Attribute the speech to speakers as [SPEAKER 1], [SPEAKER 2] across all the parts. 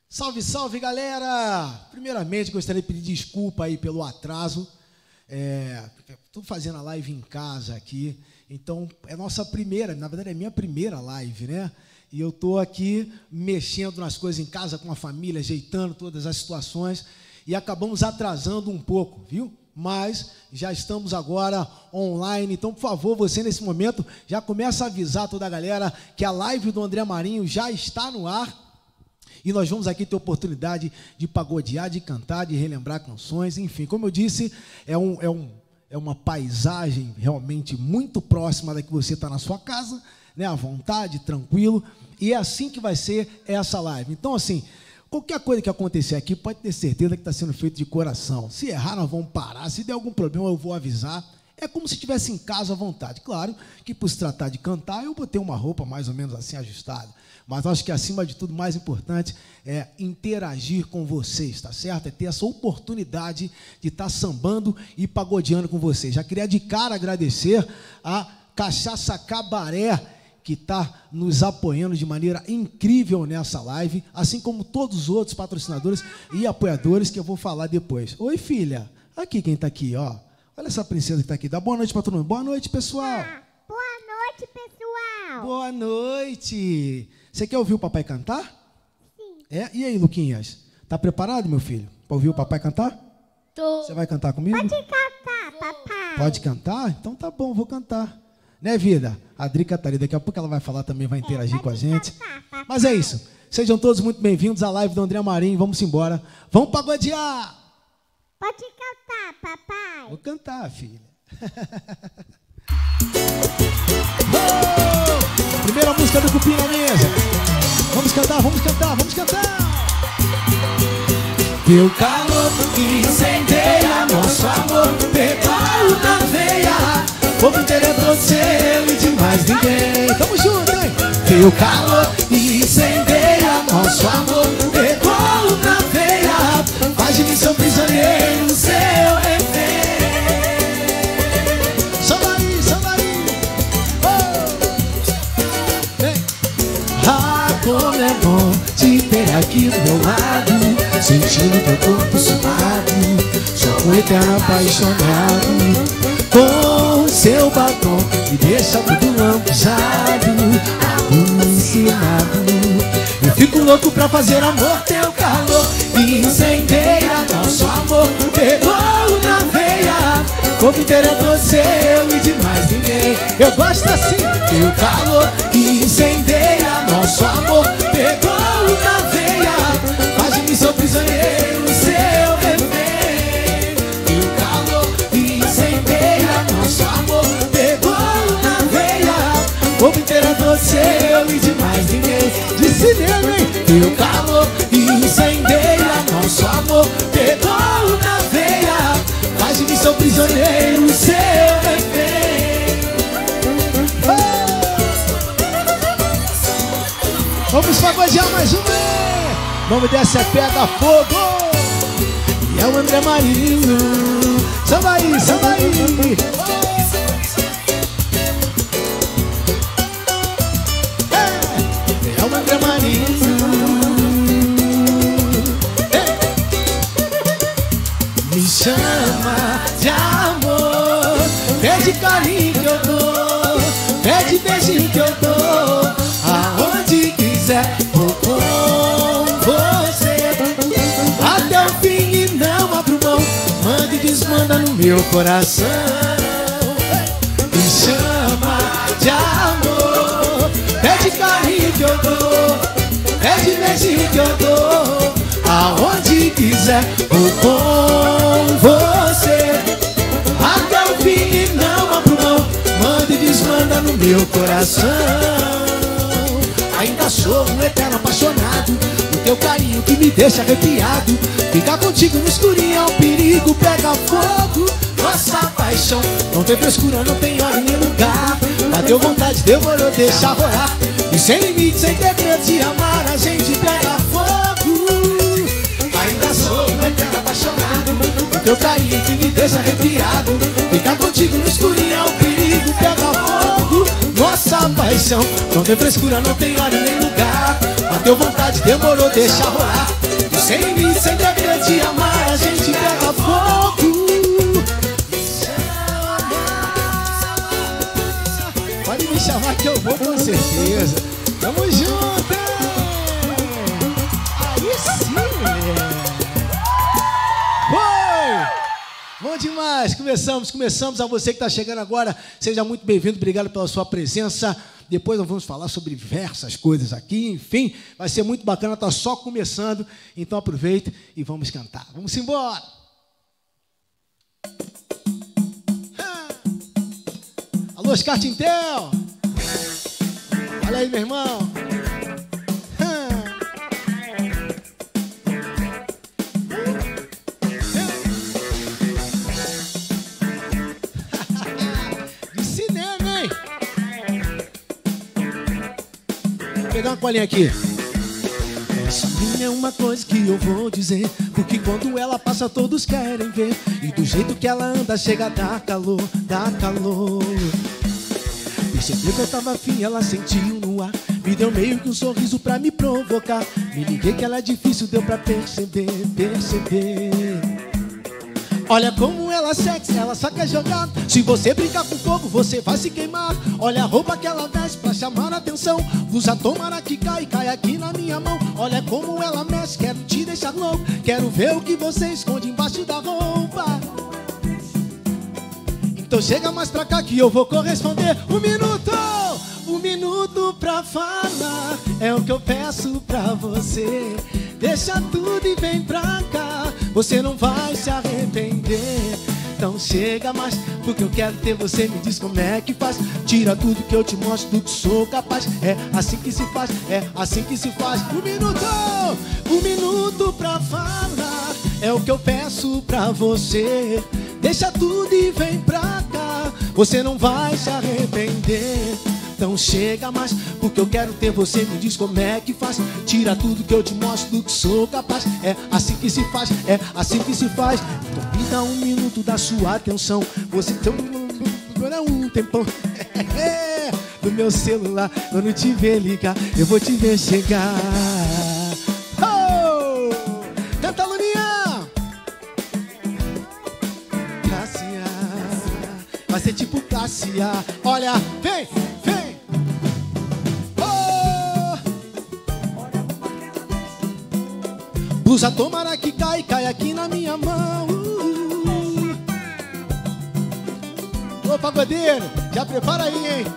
[SPEAKER 1] Salve, salve, galera! Primeiramente, gostaria de pedir desculpa aí pelo atraso. Estou fazendo a live em casa aqui, então é nossa primeira, na verdade é minha primeira live, né? E eu estou aqui mexendo nas coisas em casa com a família, ajeitando todas as situações e acabamos atrasando um pouco, viu? Mas já estamos agora online, então, por favor, você nesse momento já começa a avisar toda a galera que a live do André Marinho já está no ar. E nós vamos aqui ter oportunidade de pagodear, de cantar, de relembrar canções, enfim. Como eu disse, é uma paisagem realmente muito próxima da que você está na sua casa, né, à vontade, tranquilo. E é assim que vai ser essa live. Então, assim, qualquer coisa que acontecer aqui, pode ter certeza que está sendo feito de coração. Se errar, nós vamos parar. Se der algum problema, eu vou avisar. É como se estivesse em casa à vontade. Claro que, por se tratar de cantar, eu botei uma roupa mais ou menos assim ajustada. Mas acho que, acima de tudo, o mais importante é interagir com vocês, tá certo? É ter essa oportunidade de estar sambando e pagodeando com vocês. Já queria de cara agradecer a Cachaça Cabaré, que está nos apoiando de maneira incrível nessa live, assim como todos os outros patrocinadores e apoiadores que eu vou falar depois. Oi, filha. Aqui quem está aqui, ó. Olha essa princesa que está aqui. Dá boa noite para todo mundo. Boa noite, pessoal.
[SPEAKER 2] Boa noite, pessoal.
[SPEAKER 1] Boa noite. Você quer ouvir o papai cantar?
[SPEAKER 2] Sim.
[SPEAKER 1] E aí, Luquinhas? Tá preparado, meu filho, para ouvir o papai cantar?
[SPEAKER 2] Tô.
[SPEAKER 1] Você vai cantar comigo?
[SPEAKER 2] Pode cantar, papai.
[SPEAKER 1] Pode cantar? Então tá bom, vou cantar. Né, vida? A Drica tá ali, daqui a pouco ela vai falar também, vai interagir com a gente.
[SPEAKER 2] Cantar,
[SPEAKER 1] mas é isso. Sejam todos muito bem-vindos à live do André Marinho. Vamos embora. Vamos pagodear!
[SPEAKER 2] Pode cantar, papai.
[SPEAKER 1] Vou cantar, filha. Primeira música do Cupim na mesa. Vamos cantar, vamos cantar, vamos cantar.
[SPEAKER 3] Teu calor que incendeia nosso amor, pegou na veia. O povo inteiro é todo seu e de mais ninguém.
[SPEAKER 1] Tamo junto, hein?
[SPEAKER 3] Teu calor que incendeia nosso amor, pegou na veia. Faz de mim seu prisioneiro, seu refém. Como é bom te ter aqui do meu lado, sentindo teu corpo suado, sou um eterno apaixonado. Com seu batom me deixa tudo lambuçado, alucinado. Eu fico louco pra fazer amor, teu calor incendeia nosso amor, pegou na veia. O corpo inteiro é todo seu e de mais ninguém. Eu gosto assim. Teu calor incendeia nosso amor, pegou na veia. Faz de mim seu prisioneiro, seu refém. Teu calor incendeia nosso amor, pegou na veia. O corpo inteiro é todo seu e de mais ninguém. Disse mesmo, hein? Teu calor incendeia nosso amor, pegou na veia. Faz de mim seu prisioneiro, seu refém.
[SPEAKER 1] Vamos pagodear mais uma. O nome dessa é Pega Fogo. E é o André Marinho. Samba aí, samba aí. É o André Marinho.
[SPEAKER 3] Me chama de amor, pede carinho que eu dou, pede beijinho que eu dou, aonde quiser vou com você, até o fim e não abro mão, manda e desmanda no meu coração. Me chama de amor, pede carinho que eu dou, pede beijinho que eu dou, aonde quiser vou com você, até o fim e não abro mão, manda e desmanda no meu coração. Ainda sou um eterno apaixonado, o teu carinho que me deixa arrepiado. Ficar contigo no escurinho é um perigo, pega fogo. Nossa paixão não tem frescura, não tem hora nem lugar. Bateu vontade, demorou, deixa rolar. E sem limite, sem ter medo de amar, a gente pega fogo. Ainda sou um eterno apaixonado, o teu carinho que me deixa arrepiado. Ficar contigo no escurinho é um perigo, pega fogo. Nossa paixão não tem frescura, não tem hora nem lugar. Bateu vontade, demorou, deixa rolar. Sem mim, sem dever te amar, a gente pega fogo.
[SPEAKER 1] Pode me chamar que eu vou com certeza. Tamo junto, hein? Aí sim, mulher. Foi! Bom demais. Começamos. A você que está chegando agora, seja muito bem-vindo. Obrigado pela sua presença. Depois nós vamos falar sobre diversas coisas aqui. Enfim, vai ser muito bacana. Está só começando. Então aproveita e vamos cantar. Vamos embora. Alô, Oscar Tintel. Olha aí, meu irmão. De cinema, hein? Vou pegar uma colinha aqui. Essa minha é uma coisa que eu vou dizer, porque quando ela passa todos querem ver. E do jeito que ela anda chega a dar calor, dá calor. Percebeu que eu tava afim, ela sentiu no ar. Me deu meio que um sorriso pra me provocar. Me liguei que ela é difícil, deu pra perceber. Olha como ela é sexy, ela só quer jogar. Se você brincar com fogo, você vai se queimar. Olha a roupa que ela veste pra chamar a atenção. Blusa tomara que cai aqui na minha mão. Olha como ela mexe, quero te deixar louco. Quero ver o que você esconde embaixo da roupa. Então chega mais pra cá que eu vou corresponder. Um minuto pra falar é o que eu peço pra você. Deixa tudo e vem pra cá, você não vai se arrepender. Então chega mais, porque eu quero ter você. Me diz como é que faz. Tira tudo que eu te mostro do que sou capaz. É assim que se faz, é assim que se faz. Um minuto pra falar é o que eu peço pra você. Deixa tudo e vem pra cá, você não vai se arrepender. Então chega mais, porque eu quero ter você. Me diz como é que faz. Tira tudo que eu te mostro do que sou capaz. É assim que se faz, é assim que se faz. Então me dá um minuto da sua atenção. Você tem um tempão no meu celular. Quando te ver ligar, eu vou te ver chegar. Oh! Canta, Luninha! Cássia, vai ser tipo Cássia. Olha, vem! Blusa tomara que cai aqui na minha mão. Ô pagodeiro, já prepara aí, hein?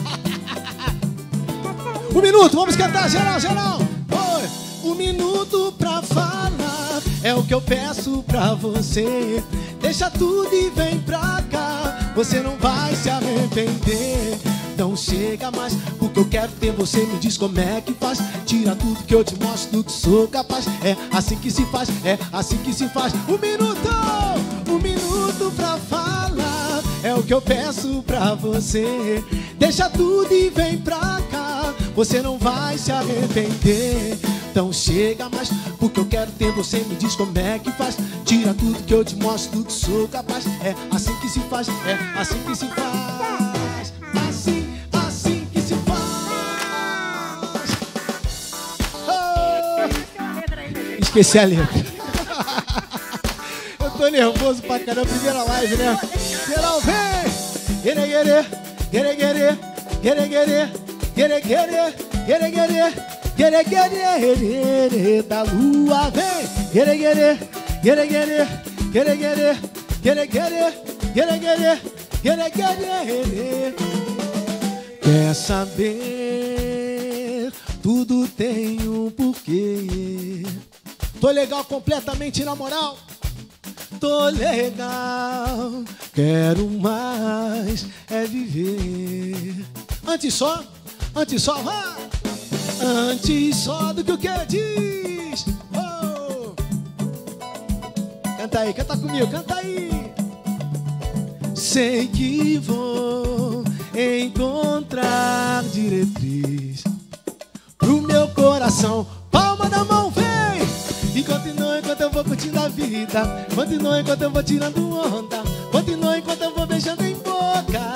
[SPEAKER 1] Um minuto, vamos cantar, geral. Oi. Um minuto pra falar é o que eu peço pra você. Deixa tudo e vem pra cá, você não vai se arrepender. Então chega mais, porque eu quero ter você. Me diz como é que faz. Tira tudo que eu te mostro do que sou capaz. É assim que se faz, é assim que se faz. Um minuto pra falar é o que eu peço pra você. Deixa tudo e vem pra cá, você não vai se arrepender. Então chega mais, porque eu quero ter você. Me diz como é que faz. Tira tudo que eu te mostro do que sou capaz. É assim que se faz, é assim que se faz. Assim que se faz. Oh! Esqueci a letra. Eu tô nervoso pra caramba. Primeira live, né? Geral, vem! Da lua, vem! Quer saber? Tudo tem um porquê. Tô legal completamente na moral. Tô legal, quero mais é viver. Antes só, vai. Antes só do que o que diz. Oh. Canta aí, canta comigo, canta aí. Sei que vou encontrar diretriz pro meu coração. Palma da mão, vem! E continua enquanto eu vou curtindo a vida. Continua enquanto eu vou tirando onda. Continua enquanto eu vou beijando em boca.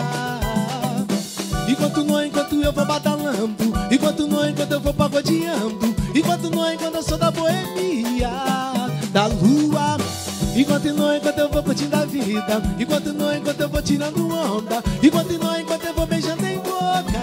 [SPEAKER 1] E continua enquanto eu vou badalando. E continua enquanto eu vou pagodeando. E continua enquanto eu sou da
[SPEAKER 3] da boemia, da lua. E continua enquanto eu vou curtindo a vida. E continua enquanto eu vou tirando onda. E continua enquanto eu vou beijando em boca.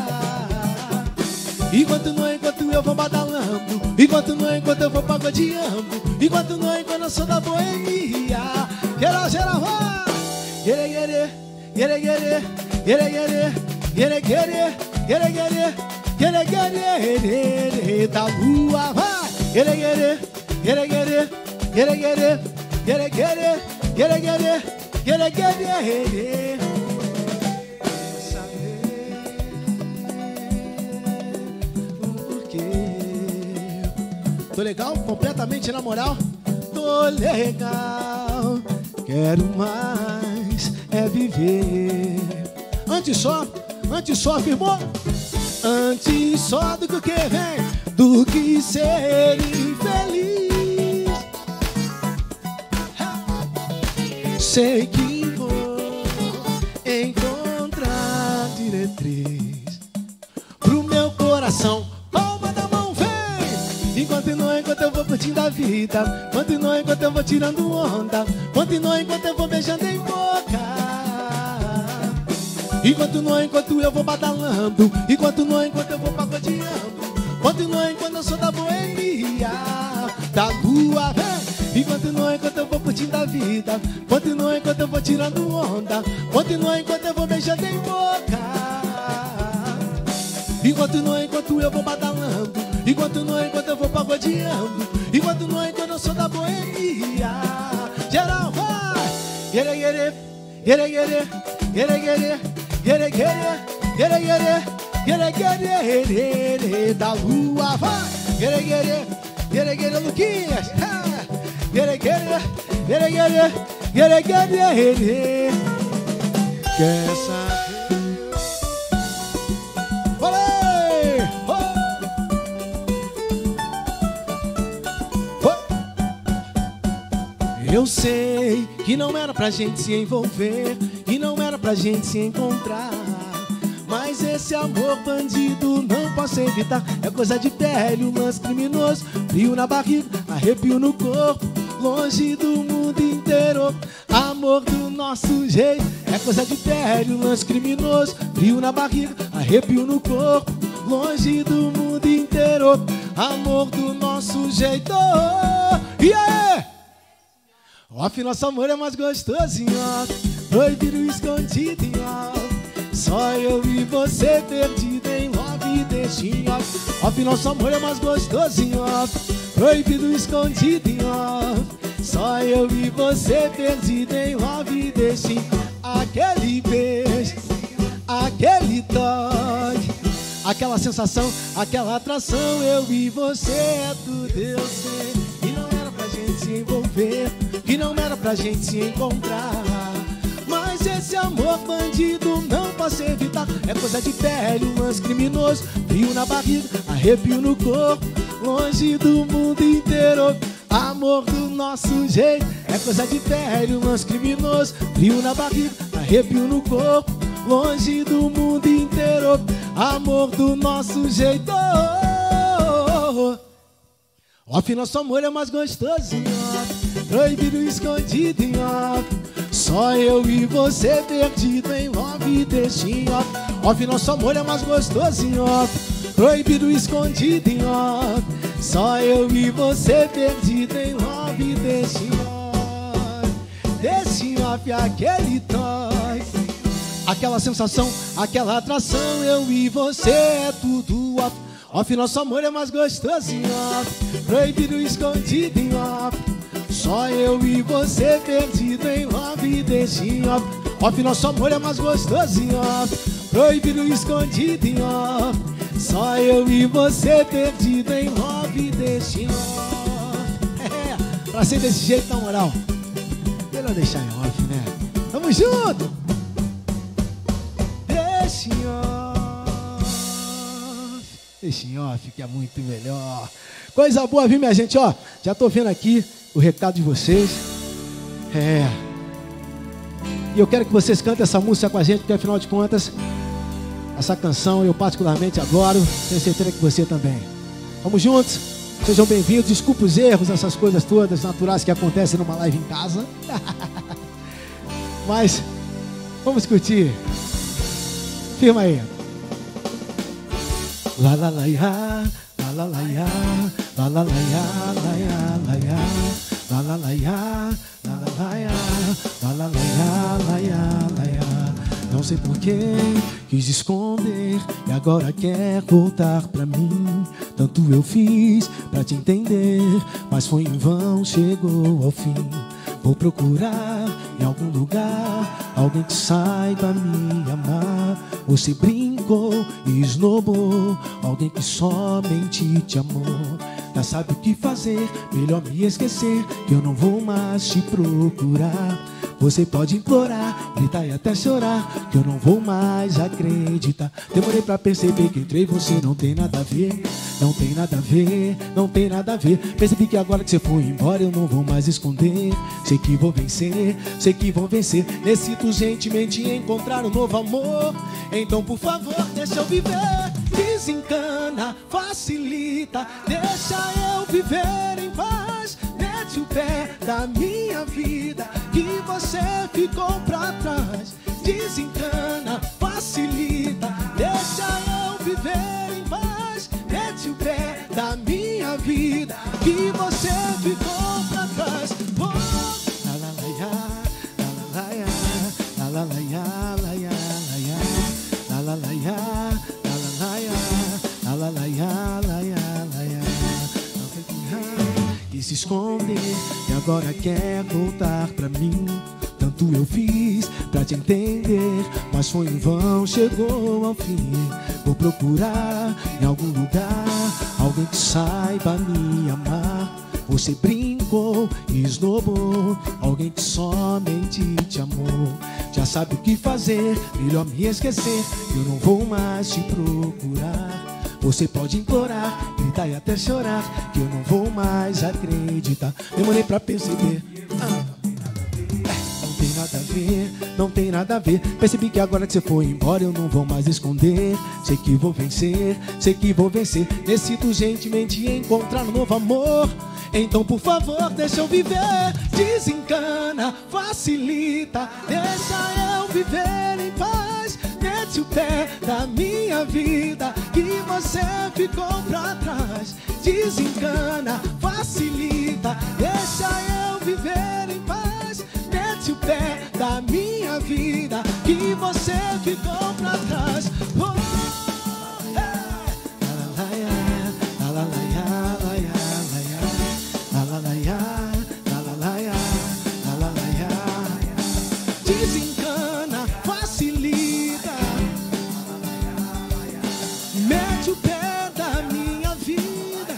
[SPEAKER 3] E continua enquanto eu vou badalando. E continua enquanto eu vou pagodeando. E continua enquanto eu sou da boemia. Geral, geral, vai! Yere, yere, yere, yere, yere, yere, yere, yere, yere, yere, yere, yere, yere, da lua, vai! Yere, yere, yere, yere, yere, yere, yere, yere, yere, yere, yere, yere, yere. Tô legal? Completamente na moral? Tô legal. Quero mais é viver. Antes só, afirmou? Antes só do que vem, do que ser infeliz. Sei que vou encontrar diretriz pro meu coração. Palma da mão, vem! E continua enquanto eu vou curtindo a vida. Continua enquanto eu vou tirando onda. Continua enquanto eu vou beijando em boca. E continua enquanto eu vou badalando. E continua enquanto eu vou pagodeando. Continua enquanto eu sou da boemia, da lua, vem! E continua enquanto eu vou curtindo a vida. Continua enquanto eu vou tirando onda. Continua enquanto eu vou beijando em boca. E continua enquanto eu vou badalando. E continua enquanto eu vou pagodeando. E continua enquanto eu sou da boemia. Geral, vai! Yere, yere, yere, yere, yere, yere, yere, yere, yere, yere, yere, yere, da lua, vai! Yere, yere, yere, yere, Luquinhas! Yere, yere, yere, yere, yere, yere, yere. Quer saber? Olê! Eu sei que não era pra gente se envolver, que não era pra gente se encontrar, mas esse amor bandido não posso evitar. É coisa de velho, lance criminoso, frio na barriga, arrepio no corpo, longe do mundo inteiro. Amor do nosso jeito, é coisa de velho, lance criminoso, frio na barriga, arrepio no corpo, longe do mundo inteiro. Amor do nosso jeito. E aí? Off, nosso amor é mais gostoso em off, proibido escondido em off. Só eu e você perdido em love, deixa em off. Off, nosso amor é mais gostoso em off, proibido escondido em off. Só eu e você perdido em love, deixa em aquele beijo, aquele toque, aquela sensação, aquela atração. Eu e você é tudo, eu sei. E não era pra gente se envolver, que não era pra gente se encontrar, mas esse amor bandido não posso evitar. É coisa de velho, lance criminoso, frio na barriga, arrepio no corpo, longe do mundo inteiro. Amor do nosso jeito, é coisa de velho, lance criminoso, frio na barriga, arrepio no corpo, longe do mundo inteiro. Amor do nosso jeito. Off, nosso amor é mais gostoso em off, proibido escondido em off. Só eu e você perdido em love, deixa em off. Off, nosso amor é mais gostoso em off, proibido escondido em off. Só eu e você perdido em love, deixa em off. Deixa em off aquele toque, aquela sensação, aquela atração. Eu e você é tudo off. Off, nosso amor é mais gostoso em off, proibido escondido em off. Só eu e você perdido em love, deixa em off. Off, nosso amor é mais gostoso em off, proibido escondido em off. Só eu e você perdido em love, deixa em off. Pra ser desse jeito, na moral, melhor deixar em off, né? Tamo junto! Deixa em off, deixa em off, que é muito melhor. Coisa boa, viu, minha gente? Ó, já tô vendo aqui o recado de vocês. E eu quero que vocês cantem essa música com a gente, porque afinal de contas, essa canção eu particularmente adoro. Tenho certeza que você também. Vamos juntos?
[SPEAKER 1] Sejam bem-vindos. Desculpa os erros, essas coisas todas naturais que acontecem numa live em casa. Mas vamos curtir. Firma aí. La la la ya, la la la ya, la la la ya, la ya la ya, la la la ya, la la la ya, la la la ya, la ya la ya. Não sei por que quis esconder e agora quer voltar pra mim. Tanto eu fiz pra te entender, mas foi em vão, chegou ao fim. Vou procurar em algum lugar alguém que saiba me amar. Você brincou e esnobou alguém que somente te amou. Já sabe o que fazer, melhor me esquecer, que eu não vou mais te procurar. Você pode implorar, gritar e até chorar, que eu não vou mais acreditar. Demorei pra perceber que entre você não tem nada a ver. Não tem nada a ver, não tem nada a ver. Percebi que agora que você foi embora eu não vou mais esconder. Sei que vou vencer, sei que vou vencer. Necessito urgentemente encontrar um novo amor. Então por favor deixa eu viver. Desencana, facilita, deixa eu viver em paz. Mete o pé da minha vida que você ficou pra trás. Desencana, facilita, deixa eu viver em paz. Mete o pé da minha vida que você ficou pra trás. Oh, la la la ya, la la la ya, la la la ya, la ya la ya, la la la ya, la la la ya, la la la ya, la ya la ya. E se esconder e agora quer voltar pra mim. Tanto eu fiz pra te entender, mas foi em vão, chegou ao fim. Vou procurar em algum lugar alguém que saiba me amar. Você brincou e esnobou alguém que somente te amou. Já sabe o que fazer, melhor me esquecer, eu não vou mais te procurar. Você pode implorar, gritar e até chorar, que eu não vou mais acreditar. Demorei pra perceber. Não tem nada a ver, não tem nada a ver. Percebi que agora que você foi embora eu não vou mais esconder. Sei que vou vencer, sei que vou vencer. Necessito urgentemente encontrar um novo amor. Então por favor deixa eu viver. Desencana, facilita, deixa eu viver em paz. Mete o pé da minha vida que você ficou pra trás. Desencana, facilita, deixa eu viver em paz. Mete o pé da minha vida que você ficou pra trás. Oh, hey. La la la la la la la la la la la la. Desencana, facilita, mete o pé da minha vida.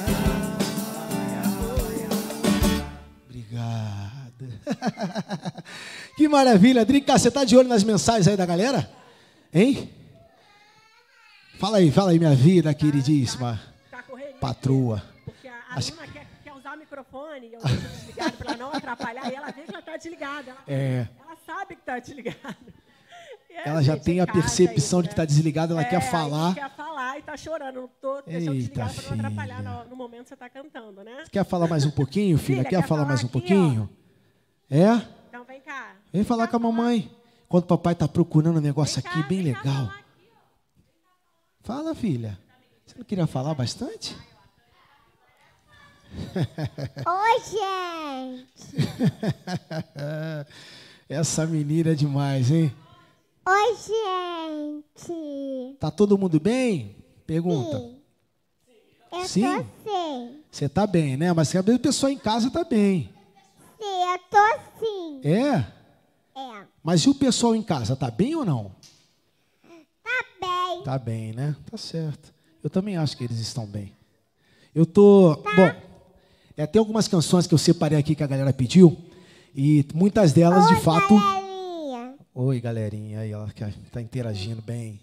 [SPEAKER 1] Obrigado. Que maravilha. Drica, você tá de olho nas mensagens aí da galera? Hein? Fala aí, minha vida, queridíssima patroa.
[SPEAKER 4] Porque a aluna quer usar o microfone, eu deixo desligado para não atrapalhar, e ela vê que ela está desligada. Ela sabe que está desligada.
[SPEAKER 1] Ela já tem a percepção de que está desligada, ela quer falar.
[SPEAKER 4] Ela quer falar e está chorando. Não estou deixando desligado para não atrapalhar no momento que você está cantando, né?
[SPEAKER 1] Quer falar mais um pouquinho, filha? Quer falar mais um
[SPEAKER 4] aqui,
[SPEAKER 1] pouquinho? Ó. É?
[SPEAKER 4] Então vem cá.
[SPEAKER 1] Vem falar com a mamãe. Enquanto o papai está procurando um negócio aqui bem legal. Fala, filha. Você não queria falar bastante?
[SPEAKER 2] Oi, gente.
[SPEAKER 1] Essa menina é demais, hein?
[SPEAKER 2] Oi, gente.
[SPEAKER 1] Tá todo mundo bem? Pergunta.
[SPEAKER 2] Sim. Eu
[SPEAKER 1] Sim?
[SPEAKER 2] tô sim.
[SPEAKER 1] Você tá bem, né? Mas a pessoa em casa tá bem.
[SPEAKER 2] Sim, eu tô sim.
[SPEAKER 1] É?
[SPEAKER 2] É.
[SPEAKER 1] Mas e o pessoal em casa, tá bem ou não?
[SPEAKER 2] Tá bem.
[SPEAKER 1] Tá bem, né? Tá certo. Eu também acho que eles estão bem. Eu tô... Bom, tem algumas canções que eu separei aqui que a galera pediu. E muitas delas,
[SPEAKER 2] Oi,
[SPEAKER 1] de fato...
[SPEAKER 2] galerinha.
[SPEAKER 1] Oi, galerinha. Aí, ó, tá interagindo bem.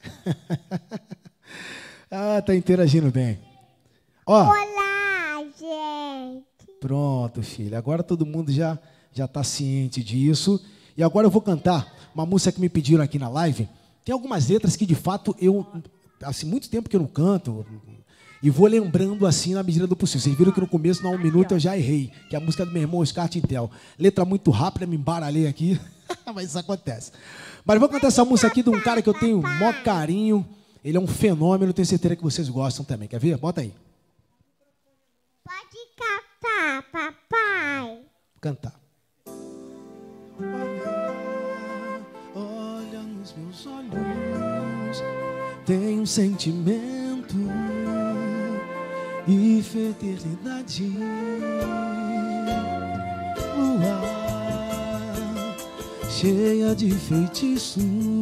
[SPEAKER 1] Tá interagindo bem. Ó.
[SPEAKER 2] Olá, gente.
[SPEAKER 1] Pronto, filha. Agora todo mundo já tá ciente disso. E agora eu vou cantar uma música que me pediram aqui na live. Tem algumas letras que, de fato, eu... Assim, muito tempo que eu não canto. E vou lembrando assim na medida do possível. Vocês viram que no começo, não, 1 minuto, eu já errei. Que é a música do meu irmão Oscar Tintel. Letra muito rápida, me embaralhei aqui. Mas isso acontece. Mas vou cantar essa música aqui de um cara que eu tenho o maior carinho. Ele é um fenômeno, tenho certeza que vocês gostam também. Quer ver? Bota aí.
[SPEAKER 2] Pode cantar, papai.
[SPEAKER 1] Cantar.
[SPEAKER 3] Olha nos meus olhos, tem um sentimento e eternidade. Lua cheia de feitiço,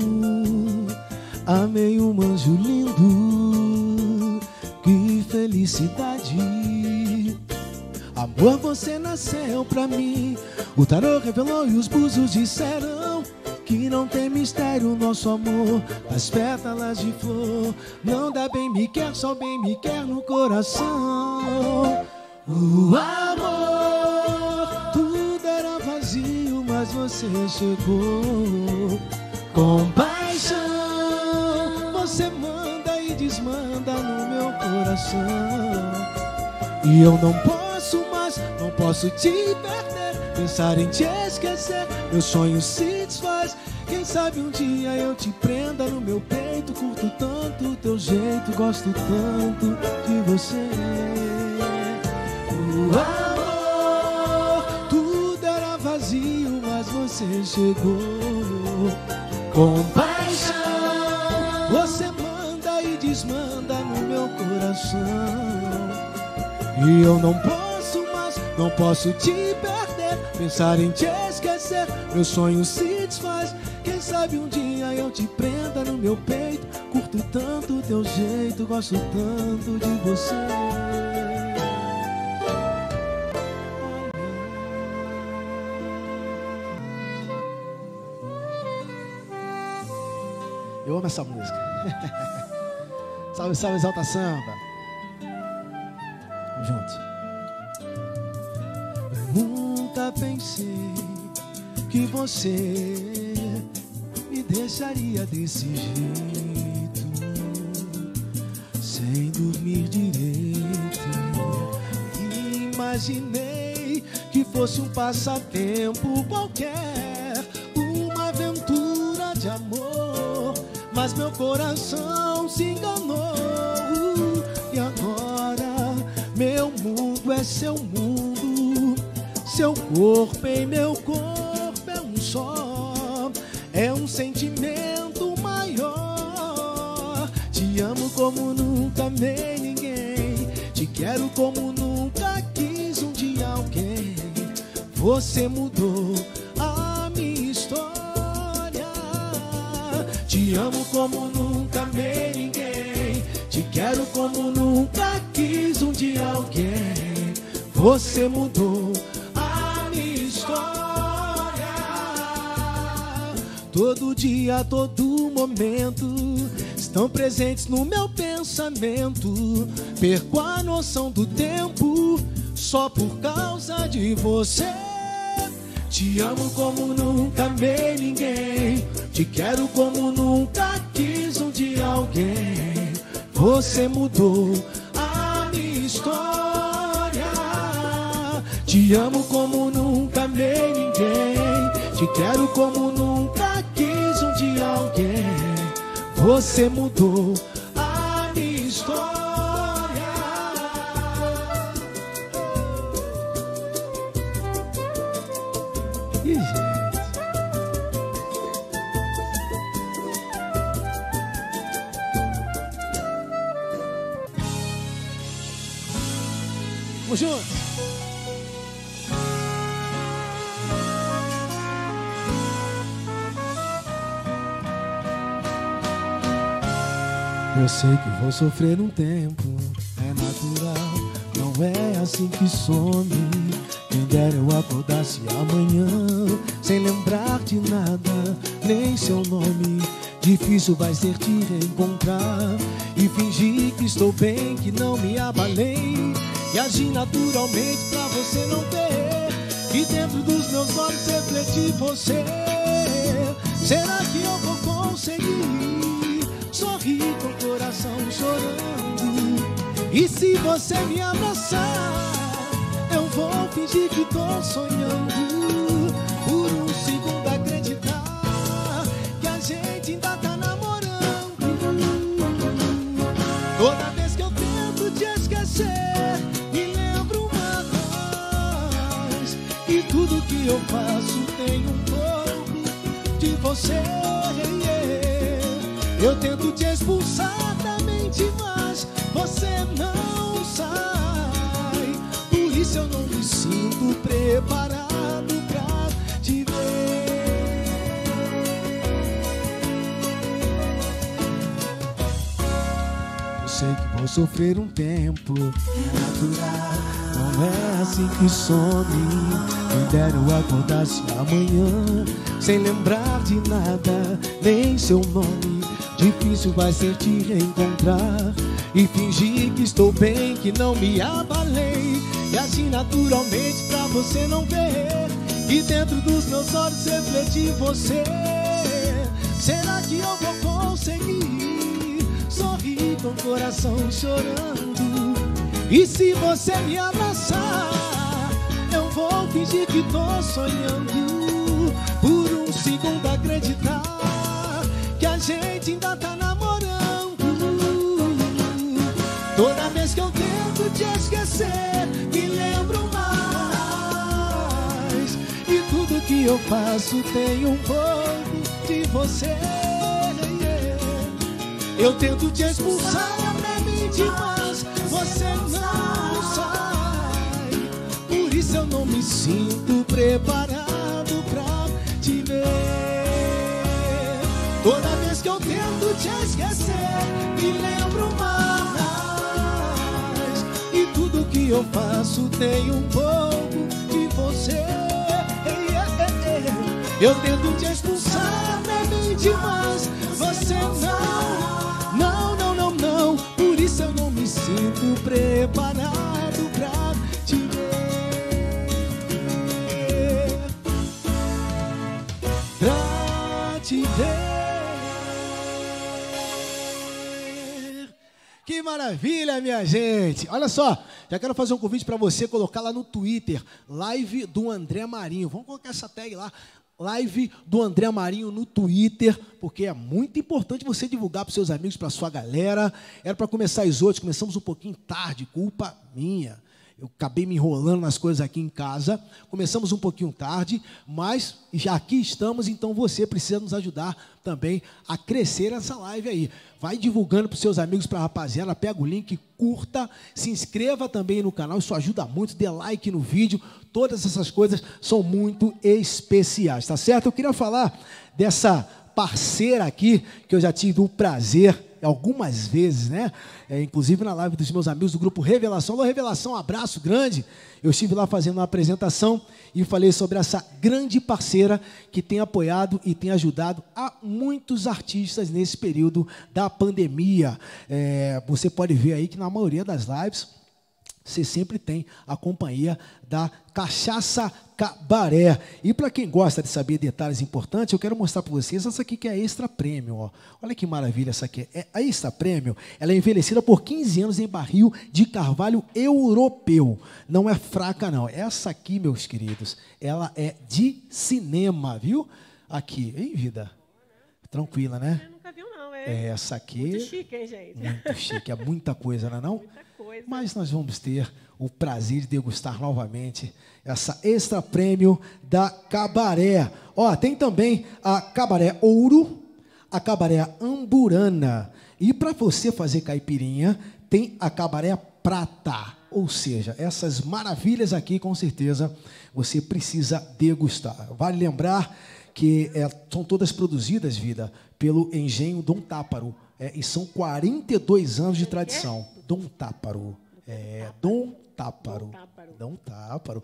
[SPEAKER 3] amei um anjo lindo, que felicidade. Amor, você nasceu pra mim. O tarô revelou e os búzios disseram que não tem mistério nosso amor. As pétalas de flor não dá bem me quer, só bem me quer no coração. O amor, tudo era vazio, mas você chegou. Com paixão, você manda e desmanda no meu coração. E eu não posso mais, não posso te perder. Pensar em te esquecer, meu sonho se desfaz. Quem sabe um dia eu te prenda no meu peito. Curto tanto o teu jeito, gosto tanto de você. O amor, tudo era vazio, mas você chegou. Com paixão, você manda e desmanda no meu coração. E eu não posso mais, não posso te perder. Pensar em te esquecer, meu sonho se desfaz. Quem sabe um dia eu te prenda no meu peito. Curto tanto o teu jeito, gosto tanto de você.
[SPEAKER 1] Eu amo essa música. Salve, salve, Exalta Samba. Juntos.
[SPEAKER 3] Eu nunca pensei que você me deixaria desse jeito, sem dormir direito. Imaginei que fosse um passatempo qualquer, uma aventura de amor, mas meu coração se enganou. E agora meu mundo é seu mundo, seu corpo em meu corpo é um só. É um sentimento maior. Te amo como nunca amei ninguém. Te quero como nunca quis um dia alguém. Você mudou a minha história. Te amo como nunca amei ninguém. Te quero como nunca quis um dia alguém. Você mudou a minha história. Todo dia, todo momento estão presentes no meu pensamento. Perco a noção do tempo só por causa de você. Te amo como nunca amei ninguém. Te quero como nunca quis um dia alguém. Você mudou a minha história. Te amo como nunca amei ninguém. Te quero como nunca quis um dia alguém. Você mudou a minha história.
[SPEAKER 1] Ih, gente. Vamos juntos.
[SPEAKER 3] Eu sei que vou sofrer um tempo, é natural, não é assim que some. Quem dera eu acordasse amanhã sem lembrar de nada, nem seu nome. Difícil vai ser te reencontrar e fingir que estou bem, que não me abalei, e agir naturalmente pra você não ver, e dentro dos meus olhos refletir você. Será que eu vou conseguir sorrir com o coração chorando E se você me abraçar, eu vou fingir que tô sonhando, por um segundo acreditar que a gente ainda tá namorando. Toda vez que eu tento te esquecer, me lembro mais, e tudo que eu faço tem um pouco de você. Eu tento te expulsar da mente, mas você não sai. Por isso eu não me sinto preparado pra te ver. Eu sei que vou sofrer um tempo, é natural, não é assim que some. Me deram acordasse amanhã sem lembrar de nada, nem seu nome. Difícil vai ser te reencontrar e fingir que estou bem, que não me abalei. E assim naturalmente pra você não ver que dentro dos meus olhos refleti você. Será que eu vou conseguir sorrir com o coração chorando? E se você me abraçar, eu vou fingir que tô sonhando, por um segundo acreditar que a gente ainda tá namorando. Toda vez que eu tento te esquecer, me lembro mais, e tudo que eu faço tem um pouco de você. Eu tento te expulsar da mente, mas você não sai. Por isso eu não me sinto preparado pra te ver. Toda vez que eu tento te esquecer, me lembro mais, e tudo que eu faço tem um pouco de você. Eu tento te expulsar da mente, mas você não. Por isso eu não me sinto preparado pra te ver. Pra te ver.
[SPEAKER 1] Que maravilha, minha gente. Olha só, já quero fazer um convite para você colocar lá no Twitter, live do André Marinho. Vamos colocar essa tag lá, live do André Marinho no Twitter, porque é muito importante você divulgar para os seus amigos, para a sua galera. Era para começar às 8, começamos um pouquinho tarde, culpa minha. Eu acabei me enrolando nas coisas aqui em casa. Começamos um pouquinho tarde, mas já aqui estamos, então você precisa nos ajudar também a crescer essa live aí. Vai divulgando para os seus amigos, para a rapaziada, pega o link, curta, se inscreva também no canal, isso ajuda muito, dê like no vídeo. Todas essas coisas são muito especiais, tá certo? Eu queria falar dessa parceira aqui, que eu já tive o prazer algumas vezes, né? Inclusive na live dos meus amigos do grupo Revelação. Alô, Revelação, um abraço grande. Eu estive lá fazendo uma apresentação e falei sobre essa grande parceira que tem apoiado e tem ajudado a muitos artistas nesse período da pandemia. Você pode ver aí que na maioria das lives você sempre tem a companhia da Cachaça Cabaré. E para quem gosta de saber detalhes importantes, eu quero mostrar para vocês essa aqui que é a Extra Premium. Ó. Olha que maravilha essa aqui. A Extra Premium, ela é envelhecida por 15 anos em barril de carvalho europeu. Não é fraca, não. Essa aqui, meus queridos, ela é de cinema, viu? Aqui, hein, vida? Tranquila, né?
[SPEAKER 4] Eu nunca viu, não.
[SPEAKER 1] Essa aqui...
[SPEAKER 4] Muito chique, hein, gente?
[SPEAKER 1] Muito chique. É muita coisa, não é não?
[SPEAKER 4] Muita coisa.
[SPEAKER 1] Mas nós vamos ter o prazer de degustar novamente essa Extra Premium da Cabaré. Ó, tem também a Cabaré Ouro, a Cabaré Amburana. E para você fazer caipirinha, tem a Cabaré Prata. Ou seja, essas maravilhas aqui, com certeza, você precisa degustar. Vale lembrar que são todas produzidas, vida, pelo engenho Dom Táparo. E são 42 anos de tradição. Dom Táparo. Dom Táparo. Dom Táparo.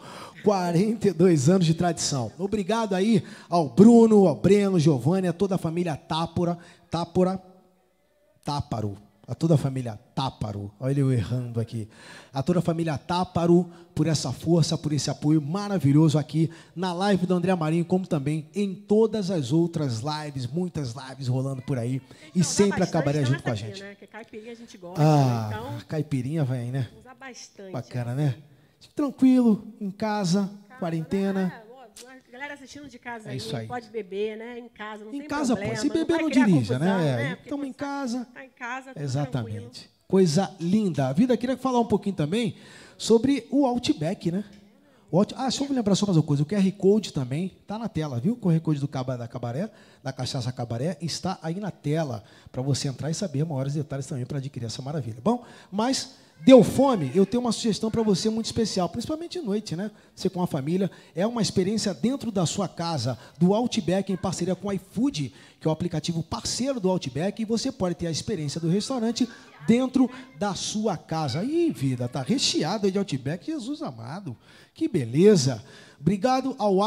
[SPEAKER 1] 42 anos de tradição. Obrigado aí ao Bruno, ao Breno, Giovanni, a toda a família Táparo. a toda a família Táparo, olha eu errando aqui, a toda a família Táparo por essa força, por esse apoio maravilhoso aqui na live do André Marinho, como também em todas as outras lives, muitas lives rolando por aí, e sempre a Cabaré junto com a gente.
[SPEAKER 4] Né? Que caipirinha a gente gosta,
[SPEAKER 1] então, caipirinha vem, né?
[SPEAKER 4] Usa bastante.
[SPEAKER 1] Bacana, né? Tranquilo, em casa, quarentena.
[SPEAKER 4] Galera assistindo de casa
[SPEAKER 1] aí,
[SPEAKER 4] pode beber, né? Em casa, não tem
[SPEAKER 1] casa,
[SPEAKER 4] problema.
[SPEAKER 1] Pô, se beber não dirija,
[SPEAKER 4] confusão,
[SPEAKER 1] né? Estamos em casa.
[SPEAKER 4] Tá em casa, tudo
[SPEAKER 1] exatamente.
[SPEAKER 4] Tranquilo.
[SPEAKER 1] Coisa linda. A vida, queria falar um pouquinho também sobre o Outback, né? Deixa eu me lembrar só mais uma coisa. O QR Code também está na tela, viu? O QR Code da Cabaré, da Cachaça Cabaré, está aí na tela para você entrar e saber maiores detalhes também para adquirir essa maravilha. Bom, mas deu fome? Eu tenho uma sugestão para você muito especial, principalmente de noite, né? Você com a família. É uma experiência dentro da sua casa, do Outback, em parceria com o iFood, que é o aplicativo parceiro do Outback, e você pode ter a experiência do restaurante dentro da sua casa. Ih, vida, tá recheado de Outback, Jesus amado. Que beleza. Obrigado ao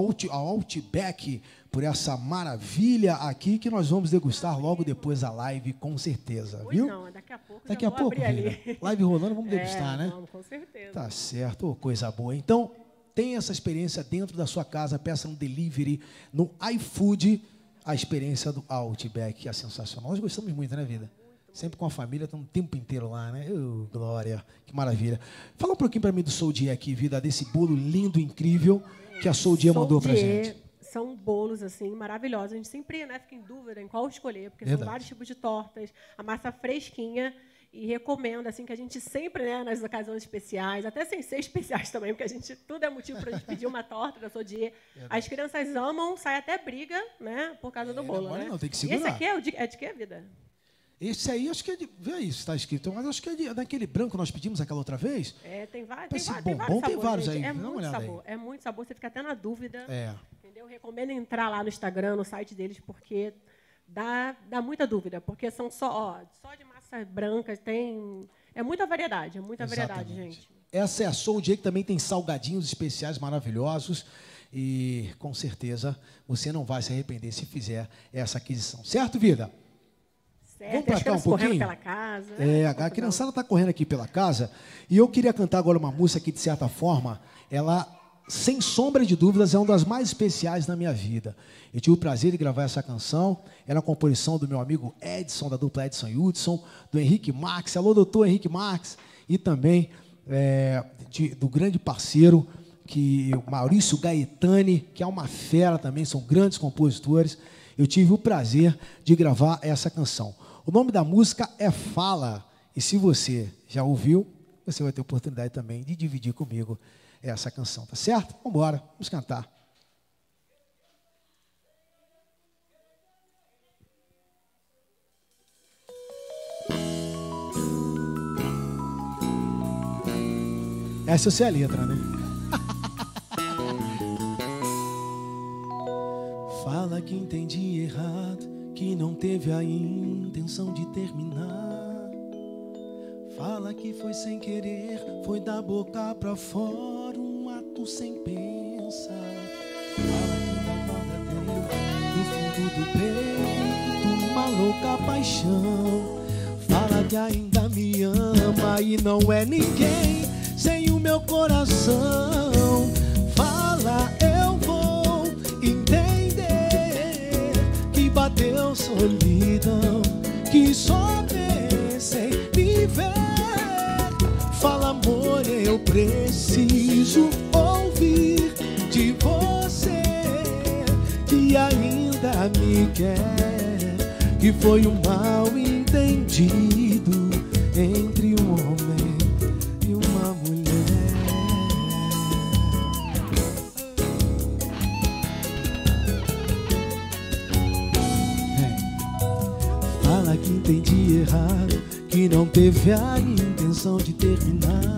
[SPEAKER 1] Outback por essa maravilha aqui que nós vamos degustar logo depois da live, com certeza, viu?
[SPEAKER 4] Não, daqui a pouco.
[SPEAKER 1] Daqui a pouco, vida. Live rolando, vamos degustar, né?
[SPEAKER 4] Vamos, com certeza.
[SPEAKER 1] Tá certo, coisa boa. Então, tem essa experiência dentro da sua casa, peça um delivery no iFood, a experiência do Outback, que é sensacional. Nós gostamos muito, né, vida? Sempre com a família, estamos o tempo inteiro lá, né? Glória, que maravilha. Fala um pouquinho para mim do Soul Dia aqui, vida, desse bolo lindo, incrível, que a Soul Dia mandou para gente.
[SPEAKER 4] São bolos, assim, maravilhosos. A gente sempre, né, fica em dúvida em qual escolher, porque
[SPEAKER 1] Verdade.
[SPEAKER 4] São vários tipos de tortas, a massa fresquinha, e recomendo, assim, que a gente sempre, né, nas ocasiões especiais, até sem ser especiais também, porque tudo é motivo para a gente pedir uma torta da Soul Dia. As crianças amam, sai até briga, né, por causa do bolo, né?
[SPEAKER 1] Não, tem que segurar.
[SPEAKER 4] E esse aqui é de que, vida?
[SPEAKER 1] Esse aí, acho que é de... Vê aí se está escrito, mas acho que é daquele branco que nós pedimos aquela outra vez.
[SPEAKER 4] Tem vários.
[SPEAKER 1] Tem vários aí.
[SPEAKER 4] É muito sabor. É muito sabor. Você fica até na dúvida. Entendeu? Eu recomendo entrar lá no Instagram, no site deles, porque dá muita dúvida. Porque são só de massa branca, é muita variedade. É muita variedade, gente.
[SPEAKER 1] Essa é a Soul Dia, que também tem salgadinhos especiais maravilhosos. E, com certeza, você não vai se arrepender se fizer essa aquisição. Certo, vida? Vamos para cá um pouquinho?
[SPEAKER 4] Pela casa,
[SPEAKER 1] a criançada está correndo aqui pela casa. E eu queria cantar agora uma música que, de certa forma, ela, sem sombra de dúvidas, é uma das mais especiais na minha vida. Eu tive o prazer de gravar essa canção. Era a composição do meu amigo Edson, da dupla Edson e Hudson, do Henrique Marques. Alô, doutor Henrique Marques. E também do grande parceiro, o Maurício Gaetani, que é uma fera também, são grandes compositores. Eu tive o prazer de gravar essa canção. O nome da música é Fala, e se você já ouviu, você vai ter oportunidade também de dividir comigo essa canção, tá certo? Vamos embora, vamos cantar. Essa é a letra, né? Fala que entendi errado, que não teve a intenção de terminar. Fala que foi sem querer, foi da boca pra fora, um ato sem pensar. Fala que da guarda deu, no fundo do peito, uma louca paixão. Fala que ainda me ama e não é ninguém sem o meu coração. Fala, eu vou entender que bateu solidão, que só pensei me ver. Fala, amor, eu preciso ouvir de você que ainda me quer, que foi um mal entendido entre um homem e uma mulher. Fala que entendi errado, que não teve a intenção de terminar.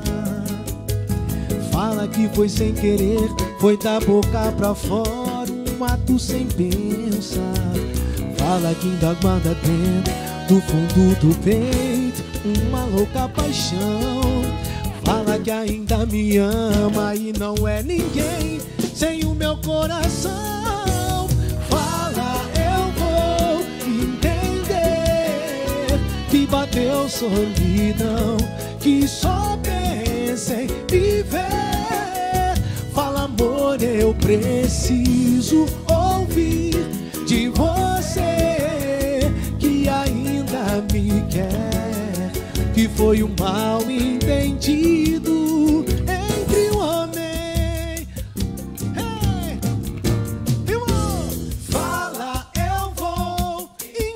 [SPEAKER 1] Fala que foi sem querer, foi da boca pra fora, um ato sem pensar. Fala que ainda guarda dentro do fundo do peito uma louca paixão. Fala que ainda me ama e não é ninguém sem o meu coração. Fala, eu vou entender que
[SPEAKER 3] que bateu solidão, que só pensa em viver. Fala, amor, eu preciso ouvir de você que ainda me quer, que foi um mal entendido entre o homem. Hey, irmão, fala, eu vou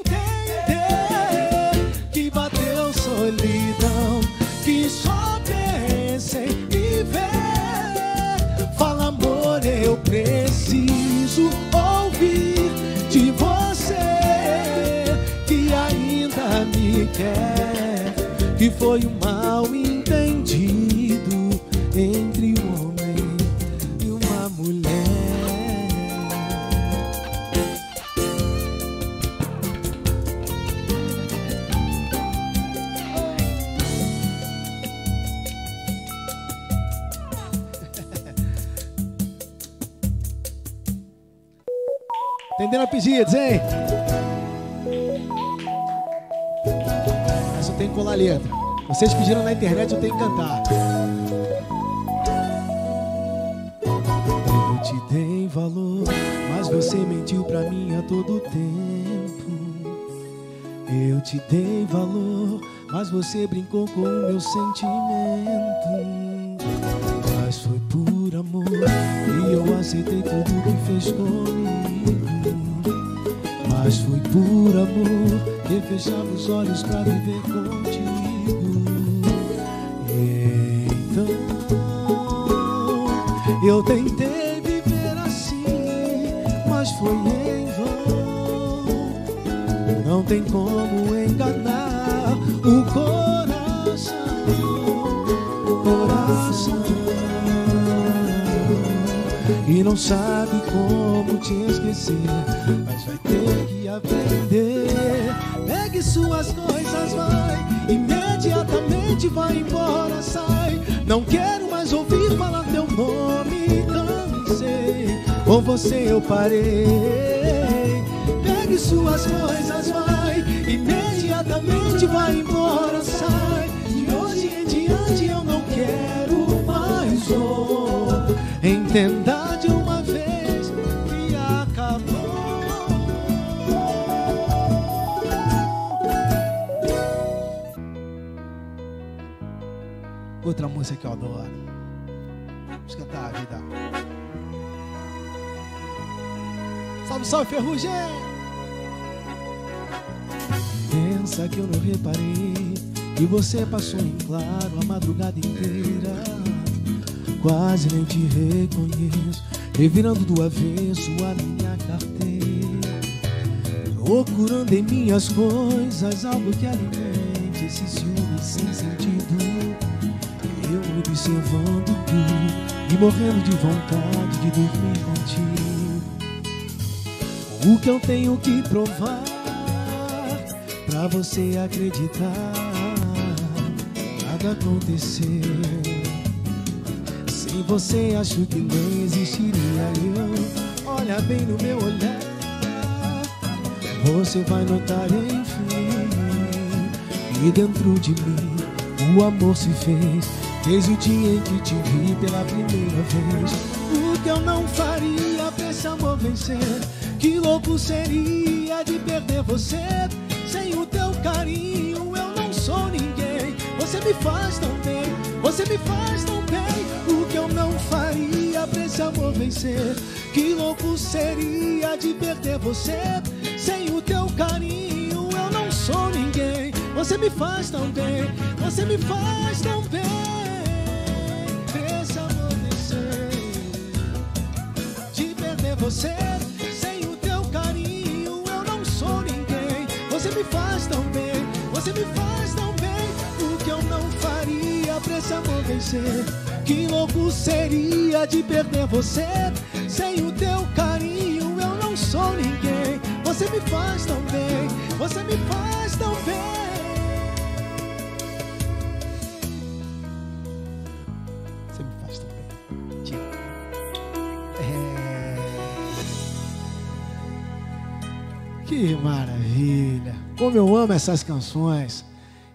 [SPEAKER 3] entender que bateu solidão, que só pensa em viver. Fala, amor, eu preciso ouvir de você que ainda me quer, que foi um mal entendido entre um homem e uma mulher.
[SPEAKER 1] Entenderam a pedidos, hein? Essa eu tenho que colar a letra. Vocês pediram na internet, eu tenho que cantar.
[SPEAKER 3] Eu te dei valor, mas você mentiu pra mim a todo tempo. Eu te dei valor, mas você brincou com o meu sentimento. Mas foi por amor e eu aceitei tudo que fez comigo. Mas foi por amor que fechava os olhos pra viver contigo. Então eu tentei viver assim, mas foi em vão. Não tem como enganar o coração, e não sabe como te esquecer, mas vai ter que aprender. Pegue suas coisas, vai, imediatamente vai embora, sai. Não quero mais ouvir falar teu nome, cansei, com você eu parei. Pegue suas coisas, vai, imediatamente vai embora, sai. De hoje em diante eu não quero mais entenda de uma vez que acabou.
[SPEAKER 1] Outra música que eu adoro. Vamos cantar a vida. Salve, salve, Ferrugem!
[SPEAKER 3] Pensa que eu não reparei que você passou em claro a madrugada inteira. Quase nem te reconheço, revirando do avesso a minha carteira, procurando em minhas coisas algo que alimente esse ciúme sem sentido. Eu observando tudo e morrendo de vontade de dormir contigo. O que eu tenho que provar pra você acreditar? Nada aconteceu. Se você achou que nem existiria eu, olha bem no meu olhar, você vai notar enfim que dentro de mim o amor se fez, desde o dia em que te vi pela primeira vez. O que eu não faria pra esse amor vencer? Que louco seria de perder você? Sem o teu carinho eu não sou ninguém. Você me faz tão bem, você me faz tão bem. O que eu não faria pra esse amor vencer? Que louco seria de perder você? Sem o teu carinho eu não sou ninguém. Você me faz tão bem, você me faz tão bem. Pra esse amor vencer, de perder você? Sem o teu carinho eu não sou ninguém. Você me faz tão bem, você me faz tão bem. O que eu não faria pra esse amor vencer? Que louco seria de perder você? Sem o teu carinho eu não sou ninguém. Você me faz tão bem, você me faz tão bem.
[SPEAKER 1] Você me faz tão bem. Que maravilha. Como eu amo essas canções.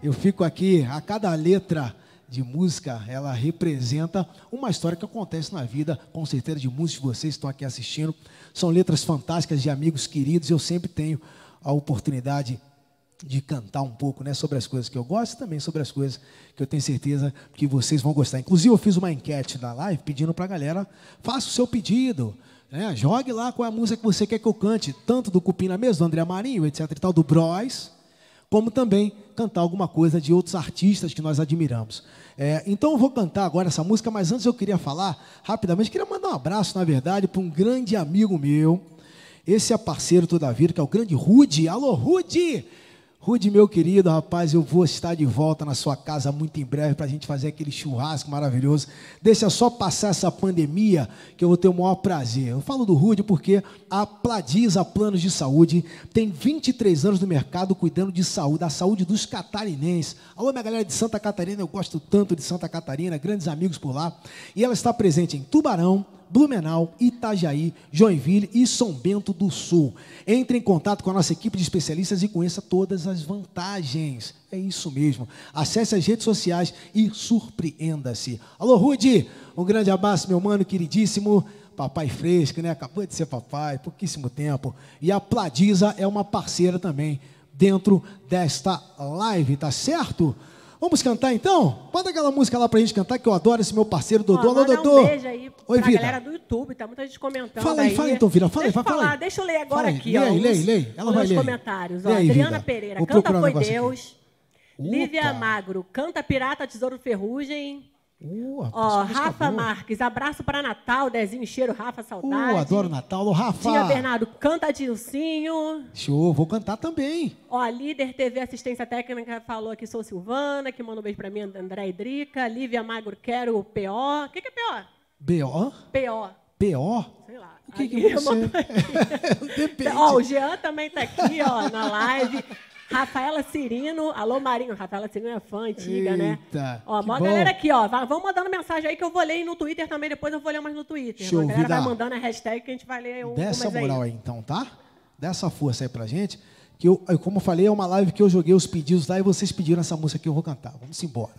[SPEAKER 1] Eu fico aqui, a cada letra de música, ela representa uma história que acontece na vida, com certeza de muitos de vocês que estão aqui assistindo. São letras fantásticas de amigos queridos, eu sempre tenho a oportunidade de cantar um pouco, né, sobre as coisas que eu gosto e também sobre as coisas que eu tenho certeza que vocês vão gostar. Inclusive, eu fiz uma enquete na live pedindo para a galera, faça o seu pedido, né, jogue lá qual é a música que você quer que eu cante, tanto do Cupim Mesa, do André Marinho, etc e tal, do Bros, como também cantar alguma coisa de outros artistas que nós admiramos. Então eu vou cantar agora essa música, mas antes eu queria falar rapidamente, queria mandar um abraço, na verdade, para um grande amigo meu, esse é parceiro toda a vida, que é o grande Rudy. Alô, Rudy! Rudy, meu querido, rapaz, eu vou estar de volta na sua casa muito em breve para a gente fazer aquele churrasco maravilhoso. Deixa só passar essa pandemia que eu vou ter o maior prazer. Eu falo do Rudy porque a Pladiza Planos de Saúde tem 23 anos no mercado cuidando de saúde, da saúde dos catarinenses. Alô, minha galera de Santa Catarina, eu gosto tanto de Santa Catarina, grandes amigos por lá. E ela está presente em Tubarão, Blumenau, Itajaí, Joinville e São Bento do Sul. Entre em contato com a nossa equipe de especialistas e conheça todas as vantagens. É isso mesmo. Acesse as redes sociais e surpreenda-se. Alô, Rudy, um grande abraço, meu mano queridíssimo. Papai fresco, né? Acabou de ser papai, pouquíssimo tempo. E a Pladiza é uma parceira também dentro desta live, tá certo? Vamos cantar então? Bota aquela música lá pra gente cantar, que eu adoro esse meu parceiro Dodô. Alô, Dodô.
[SPEAKER 4] Um beijo aí pra galera do YouTube, tá muita gente comentando.
[SPEAKER 1] Fala aí, fala então, Vira. Fala aí, fala aí.
[SPEAKER 4] Deixa eu ler agora aqui,
[SPEAKER 1] lei. Ela vai ler.
[SPEAKER 4] Os comentários.
[SPEAKER 1] Aí,
[SPEAKER 4] Adriana
[SPEAKER 1] Vida.
[SPEAKER 4] Pereira,
[SPEAKER 1] Vou
[SPEAKER 4] canta
[SPEAKER 1] procurar um
[SPEAKER 4] Foi
[SPEAKER 1] negócio
[SPEAKER 4] Deus.
[SPEAKER 1] aqui.
[SPEAKER 4] Lívia
[SPEAKER 1] Opa.
[SPEAKER 4] Magro, canta Pirata, Tesouro Ferrugem.
[SPEAKER 1] Rapaz,
[SPEAKER 4] Rafa Marques, abraço para Natal, Dezinho, cheiro, Rafa, saudade.
[SPEAKER 1] Adoro Natal. Alô, Rafa.
[SPEAKER 4] Tia Bernardo, canta Dilcinho.
[SPEAKER 1] Show, vou cantar também.
[SPEAKER 4] Líder TV Assistência Técnica falou aqui, sou Silvana, que manda um beijo para mim, André e Drica. Lívia Magro, quero o PO. O que é PO?
[SPEAKER 1] B.O.?
[SPEAKER 4] PO.
[SPEAKER 1] P.O.?
[SPEAKER 4] Sei lá.
[SPEAKER 1] O que é você? Depende.
[SPEAKER 4] O Jean também está aqui, na live. Rafaela Cirino, alô Marinho, Rafaela Cirino é fã antiga, né? Mó galera aqui, vão mandando mensagem aí que eu vou ler no Twitter também, depois eu vou ler mais no Twitter.
[SPEAKER 1] Show,
[SPEAKER 4] a galera
[SPEAKER 1] Vida.
[SPEAKER 4] vai mandando a hashtag que a gente vai ler
[SPEAKER 1] Dá essa moral
[SPEAKER 4] aí.
[SPEAKER 1] aí então, tá? Dá essa força aí pra gente, que eu, como eu falei, é uma live que eu joguei os pedidos lá e vocês pediram essa música que eu vou cantar. Vamos embora.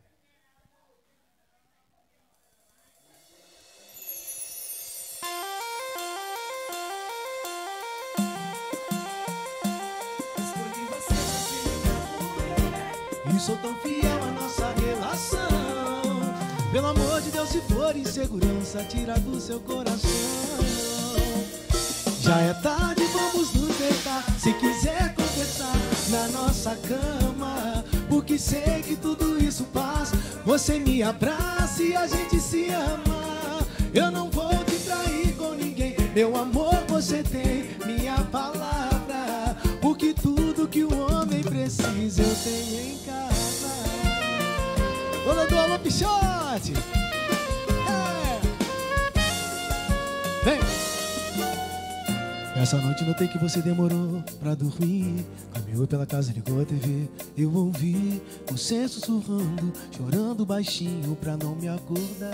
[SPEAKER 1] E sou tão fiel à nossa relação. Pelo amor de Deus, se for insegurança, tira do seu coração. Já é tarde, vamos nos deitar. Se quiser conversar na nossa cama, porque sei que tudo isso passa. Você me abraça e a gente se ama. Eu não vou te trair com ninguém. Meu amor, você tem minha palavra. Porque tudo que o homem precisa eu tenho em casa. Olá, do Alô Pichote! Vem! Essa noite notei que você demorou pra dormir. Caminhou pela casa, ligou a TV. Eu ouvi você sussurrando, chorando baixinho pra não me acordar.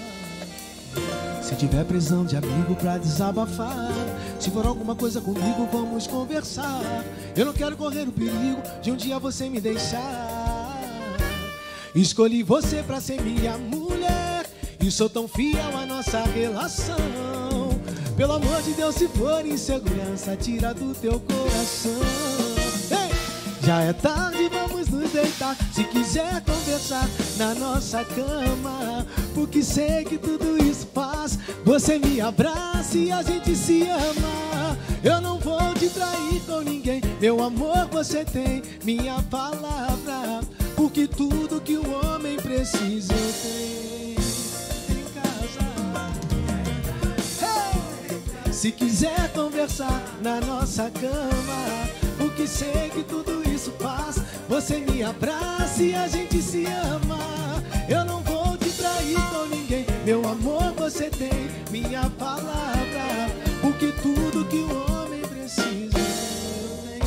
[SPEAKER 1] Se tiver prisão de amigo pra desabafar, se for alguma coisa comigo, vamos conversar. Eu não quero correr o perigo de um dia você me deixar. Escolhi você pra ser minha mulher e sou tão fiel à nossa relação. Pelo amor de Deus, se for insegurança, tira do teu coração. Ei! Já é tarde, vamos nos deitar. Se quiser conversar na nossa cama, porque sei que tudo isso passa. Você me abraça e a gente se ama. Eu não vou te trair com ninguém. Meu amor, você tem minha palavra. Porque tudo que o homem precisa eu tenho em casa. Hey! Se quiser conversar na nossa cama, porque sei que tudo isso passa. Você me abraça e a gente se ama. Eu não vou te trair com ninguém. Meu amor, você tem minha palavra. Porque tudo que o homem precisa eu tenho.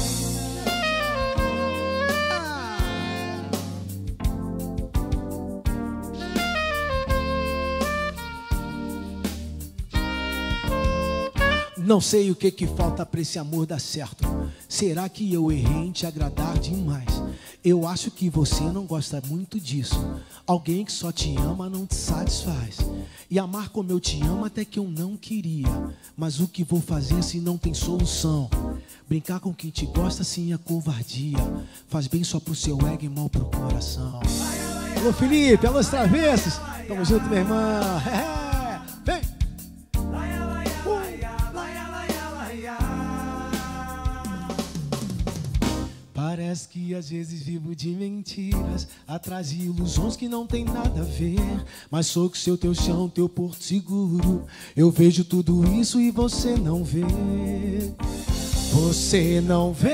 [SPEAKER 1] Não sei o que falta pra esse amor dar certo. Será que eu errei em te agradar demais? Eu acho que você não gosta muito disso. Alguém que só te ama não te satisfaz. E amar como eu te amo até que eu não queria. Mas o que vou fazer se não tem solução? Brincar com quem te gosta sim é covardia. Faz bem só pro seu ego e mal pro coração. Alô Felipe, alô travessos. Tamo junto, meu irmão. Vem! Parece que às vezes vivo de mentiras, atrás de ilusões que não tem nada a ver. Mas sou que seu teu chão, teu porto seguro. Eu vejo tudo isso e você não vê. Você não vê.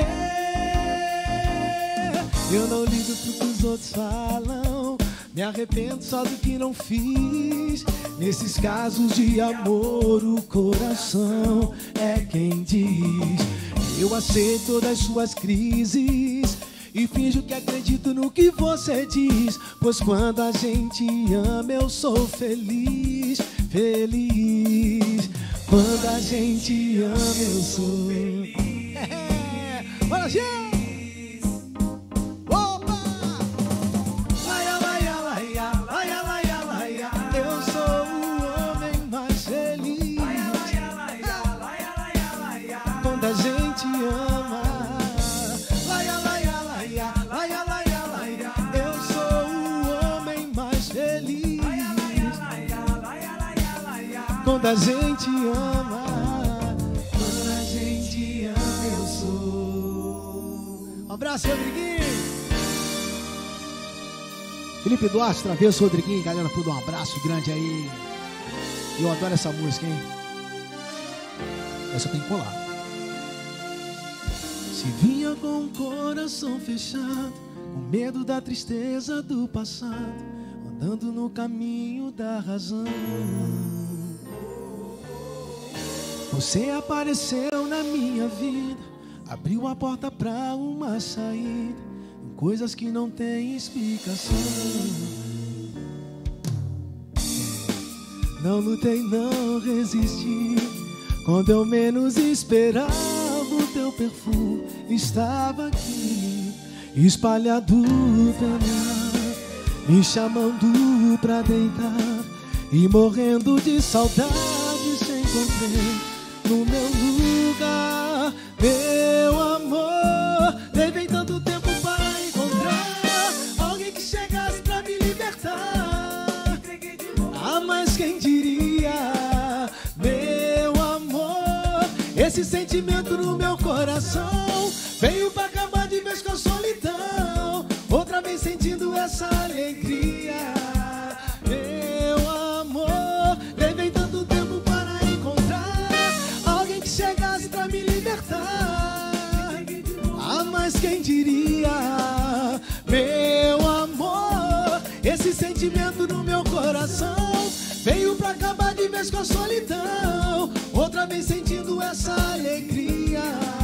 [SPEAKER 1] Eu não ligo pro que os outros falam. Me arrependo só do que não fiz. Nesses casos de amor, o coração é quem diz. Eu aceito todas as suas crises e finjo que acredito no que você diz. Pois quando a gente ama eu sou feliz, feliz. Quando a gente ama eu sou Bora, gente! Opa! Laia, laia, laia, laia, laia, laia. Eu sou o homem mais feliz. Laia, laia, laia, laia, laia, laia. Quando a gente ama. Laia, laia, laia, laia, laia, laia. Eu sou o homem mais feliz. Laia, laia, laia, laia, laia, laia. Quando a gente ama. Um abraço, Rodriguinho. Felipe Duarte, Travesso, Rodriguinho. Galera, tudo um abraço grande aí. Eu adoro essa música, hein? Essa tem que colar. Se vinha com o coração fechado, com medo da tristeza do passado, andando no caminho da razão, você apareceu na minha vida, abriu a porta pra uma saída, em coisas que não tem explicação. Não lutei, não resisti. Quando eu menos esperava, o teu perfume estava aqui, espalhado pelo ar, me chamando pra deitar. E morrendo de saudade, te encontrei no meu lugar. Meu amor, levei tanto tempo para encontrar alguém que chegasse pra me libertar. Ah, mas quem diria, meu amor, esse sentimento no meu coração veio pra acabar de vez com a solidão, outra vez sentindo essa alegria. Meu amor, levei tanto tempo para encontrar alguém que chegasse pra me libertar. Ah, mas quem diria, meu amor, esse sentimento no meu coração veio pra acabar de vez com a solidão, outra vez sentindo essa alegria.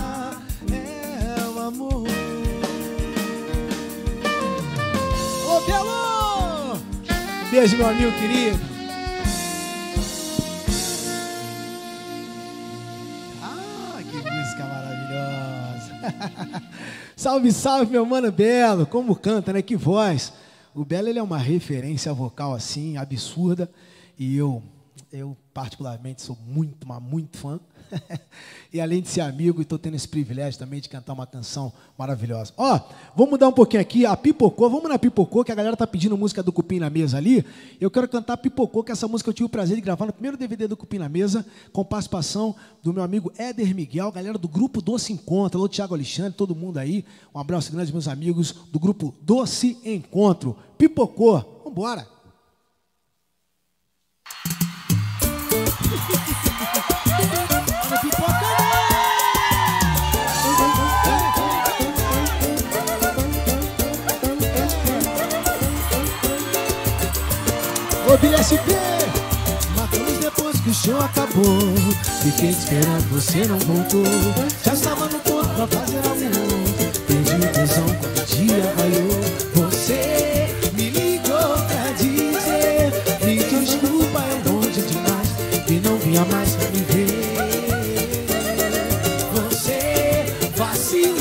[SPEAKER 1] É o amor. Ô, Belo! Beijo, meu amigo querido. Ah, que música maravilhosa. Salve, salve, meu mano Belo. Como canta, né? Que voz. O Belo, ele é uma referência vocal, assim, absurda. E eu particularmente, sou muito, mas muito fã. E além de ser amigo, estou tendo esse privilégio também de cantar uma canção maravilhosa. Ó, vamos mudar um pouquinho aqui, a Pipocô. Vamos na Pipocô, que a galera tá pedindo música do Cupim na Mesa ali. Eu quero cantar Pipocô, que essa música eu tive o prazer de gravar no primeiro DVD do Cupim na Mesa, com participação do meu amigo Éder Miguel, galera do grupo Doce Encontro. Alô, Thiago Alexandre, todo mundo aí. Um abraço grande, meus amigos do grupo Doce Encontro. Pipocô, vambora. Ô BSP, matamos depois que o show acabou. Fiquei te esperando, você não voltou. Já estava no ponto pra fazer amor. Perdi o tesão quando o dia raiou. Você me ligou pra dizer: me desculpa, é longe demais, e não vinha mais pra me ver. Você vacilou.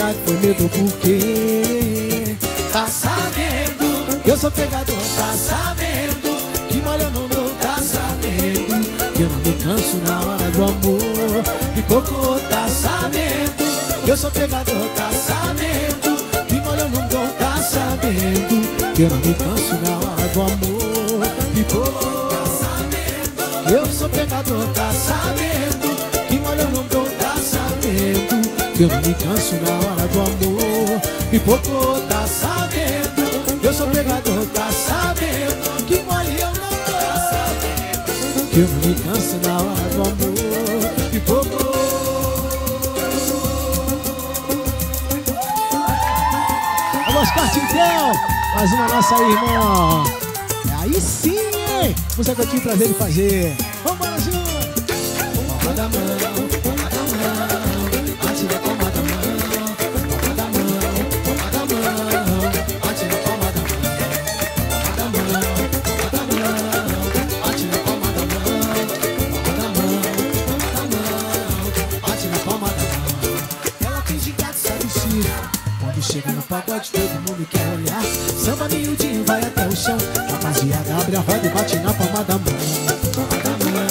[SPEAKER 3] verdade foi medo porque tá sabendo, eu sou pegador, tá sabendo, que molha não dou, tá sabendo, que eu não me canso na hora do amor. E cocô, tá sabendo, eu sou pegador, tá sabendo, que molha não dou, tá sabendo, que eu não me canso na hora do amor. E cocô, tá sabendo, eu sou pegador, tá sabendo, que molha não dou, tá sabendo, que eu não me canso na hora do amor. E cocô, tá sabendo, eu sou pegador, tá sabendo, que mole eu não dou, que eu não me canso na hora do amor. E cocô.
[SPEAKER 1] Vamos, Cartintel! Mais uma nossa irmã. Aí sim, hein? Música que eu tive o prazer de fazer. Vamos embora, junto!
[SPEAKER 3] Palma da mão, palma da mão, bate na palma da mão, palma da mão, palma da mão, bate na palma da mão, palma da mão, bate na palma da mão, palma da mão, bate na palma da mão. Ela tem gigante, sabe se quando chega no pagode todo mundo quer olhar. Samba miudinho vai até o chão, rapaziada abre a roda e bate na palma da mão, palma da mão,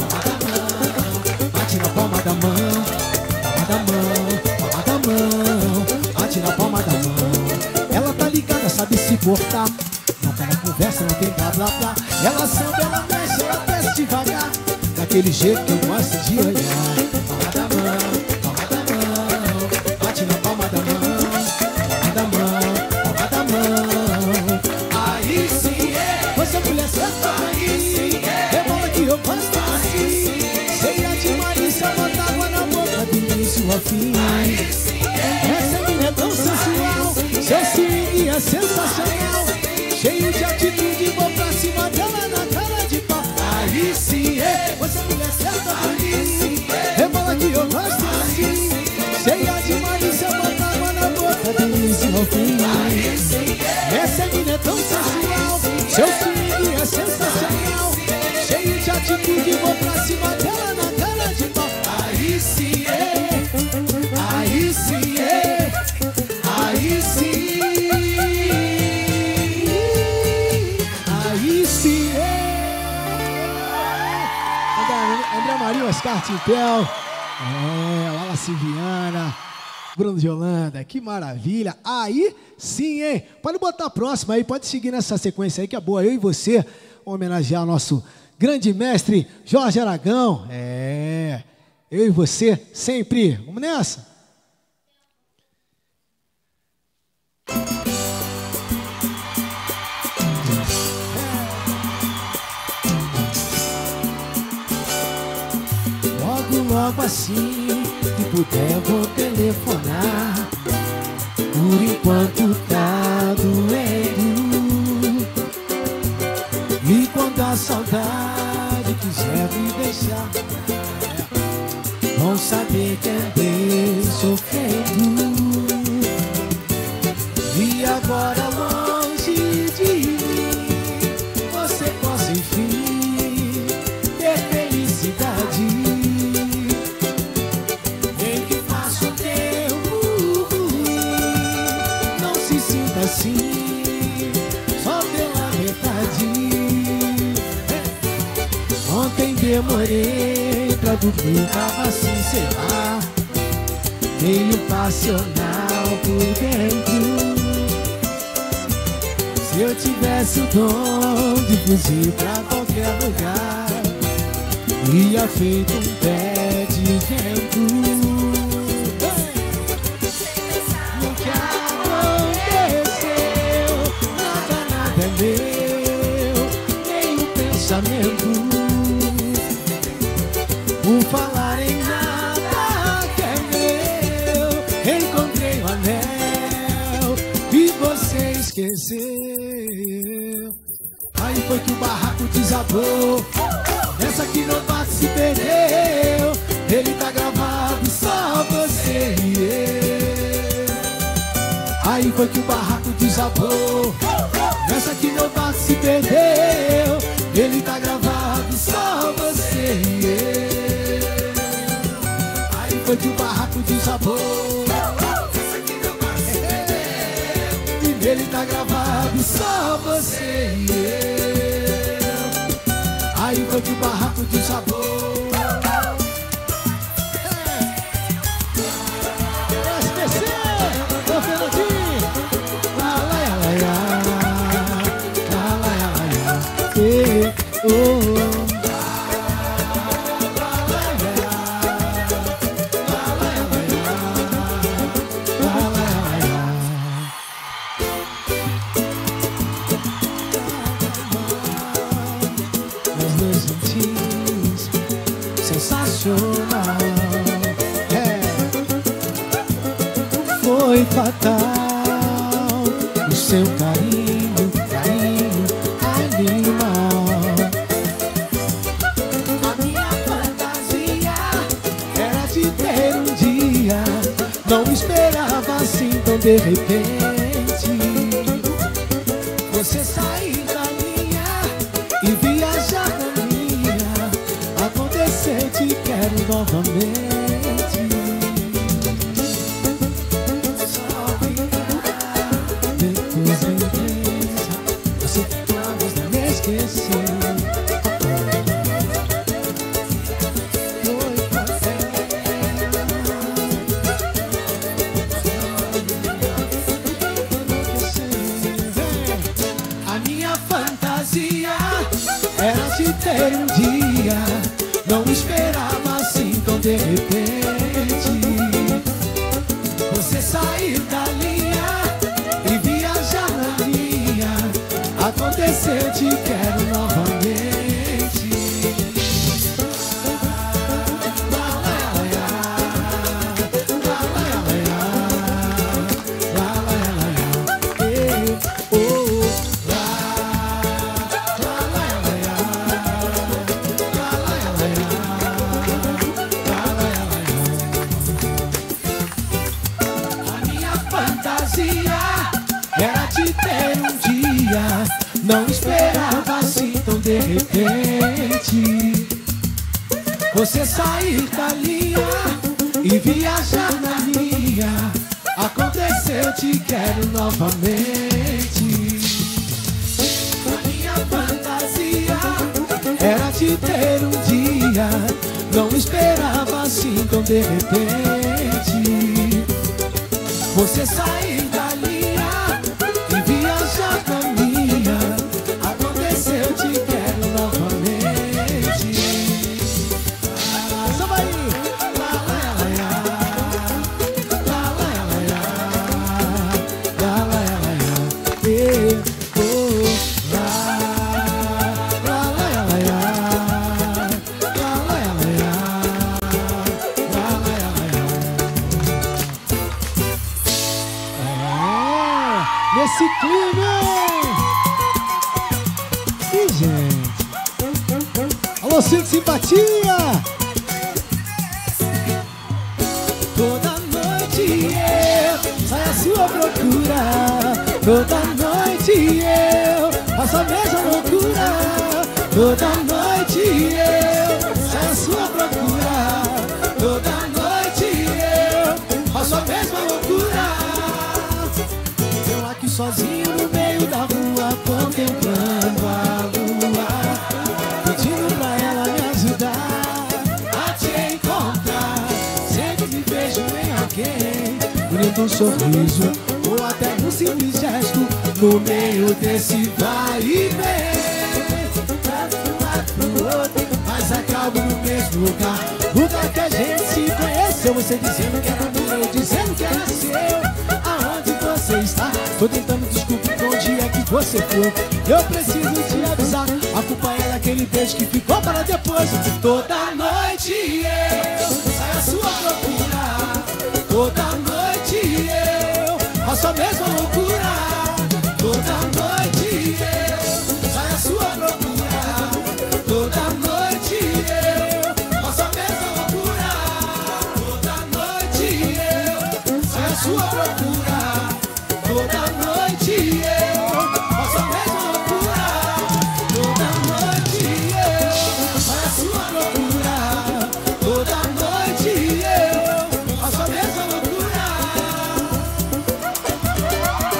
[SPEAKER 3] bate na palma da mão, palma da mão, palma da mão, bate na palma da mão. Ela tá ligada, sabe se portar, não tá na conversa, não tem blá blá blá. Ela samba, ela mexe, ela desce devagar, daquele jeito que eu gosto de olhar. Palma da mão, palma da mão, bate na palma da mão, palma da mão, palma da mão. Aí sim é, você mulher certa, aí sim é, rebola que eu gosto assim. Cheia de malícia, bota água na boca do início ao fim. Essa menina é tão sensual, seu swing é sensacional, cheio de atitude, vou pra cima dela na cara de pau. Aí sim é, você mulher certa pra mim, rebola que eu gosto assim. Cheia de malícia, bota água na boca do início ao fim. Essa menina é tão sensual, seu swing é sensacional, cheio de atitude, vou pra cima dela na cara de pau. Aí sim é, aí sim é, aí sim, aí sim é.
[SPEAKER 1] André Maria, Oscar Tintel, Lala Silviana, Bruno de Holanda, que maravilha. Aí sim, hein? Pode botar a próxima aí, pode seguir nessa sequência aí que é boa. Eu e você, homenagear o nosso grande mestre Jorge Aragão. Eu e você sempre. Vamos nessa?
[SPEAKER 3] Logo assim que puder vou telefonar, por enquanto tá doendo. E quando a saudade quiser me deixar, vão saber que andei sofrendo. E agora longe de mim, você possa enfim ter felicidade. Assim, só pela metade. Ontem demorei pra dormir, tava assim, sei lá, meio passional por dentro. Se eu tivesse o dom de fugir pra qualquer lugar, ia feito um pé de vento. Por falar em nada que é meu, encontrei o anel e você esqueceu. Aí foi que o barraco desabou, essa que não bate se perdeu. Ele tá gravado, só você e eu. Aí foi que o barraco desabou, essa que não bate se perdeu. Ele tá gravado, só você e eu. Aí foi que o barraco desabou, essa você e eu. Aí foi pro barraco de sabor. SPC, ô Fernandinho. Lá, lá, lá, lá. Lá, lá, lá, lá. Oh. Sensacional, foi fatal o seu carinho animal. A minha fantasia era de ter um dia, não esperava assim tão de repente. Você sair da linha e viajar na minha, aconteceu, te quero novamente. Só ficar depois da empresa, você talvez não me esqueceu. Foi a minha fantasia era de ter um dia, não esperava assim tão de repente. Você sair da linha e viajar na linha, aconteceu, te quero novamente. Lá, lá, lá, lá, lá, lá, lá, lá, oh, lá, lá, lá, era de ter um dia, não esperava assim tão de repente. Você sair da linha e viajar na linha, aconteceu, te quero novamente. A minha fantasia era de ter um dia, não esperava assim tão de repente. Você sair da linha e viajar na minha, aconteceu, te quero novamente. Samba aí! Lá, lá, lá, lá, lá, lá, lá, lá, nesse clima! E gente, alô, Ciro Simpatia! Toda noite eu saio à sua procura, toda noite eu faço a mesma loucura, toda noite eu saio à sua procura, toda noite eu faço a mesma loucura. Eu aqui sozinho no meio da rua, contemplando a lua, pedindo pra ela me ajudar a te encontrar. Sempre me vejo em alguém, bonito um sorriso ou até um simples gesto, no meio desse vai e vem, pra um lado pro outro, mas acabo no mesmo lugar. Lugar que a gente se conheceu, você dizendo que era meu, dizendo que era seu. Aonde você está? Tô tentando descobrir onde é que você foi. Eu preciso te avisar, a culpa é daquele beijo que ficou para depois. Toda noite eu saio à sua procura, toda noite eu faço a mesma loucura, toda noite eu saio à sua procura, toda noite eu faço a mesma loucura, toda noite eu saio à sua procura, toda noite eu faço a mesma loucura, toda noite eu saio à sua procura, toda noite eu faço a mesma loucura.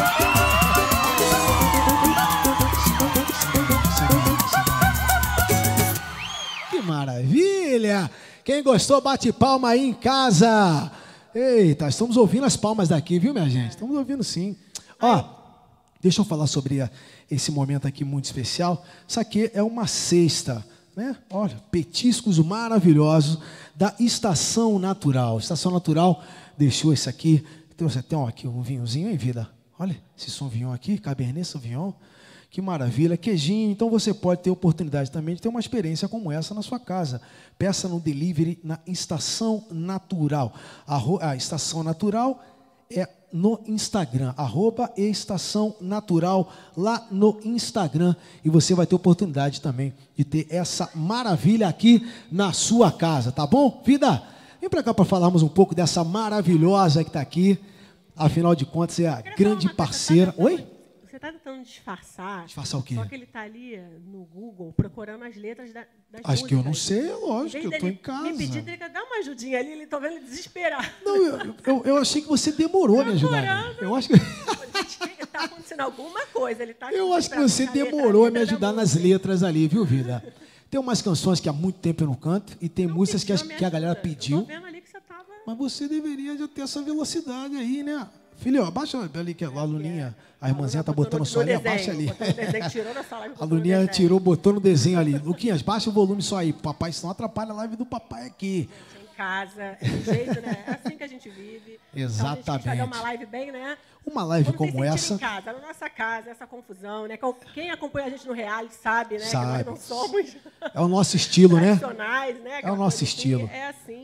[SPEAKER 1] Quem gostou, bate palma aí em casa. Eita, estamos ouvindo as palmas daqui, viu, minha gente? Estamos ouvindo sim. Ó, deixa eu falar sobre esse momento aqui muito especial. Isso aqui é uma cesta, né? Olha, petiscos maravilhosos da Estação Natural. Estação Natural deixou isso aqui. Trouxe até aqui um vinhozinho, hein, vida? Olha esse Sauvignon aqui, Cabernet Sauvignon. Que maravilha, queijinho. Então você pode ter oportunidade também de ter uma experiência como essa na sua casa. Peça no delivery na Estação Natural. A Estação Natural é no Instagram, @Estação Natural, lá no Instagram. E você vai ter oportunidade também de ter essa maravilha aqui na sua casa, tá bom? Vida, vem para cá para falarmos um pouco dessa maravilhosa que está aqui. Afinal de contas, é a grande parceira. Oi?
[SPEAKER 4] Você está tentando disfarçar.
[SPEAKER 1] Disfarçar o quê?
[SPEAKER 4] Só que ele está ali no Google procurando as letras das músicas.
[SPEAKER 1] Acho que eu não sei, lógico, eu estou em casa.
[SPEAKER 4] Me pedir, ele quer dar uma ajudinha ali, ele está vendo ele desesperado.
[SPEAKER 1] Não, eu achei que você demorou a me ajudar. Eu acho que...
[SPEAKER 4] Está acontecendo alguma coisa.
[SPEAKER 1] Eu acho que você demorou a me ajudar nas letras ali, viu, vida? Tem umas canções que há muito tempo eu não canto e tem músicas que a galera pediu.
[SPEAKER 4] Eu tô vendo ali que você estava...
[SPEAKER 1] Mas você deveria já ter essa velocidade aí, né? Filho, abaixa ali que a Luninha, a irmãzinha tá botando só ali, abaixa ali. A Luninha tirou, botou no desenho ali. Luquinhas, baixa o volume só aí. Papai, senão atrapalha a live do papai aqui.
[SPEAKER 4] Em casa, é do jeito, né? É assim que a gente vive.
[SPEAKER 1] Exatamente.
[SPEAKER 4] Então, a gente vai fazer uma live bem, né?
[SPEAKER 1] Uma live como essa.
[SPEAKER 4] Em casa, na nossa casa, essa confusão, né? Quem acompanha a gente no reality sabe, né?
[SPEAKER 1] Sabe.
[SPEAKER 4] Que nós não somos...
[SPEAKER 1] É o nosso estilo, né?
[SPEAKER 4] Né?
[SPEAKER 1] É o nosso estilo.
[SPEAKER 4] É assim.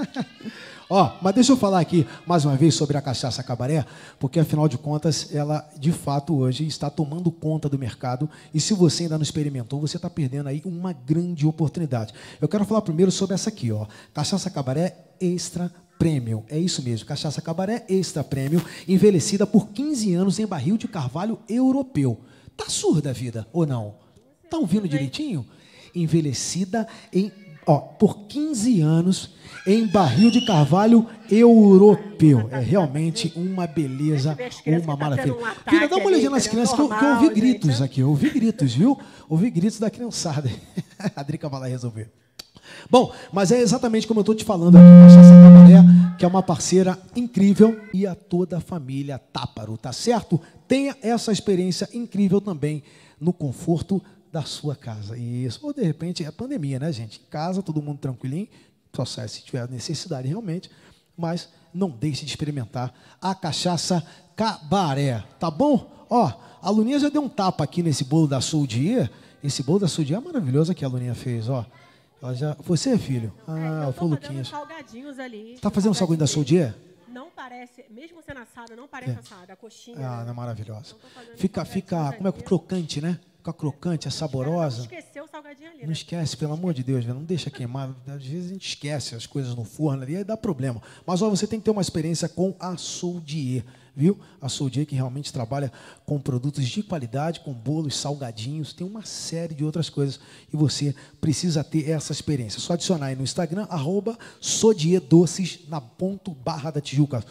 [SPEAKER 1] Ó, mas deixa eu falar aqui mais uma vez sobre a Cachaça Cabaré, porque afinal de contas ela de fato hoje está tomando conta do mercado e se você ainda não experimentou, você está perdendo aí uma grande oportunidade. Eu quero falar primeiro sobre essa aqui, ó, Cachaça Cabaré Extra Premium. É isso mesmo, Cachaça Cabaré Extra Premium, envelhecida por 15 anos em barril de carvalho europeu. Tá surda a vida ou não? Tá ouvindo direitinho? Envelhecida por 15 anos em barril de carvalho europeu. É realmente uma beleza, uma maravilha. Filha, dá uma olhadinha nas crianças, que eu ouvi gritos aqui. Eu ouvi gritos, viu? Ouvi gritos da criançada. A Drica vai lá resolver. Bom, mas é exatamente como eu estou te falando aqui, Cachaça Cabaré, que é uma parceira incrível, e a toda a família Táparo, tá certo? Tenha essa experiência incrível também no conforto da sua casa. Isso. Ou, de repente, é pandemia, né, gente? Em casa, todo mundo tranquilinho, só sai se tiver necessidade realmente, mas não deixe de experimentar a Cachaça Cabaré, tá bom? Ó, a Luninha já deu um tapa aqui nesse bolo da Soudier. Esse bolo da Soudier é maravilhoso que a Luninha fez, ó. Ela já... Você, filho? Ah, foi o Luquinhas.
[SPEAKER 4] Salgadinhos ali.
[SPEAKER 1] Tá fazendo salgadinho da Soudier?
[SPEAKER 4] Não parece, mesmo sendo assada, não parece assada. A coxinha.
[SPEAKER 1] Ah, não é maravilhosa. Fica, como é que crocante, né? Fica crocante, é saborosa.
[SPEAKER 4] Não esqueceu o salgadinho ali, né?
[SPEAKER 1] Não esquece, pelo amor de Deus, não deixa queimar. Às vezes a gente esquece as coisas no forno ali, aí dá problema. Mas ó, você tem que ter uma experiência com a Soudier, viu? A Soudier que realmente trabalha com produtos de qualidade, com bolos, salgadinhos, tem uma série de outras coisas e você precisa ter essa experiência. Só adicionar aí no Instagram, @SoudierDoces na ponto barra da Tijuca.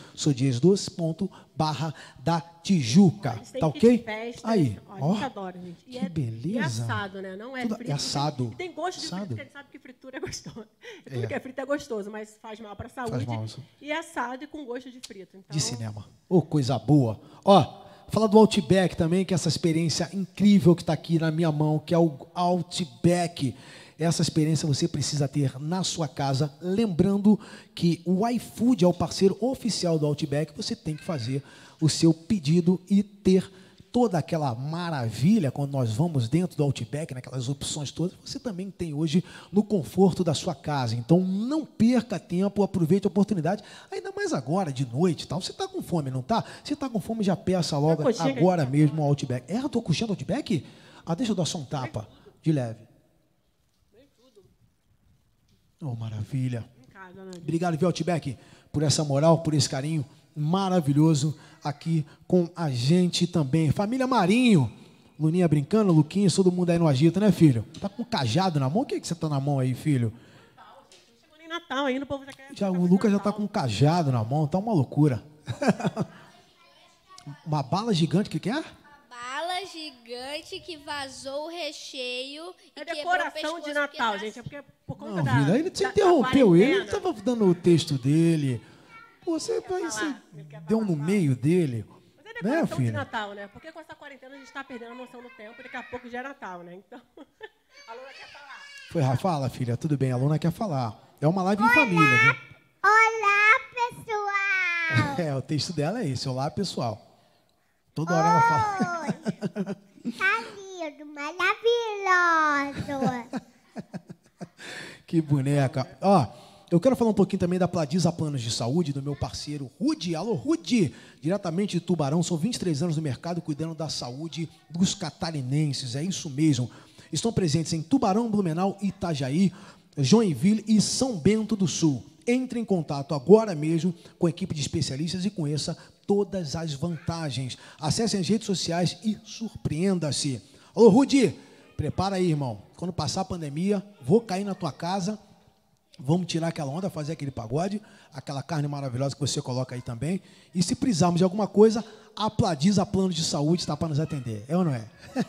[SPEAKER 1] SoudierDoces.barra-da-Tijuca. Tá ok?
[SPEAKER 4] Festa,
[SPEAKER 1] aí, ó.
[SPEAKER 4] Eu adoro, gente.
[SPEAKER 1] Que beleza.
[SPEAKER 4] E assado, né? Não é frito.
[SPEAKER 1] É assado.
[SPEAKER 4] E tem gosto de frito, porque a gente sabe que fritura é gostoso. Tudo que é frito é gostoso, mas faz mal para a saúde.
[SPEAKER 1] Faz mal, isso.
[SPEAKER 4] E é assado e com gosto de frito. Então...
[SPEAKER 1] De cinema. Ô, coisa boa. Ó, falar do Outback também, que é essa experiência incrível que está aqui na minha mão, que é o Outback. Essa experiência você precisa ter na sua casa. Lembrando que o iFood é o parceiro oficial do Outback. Você tem que fazer o seu pedido e ter toda aquela maravilha quando nós vamos dentro do Outback, naquelas opções todas, você também tem hoje no conforto da sua casa. Então, não perca tempo, aproveite a oportunidade, ainda mais agora, de noite e tal. Você está com fome, não está? Se está com fome, já peça logo agora mesmo ao Outback. É a tua coxinha do Outback? Ah, deixa eu dar só um tapa, de leve. Oh, maravilha. Obrigado, viu, Outback, por essa moral, por esse carinho maravilhoso aqui com a gente também. Família Marinho, Luninha brincando, Luquinhas, todo mundo aí no agito, né, filho? Tá com cajado na mão? O que você tá na mão aí, filho?
[SPEAKER 4] Não chegou nem Natal ainda, o povo já quer...
[SPEAKER 1] O Lucas já tá com um cajado na mão, tá uma loucura. Uma bala gigante, o que é?
[SPEAKER 2] Bala gigante.
[SPEAKER 5] gigante que vazou o recheio e
[SPEAKER 4] É
[SPEAKER 5] quebrou o
[SPEAKER 4] decoração
[SPEAKER 5] pescoço
[SPEAKER 4] de Natal,
[SPEAKER 5] porque
[SPEAKER 4] gente. É porque por conta
[SPEAKER 1] Não,
[SPEAKER 4] da...
[SPEAKER 1] vida, ele te
[SPEAKER 4] da
[SPEAKER 1] interrompeu, ele
[SPEAKER 4] quarentena.
[SPEAKER 1] estava dando o texto dele. Você deu no meio dele.
[SPEAKER 4] Mas é
[SPEAKER 1] Né,
[SPEAKER 4] decoração de
[SPEAKER 1] filha?
[SPEAKER 4] Natal, né? Porque com essa quarentena a gente está perdendo a noção do tempo e daqui a pouco já é Natal, né? Então, a Luna quer falar.
[SPEAKER 1] Foi, Rafa? Fala, filha. Tudo bem, a Luna quer falar. É uma live em família, viu?
[SPEAKER 2] Olá, pessoal.
[SPEAKER 1] É, o texto dela é esse. Olá, pessoal. Toda hora ela fala.
[SPEAKER 2] Oi. Tá lindo, maravilhoso.
[SPEAKER 1] Que boneca. Ó, eu quero falar um pouquinho também da Pladisa Planos de Saúde, do meu parceiro Rudy. Alô, Rudy, diretamente de Tubarão. São 23 anos no mercado cuidando da saúde dos catarinenses. É isso mesmo. Estão presentes em Tubarão, Blumenau, Itajaí, Joinville e São Bento do Sul. Entre em contato agora mesmo com a equipe de especialistas e conheça todas as vantagens. Acesse as redes sociais e surpreenda-se. Alô, Rudy, prepara aí, irmão. Quando passar a pandemia, vou cair na tua casa. Vamos tirar aquela onda, fazer aquele pagode, aquela carne maravilhosa que você coloca aí também. E se precisarmos de alguma coisa, a Pladisa Planos de Saúde está para nos atender. É ou não é?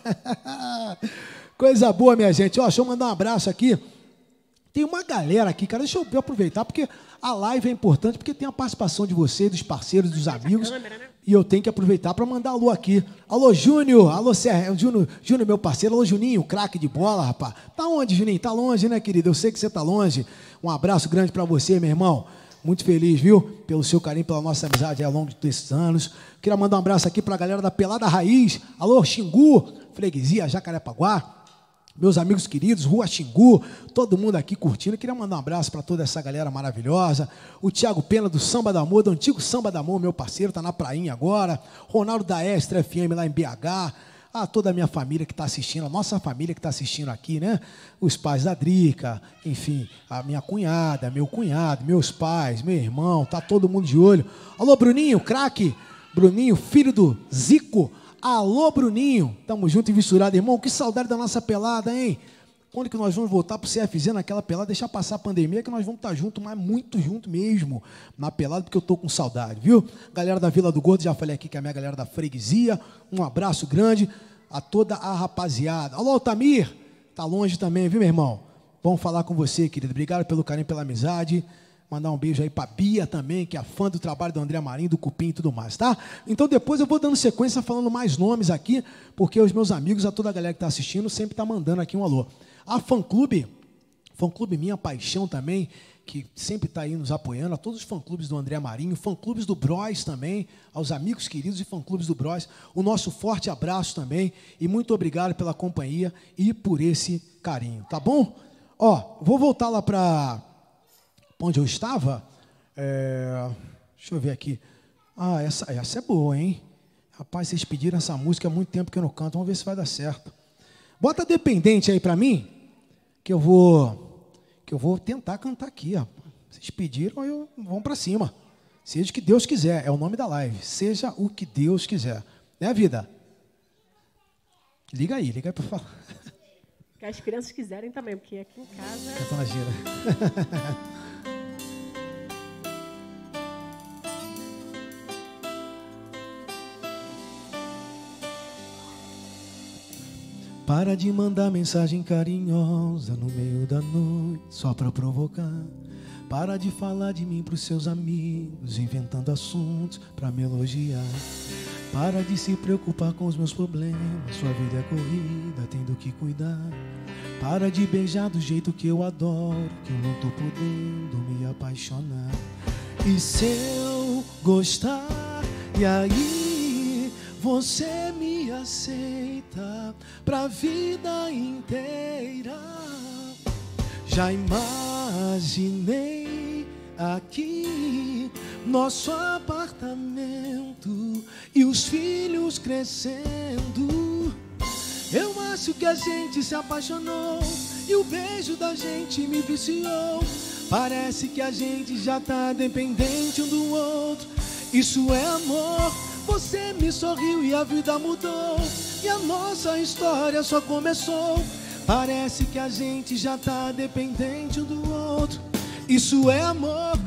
[SPEAKER 1] Coisa boa, minha gente. Ó, deixa eu mandar um abraço aqui. Tem uma galera aqui, cara. Deixa eu aproveitar, porque a live é importante, porque tem a participação de vocês, dos parceiros, dos amigos. E eu tenho que aproveitar para mandar alô aqui. Alô, Júnior. Alô, Júnior, meu parceiro. Alô, Juninho, craque de bola, rapaz. Tá onde, Juninho? Tá longe, né, querido? Eu sei que você tá longe. Um abraço grande para você, meu irmão. Muito feliz, viu? Pelo seu carinho, pela nossa amizade ao longo desses anos. Queria mandar um abraço aqui para a galera da Pelada Raiz. Alô, Xingu, Freguesia, Jacarepaguá. Meus amigos queridos, Rua Xingu, todo mundo aqui curtindo. Queria mandar um abraço para toda essa galera maravilhosa. O Thiago Pena, do Samba da Amor, do antigo Samba da Amor, meu parceiro, está na prainha agora. Ronaldo da Extra FM lá em BH. A toda a minha família que está assistindo, a nossa família que está assistindo aqui, né? Os pais da Drica, enfim, a minha cunhada, meu cunhado, meus pais, meu irmão, tá todo mundo de olho. Alô, Bruninho, craque. Bruninho, filho do Zico. Alô, Bruninho, tamo junto e misturado, irmão. Que saudade da nossa pelada, hein? Quando que nós vamos voltar pro CFZ naquela pelada, deixar passar a pandemia, que nós vamos estar junto, mas muito junto mesmo, na pelada, porque eu tô com saudade, viu? Galera da Vila do Gordo, já falei aqui que é a minha galera da freguesia. Um abraço grande a toda a rapaziada. Alô, Altamir, tá longe também, viu, meu irmão? Vamos falar com você, querido. Obrigado pelo carinho, pela amizade. Mandar um beijo aí pra Bia também, que é fã do trabalho do André Marinho, do Cupim e tudo mais, tá? Então depois eu vou dando sequência falando mais nomes aqui, porque os meus amigos, a toda a galera que está assistindo, sempre está mandando aqui um alô. A fã-clube Minha Paixão também, que sempre está aí nos apoiando, a todos os fã-clubes do André Marinho, fã-clubes do Bros também, aos amigos queridos e fã-clubes do Bros, o nosso forte abraço também, e muito obrigado pela companhia e por esse carinho, tá bom? Ó, vou voltar lá para onde eu estava. Deixa eu ver aqui. Ah, essa é boa, hein? Rapaz, vocês pediram essa música há muito tempo que eu não canto. Vamos ver se vai dar certo. Bota Dependente aí para mim, que eu vou tentar cantar aqui. Ó. Vocês pediram, vamos para cima. Seja o que Deus quiser. É o nome da live. Seja o que Deus quiser. Né, vida? Liga aí para falar.
[SPEAKER 4] Que as crianças quiserem também, porque aqui em casa...
[SPEAKER 1] Cantando a gira. Para de mandar mensagem carinhosa no meio da noite, só pra provocar. Para de falar de mim pros seus amigos, inventando assuntos pra me elogiar. Para de se preocupar com os meus problemas, sua vida é corrida, tem do que cuidar. Para de beijar do jeito que eu adoro, que eu não tô podendo me apaixonar. E se eu gostar, e aí você me aceita pra vida inteira. Já imaginei aqui nosso apartamento e os filhos crescendo. Eu acho que a gente se apaixonou e o beijo da gente me viciou. Parece que a gente já tá dependente um do outro. Isso é amor. Você me sorriu e a vida mudou, e a nossa história só começou. Parece que a gente já tá dependente um do outro. Isso é amor.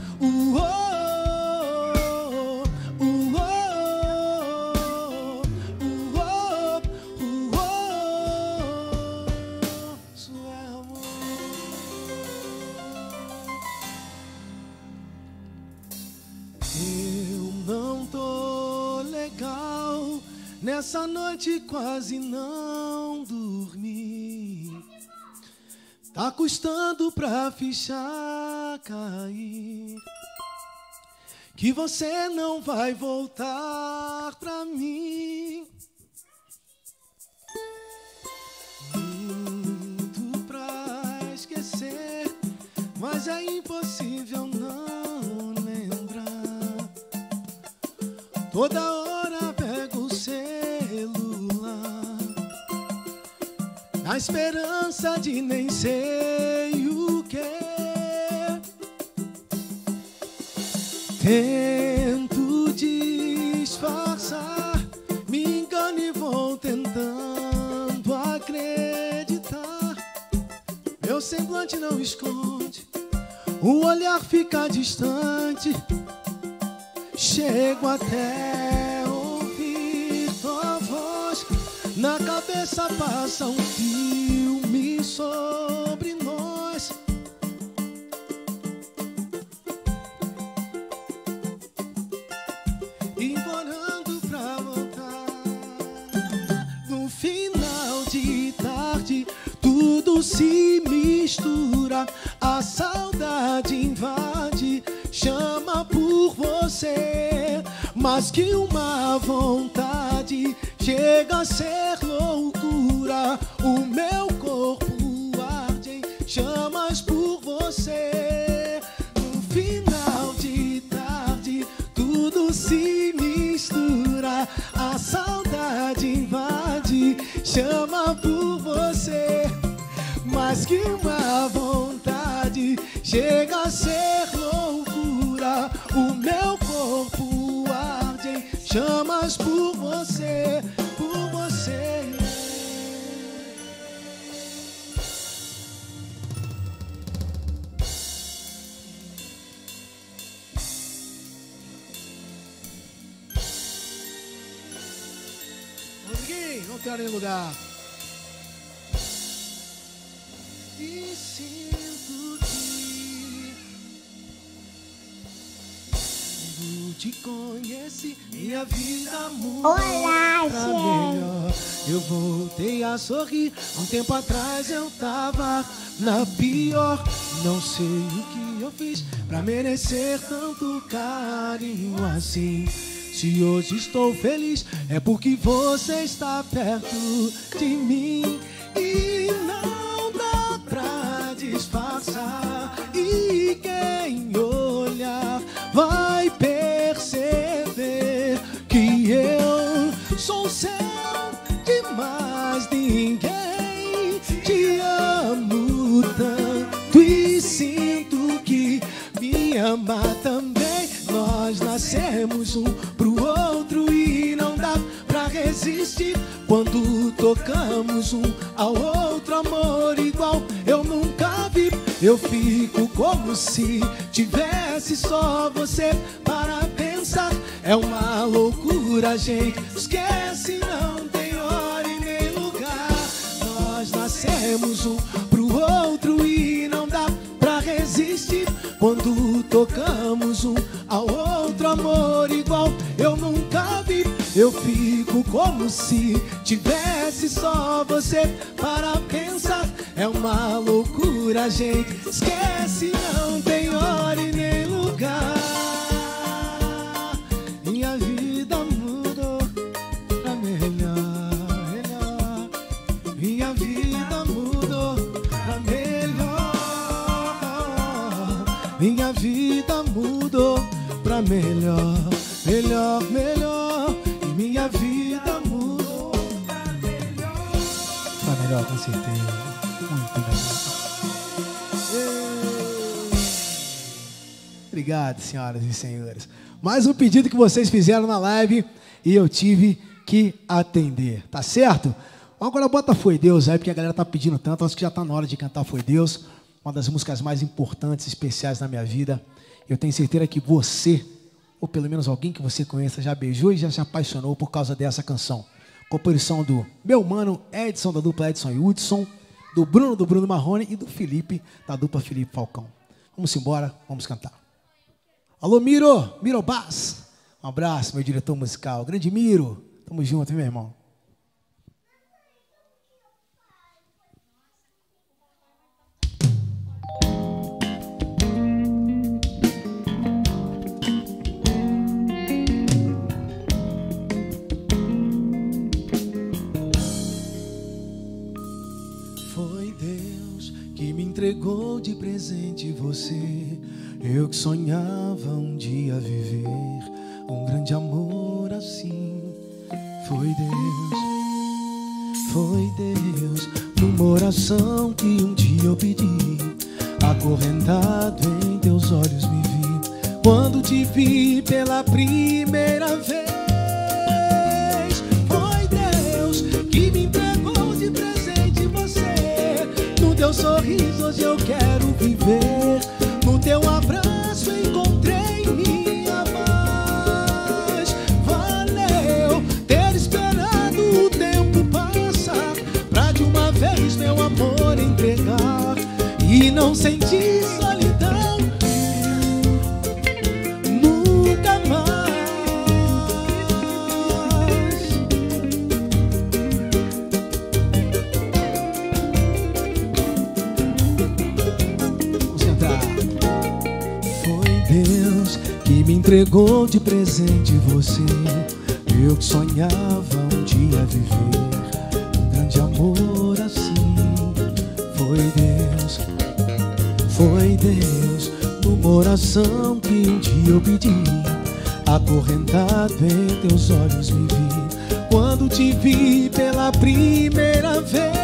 [SPEAKER 3] essa noite quase não dormi. Tá custando pra ficha cair, que você não vai voltar pra mim. Muito pra esquecer, mas é impossível não lembrar. Toda hora pego o celular, na esperança de nem sei o que. Tento disfarçar, me engano e vou tentando acreditar. Meu semblante não esconde, o olhar fica distante. Chego até ouvir tua voz, na cabeça passa um filme sobre nós. Implorando pra voltar. No final de tarde, tudo se mistura, a saudade invade, chama por você, mas que uma vontade chega a ser loucura. O meu corpo arde em chamas por você. No final de tarde, tudo se mistura, a saudade invade, chama por você, mas que uma vontade chega a ser loucura. O meu corpo arde em chamas por você, por você. Rodriguinho, não quero nem lugar. E sinto que quando te conheci, minha vida mudou
[SPEAKER 2] Olá,
[SPEAKER 3] pra
[SPEAKER 2] gente.
[SPEAKER 3] melhor. Eu voltei a sorrir. Há um tempo atrás eu tava na pior. Não sei o que eu fiz pra merecer tanto carinho assim. Se hoje estou feliz, é porque você está perto de mim. E não dá pra disfarçar, e quem olhar vai perceber que eu sou seu de mais ninguém. Te amo tanto e sinto que me ama também. Nós nascemos um pro outro e não dá pra resistir. Quando tocamos um ao outro, amor igual eu nunca vi. Eu fico como se tivesse só você para pensar. É uma loucura, gente, esquece, não tem hora e nem lugar. Nós nascemos um pro outro e não dá pra resistir. Quando tocamos um ao outro, amor igual eu nunca vi. Eu fico como se tivesse só você para pensar. É uma loucura, gente, esquece, não tem hora e nem lugar. Minha vida mudou pra melhor, melhor. Minha vida mudou pra melhor. Minha vida mudou pra melhor, melhor, melhor. E minha vida mudou pra melhor, com certeza. Muito melhor. Obrigado, senhoras e senhores. Mais um pedido que vocês fizeram na live e eu tive que atender, tá certo? Agora bota Foi Deus aí, porque a galera tá pedindo tanto. Acho que já tá na hora de cantar Foi Deus, uma das músicas mais importantes, especiais na minha vida. Eu tenho certeza que você, ou pelo menos alguém que você conheça, já beijou e já se apaixonou por causa dessa canção. Composição do meu mano Edson, da dupla Edson e Hudson, do Bruno Marrone e do Felipe, da dupla Felipe Falcão. Vamos embora, vamos cantar. Alô, Miro Bass. Um abraço, meu diretor musical. Grande Miro.
[SPEAKER 1] Tamo junto, hein, meu irmão?
[SPEAKER 3] Foi Deus que me entregou de presente você. Eu que sonhava um dia viver um grande amor assim. Foi Deus, numa oração que um dia eu pedi. Acorrentado em teus olhos me vi, quando te vi pela primeira vez. Foi Deus que me entregou de presente você. No teu sorriso hoje eu quero viver, no teu abraço encontrei minha paz. Valeu ter esperado o tempo passar, pra de uma vez meu amor entregar e não sentir solidão nunca mais.
[SPEAKER 1] Vamos sentar.
[SPEAKER 3] Foi Deus que me entregou de presente você. Eu que sonhava um dia viver um grande amor assim. Foi Deus, numa oração que um dia eu pedi. Acorrentado em teus olhos me vi, quando te vi pela primeira vez.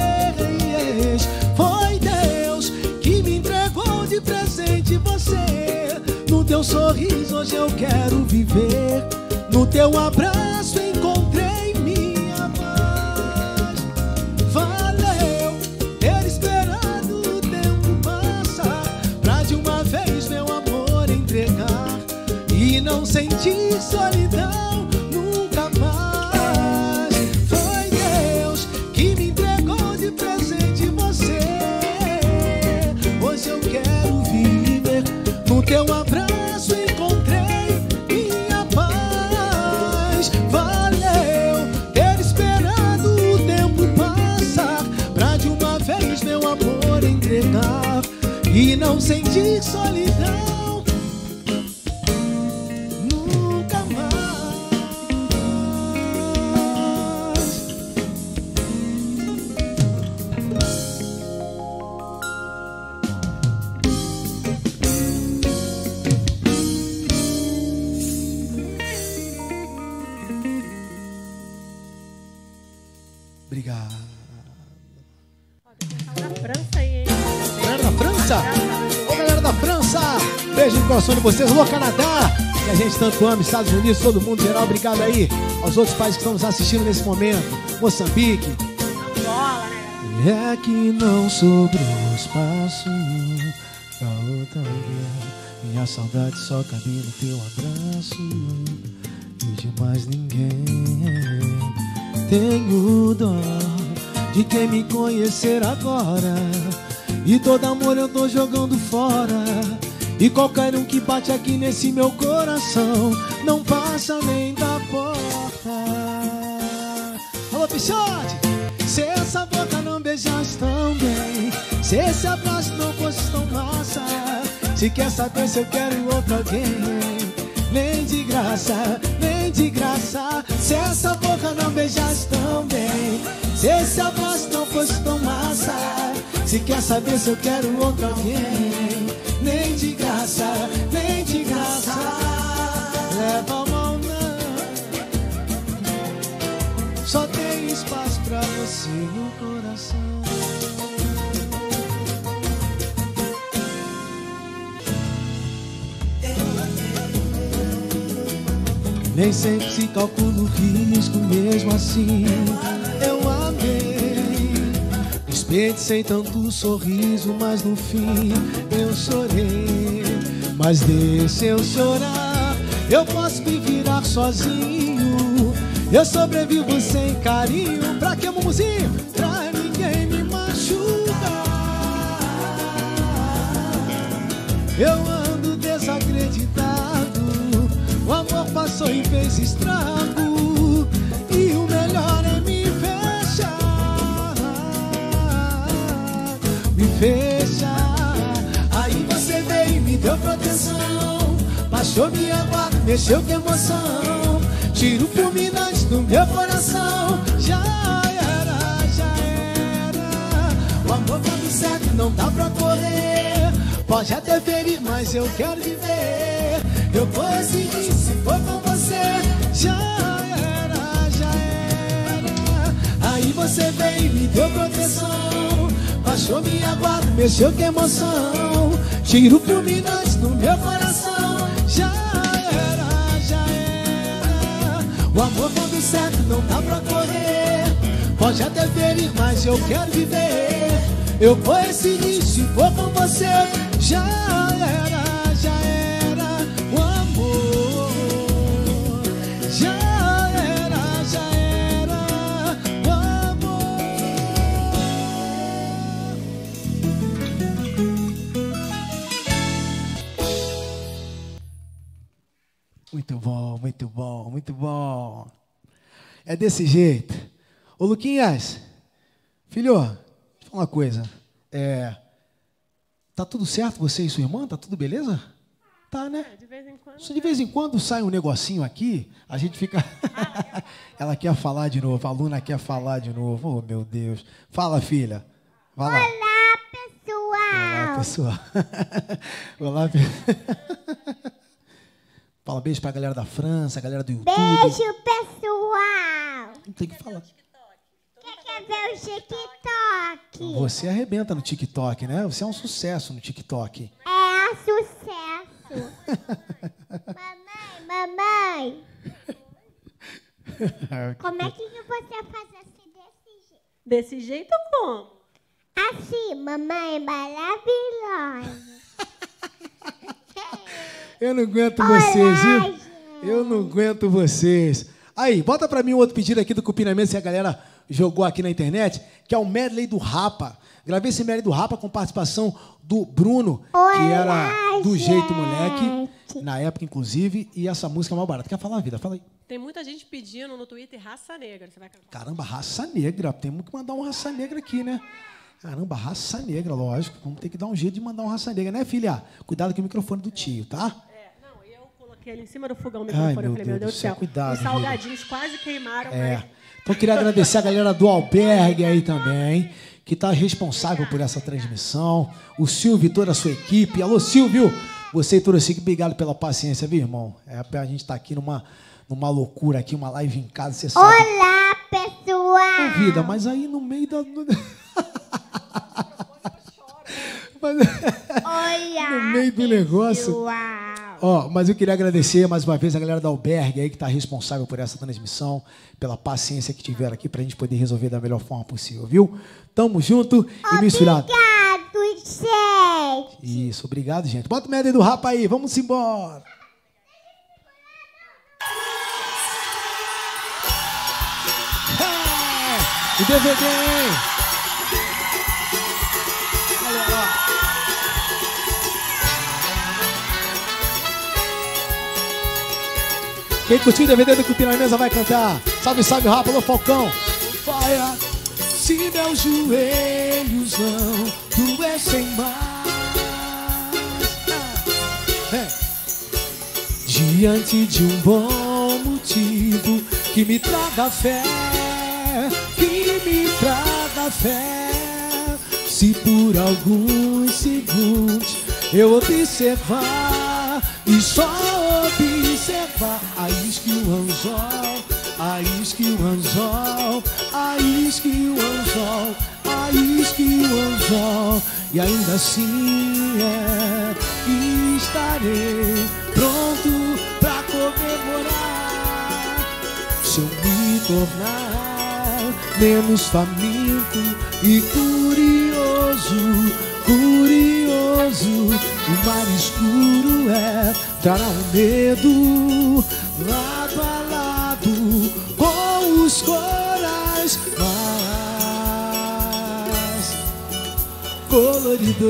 [SPEAKER 3] Foi Deus que me entregou de presente você. No teu sorriso hoje eu quero viver, no teu abraço encontrei minha paz. Valeu ter esperado o tempo passar, pra de uma vez meu amor entregar e não sentir solidão nunca mais. Foi Deus que me entregou de presente você. Hoje eu quero viver, no teu abraço encontrei minha paz. Valeu ter esperado o tempo passar, pra de uma vez meu amor entregar e não sentir solidão nunca mais. Obrigado.
[SPEAKER 4] Na França aí, hein?
[SPEAKER 1] Galera da França! Ô, galera da França! Beijo no coração de vocês. Alô, Canadá! Que a gente tanto ama, Estados Unidos, todo mundo geral. Obrigado aí aos outros países que estão nos assistindo nesse momento. Moçambique.
[SPEAKER 4] Angola, né?
[SPEAKER 3] É que não sobrou espaço pra outra alguém. Minha saudade só cabe no teu abraço e de mais ninguém. Tenho dó de quem me conhecer agora, e todo amor eu tô jogando fora. E qualquer um que bate aqui nesse meu coração não passa nem da porta. Alô, Pichote! Se essa boca não beijasse tão bem, se esse abraço não fosse tão massa, se quer saber se eu quero outro alguém, nem de graça, nem de graça. Se essa boca não beijasse tão bem, se esse abraço não fosse tão massa, se quer saber se eu quero outro alguém, nem de graça, nem de graça. Leva a mão não, só tem espaço pra você no coração. Nem sempre se calcula o risco, mesmo assim eu amei. Desperdicei tanto sorriso, mas no fim eu chorei. Mas deixa eu chorar, eu posso me virar sozinho. Eu sobrevivo sem carinho. Pra que, mumuzinho? Pra ninguém me machucar. Eu ando desacreditado, o amor passou e fez estrago. me fecha. Aí você veio e me deu proteção, baixou minha guarda, mexeu com emoção, tiro fulminante do meu coração. Já era, já era. O amor quando certo não dá pra correr, pode até ferir, mas eu quero viver. Eu vou decidir se for com você. Já era, já era. Aí você veio e me deu proteção, baixou minha guarda, mexeu com emoção, tiro fulminante no meu coração. Já era, já era. O amor quando certo não dá pra correr, pode até ferir, mas eu quero viver. Eu vou decidir se for com você. Já era, já era. O amor já era, já era. O amor.
[SPEAKER 1] Muito bom, muito bom, muito bom. É desse jeito. Ô, Luquinhas, filho, deixa eu falar uma coisa. Tá tudo certo você e sua irmã? Tá tudo beleza? Tá, né?
[SPEAKER 4] De vez em quando.
[SPEAKER 1] Só de vez em quando sai um negocinho aqui, a gente fica... Ela quer falar de novo, a aluna quer falar de novo. Oh, meu Deus. Fala, filha. Vai lá.
[SPEAKER 2] Olá, pessoal.
[SPEAKER 1] Olá, pessoal. Olá, fala beijo pra galera da França, galera do YouTube.
[SPEAKER 2] Beijo, pessoal.
[SPEAKER 1] Não tem que falar.
[SPEAKER 2] Quer ver o TikTok?
[SPEAKER 1] Você arrebenta no TikTok, né? Você é um sucesso no TikTok.
[SPEAKER 2] É sucesso. Mamãe. Como é que você faz assim desse jeito?
[SPEAKER 4] Desse jeito como?
[SPEAKER 2] Assim, mamãe maravilhosa.
[SPEAKER 1] Eu não aguento
[SPEAKER 2] Olá,
[SPEAKER 1] vocês, viu?
[SPEAKER 2] gente.
[SPEAKER 1] Eu não aguento vocês. Aí, bota pra mim um outro pedido aqui do Cupinamento, se a galera jogou aqui na internet, que é o medley do Rapa. Gravei esse medley do Rapa com participação do Bruno, que era do Jeito Moleque, na época, inclusive, e essa música é mais barata. Quer falar, vida? Fala aí.
[SPEAKER 4] Tem muita gente pedindo no Twitter Raça Negra. Você vai cantar?
[SPEAKER 1] Caramba, Raça Negra. Temos que mandar um Raça Negra aqui, né? Caramba, Raça Negra, lógico. Vamos ter que dar um jeito de mandar um Raça Negra, né, filha? Cuidado com o microfone do tio, tá?
[SPEAKER 4] Não, eu coloquei ele em cima do fogão o microfone.
[SPEAKER 1] Ai,
[SPEAKER 4] Eu falei, meu Deus do céu.
[SPEAKER 1] cuidado,
[SPEAKER 4] Os salgadinhos quase queimaram. Mas...
[SPEAKER 1] Então, eu queria agradecer a galera do Albergue aí também, que está responsável por essa transmissão. O Silvio e toda a sua equipe. Alô, Silvio! Você e toda a sua equipe, obrigado pela paciência, viu, irmão? A gente está aqui numa loucura aqui, uma live em casa, você sabe.
[SPEAKER 2] Olá, pessoal.
[SPEAKER 1] Ô, vida, mas aí no meio da...
[SPEAKER 2] Olá,
[SPEAKER 1] no meio do negócio.
[SPEAKER 2] pessoal.
[SPEAKER 1] Ó, mas eu queria agradecer mais uma vez a galera da Albergue aí que está responsável por essa transmissão, pela paciência que tiveram aqui para a gente poder resolver da melhor forma possível, viu? Tamo junto e misturado.
[SPEAKER 2] Obrigado, gente.
[SPEAKER 1] Isso, obrigado, gente. Bota o medley do Rapa aí, vamos embora. O DVD, hein? Olha lá. Quem curtiu o DVD do Cupim na Mesa vai cantar. Salve, salve, Rapa, alô, Falcão. Fire. Se meus joelhos não doessem mais, diante de um bom motivo que me traga fé, que me traga fé. Se por alguns segundos eu observar e só observar a isca e o anzol, a isca e o anzol, a isca e o anzol, a isca e o anzol, e ainda assim estarei pronto pra comemorar se eu me tornar menos faminto e curioso, curioso. O mar escuro trará um medo lado a lado com os corais mais coloridos.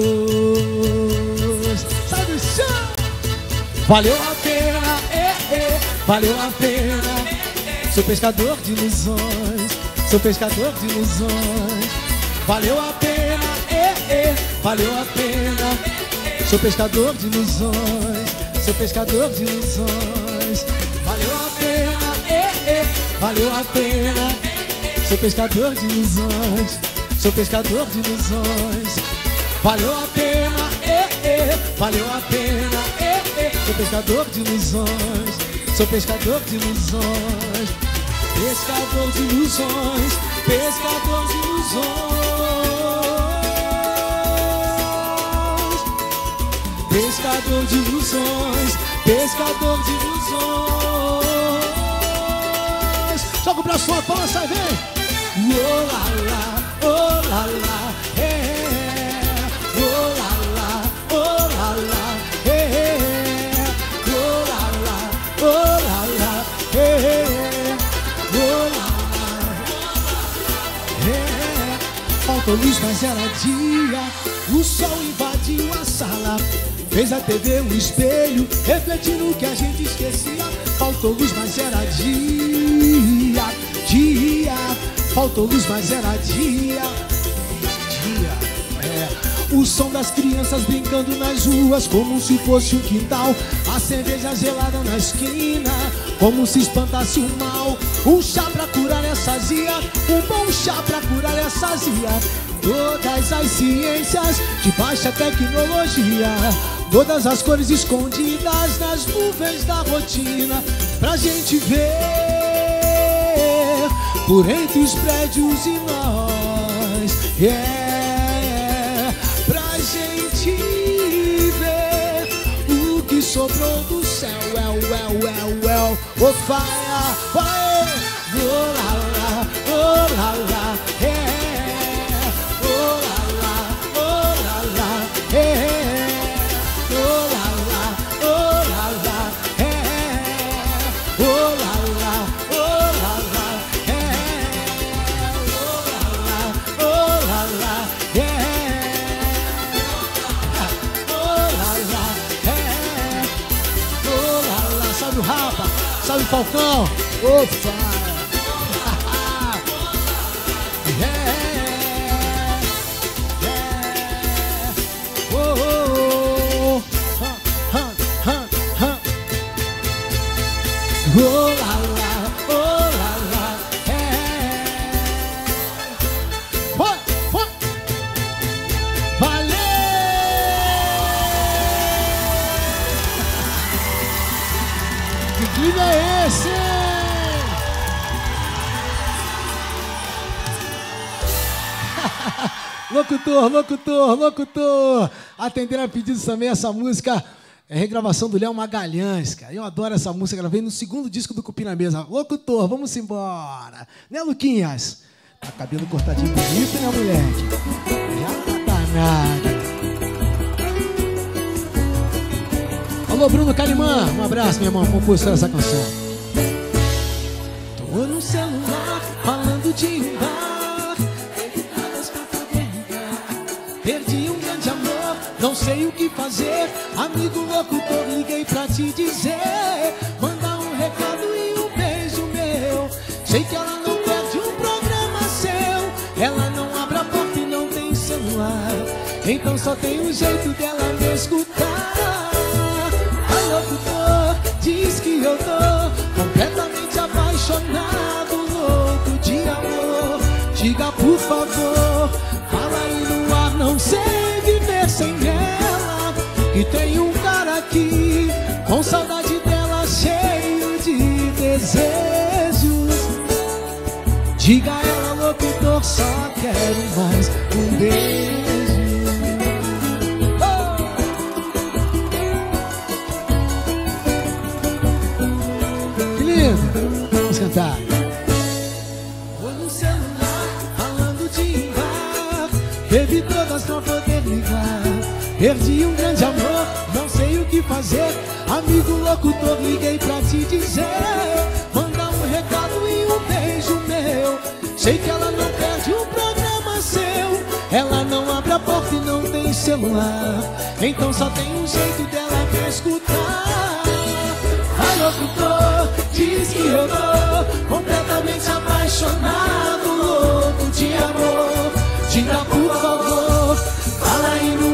[SPEAKER 1] Sai do chão! Valeu a pena, valeu a pena. Sou pescador de ilusões, sou pescador de ilusões. Valeu a pena,
[SPEAKER 3] valeu a pena. Sou pescador de ilusões, sou pescador de ilusões. Valeu a pena, valeu a pena. Sou pescador de ilusões, sou pescador de ilusões. Valeu a pena, valeu a pena, sou pescador de ilusões, sou pescador de ilusões. Pescador de ilusões, pescador de ilusões. Pescador de ilusões, pescador de ilusões. Joga o braço na palma, sai, vem. Oh lá lá, é. Oh lá lá, é. Oh lá lá, é. Oh lá, é. Faltou luz, mas era dia. O sol invadiu a sala, fez a TV um espelho, refletindo o que a gente esquecia. Faltou luz, mas era dia, dia. Faltou luz, mas era dia, dia, é. O som das crianças brincando nas ruas, como se fosse um quintal. A cerveja gelada na esquina, como se espantasse o mal. Um chá pra curar essa azia, um bom chá pra curar essa azia. Todas as ciências de baixa tecnologia, todas as cores escondidas nas nuvens da rotina, pra gente ver por entre os prédios e nós, pra gente ver o que sobrou do céu, oh fire, fire, oh lá lá, oh lá lá, oh lá lá, oh lá lá, oh lá lá, oh lá lá, oh lá lá, oh lá lá, oh lá lá, oh lá lá. Salve o Rafa, salve o Falcão, opa. Oh lá lá, oh lá lá, foi, foi. Valeu! Que clima é esse? Locutor, locutor, locutor. Atender a pedidos também essa música. É regravação do Léo Magalhães, cara. Eu adoro essa música, gravei no segundo disco do Cupim na Mesa. Locutor, vamos embora. Né, Luquinhas? Tá cabelo cortadinho bonito, né, moleque? Já tá nada. Alô, Bruno Calimã. Um abraço, meu irmão, compositor dessa canção. Tô no celular, falando de um bar. Perdi um grande amor, não sei o que fazer. Amigo locutor, liguei pra te dizer. Mandar um recado e um beijo meu. Sei que ela não perde um programa seu. Ela não abre a porta e não tem celular. Então só tem um jeito dela me escutar. A locutor diz que eu tô completamente apaixonado, louco de amor. Diga por favor, fala aí no ar, não sei viver sem ela. E tem um cara aqui, com saudade dela, cheio de desejos. Diga a ela, locutor, só quero mais um beijo. Oh! Que lindo! Vamos cantar. Vou no celular, falando de bar. Bebi todas pra poder ligar. Perdi um grande amor, não sei o que fazer. Amigo locutor, liguei pra te dizer. Mandar um recado e um beijo meu. Sei que ela não perde um programa seu. Ela não abre a porta e não tem celular. Então só tem um jeito dela me escutar. A locutor diz que eu tô completamente apaixonado, louco de amor. Diga por favor, fala aí no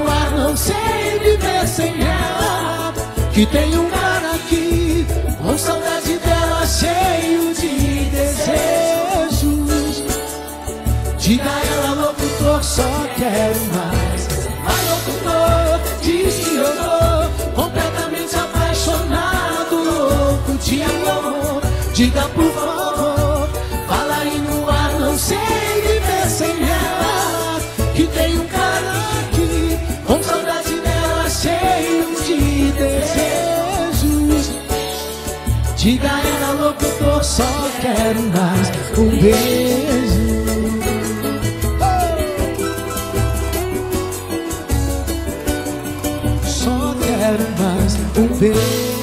[SPEAKER 3] que tem um cara aqui com saudade dela, cheio de desejos. Diga a ela, locutor, só quero mais. Mas locutor, diz que eu tô completamente apaixonado, louco de amor. Diga por favor, fala aí no ar, não sei viver sem ela, que tem um cara aqui com saudade dela, cheio de desejos. Diga a ela, locutor, só quero mais um beijo. Só quero mais um beijo.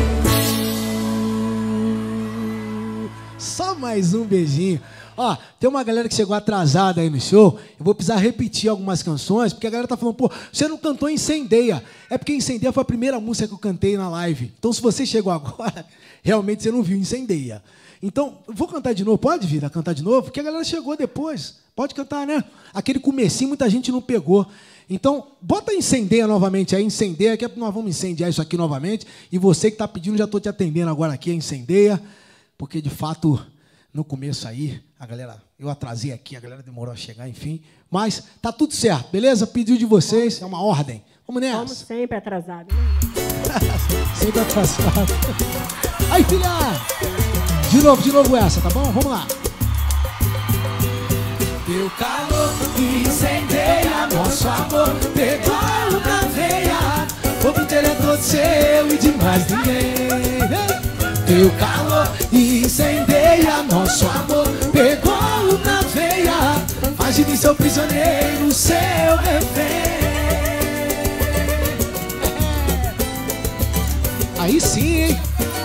[SPEAKER 1] Só mais um beijinho. Ó, tem uma galera que chegou atrasada aí no show. Eu vou precisar repetir algumas canções, porque a galera tá falando, pô, você não cantou Incendeia. É porque Incendeia foi a primeira música que eu cantei na live. Então, se você chegou agora, realmente você não viu Incendeia. Então, eu vou cantar de novo. Pode vir a cantar de novo? Porque a galera chegou depois. Pode cantar, né? Aquele comecinho, muita gente não pegou. Então, bota Incendeia novamente aí, Incendeia, que nós vamos incendiar isso aqui novamente. E você que está pedindo, já estou te atendendo agora aqui, Incendeia. Porque, de fato, no começo aí, a galera, eu atrasei aqui, a galera demorou a chegar, enfim. Mas tá tudo certo, beleza? Pediu de vocês, é uma ordem. Vamos nessa.
[SPEAKER 4] Como sempre atrasado, né?
[SPEAKER 1] Sempre atrasado. Aí, filha! De novo essa, tá bom? Vamos lá.
[SPEAKER 3] Teu calor incendeia nosso amor, pegou na veia, o fogo inteiro é todo seu e de mais ninguém. Teu calor incendeia nosso amor, pegou na veia, faz de mim seu prisioneiro, seu refém.
[SPEAKER 1] Aí sim, hein?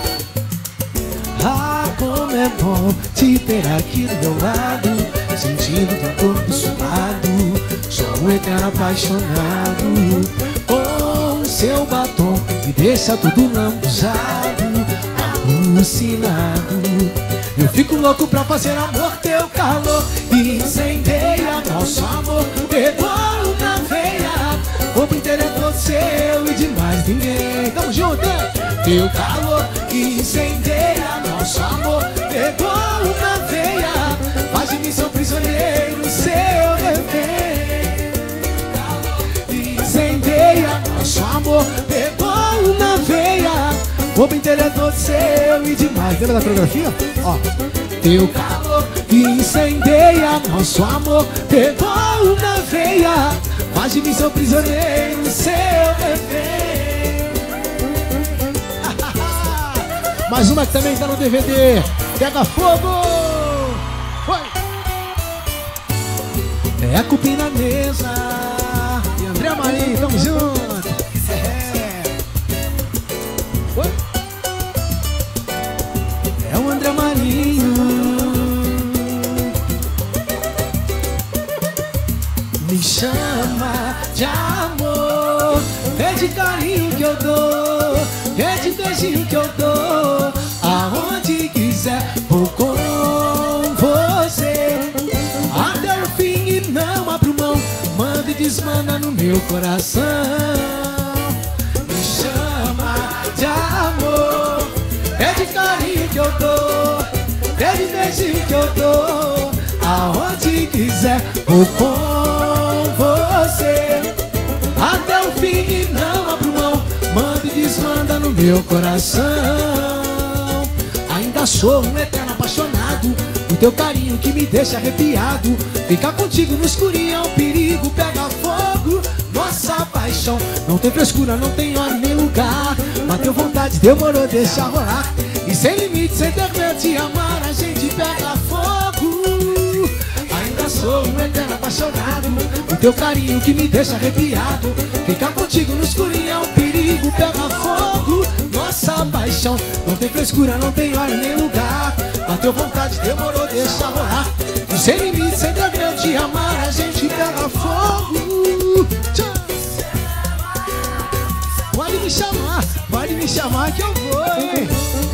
[SPEAKER 3] Ah, como é bom te ter aqui do meu lado, sentindo teu corpo suado, sou um eterno apaixonado. Com seu batom me deixa tudo lambuzado, alucinado. Eu fico louco pra fazer amor, teu calor incendeia nosso amor, pegou na veia, o corpo inteiro é todo seu e de mais ninguém.
[SPEAKER 1] Tamo junto, hein?
[SPEAKER 3] Teu calor incendeia nosso amor, pegou na veia, faz de mim seu prisioneiro, seu refém. Incendeia nosso amor, pegou na veia, o corpo inteiro é todo seu e demais.
[SPEAKER 1] Lembra da coreografia? Ó.
[SPEAKER 3] Teu calor incendeia nosso amor, pegou na veia, faz de mim seu prisioneiro, seu refém.
[SPEAKER 1] Mais uma que também tá no DVD. Pega fogo! Foi!
[SPEAKER 3] É a cupim na mesa.
[SPEAKER 1] E André Marinho, tamo junto!
[SPEAKER 3] Foi! É o André Marinho. Me chama de amor, é de carinho que eu dou, é de beijinho que eu dou, aonde quiser vou com você, até o fim e não abro mão, manda e desmanda no meu coração. Me chama de amor, é de carinho que eu dou, é de beijinho que eu dou, aonde quiser vou com você, até o fim e não abro mão, manda e desmanda no meu coração. Ainda sou um eterno apaixonado, o teu carinho que me deixa arrepiado, ficar contigo no escurinho é um perigo, pega fogo, nossa paixão não tem frescura, não tem hora nem lugar, bateu vontade, demorou, deixa rolar, e sem limite, sem ter medo de amar, a gente pega fogo. Ainda sou um eterno apaixonado, o teu carinho que me deixa arrepiado, ficar contigo no escurinho é um perigo, pega fogo, nossa paixão não tem frescura, não tem hora nem lugar, bateu vontade, demorou, deixa rolar, e sem limite, sem ter medo de amar, a gente pega fogo. Tchau. Pode me chamar que eu vou, hein?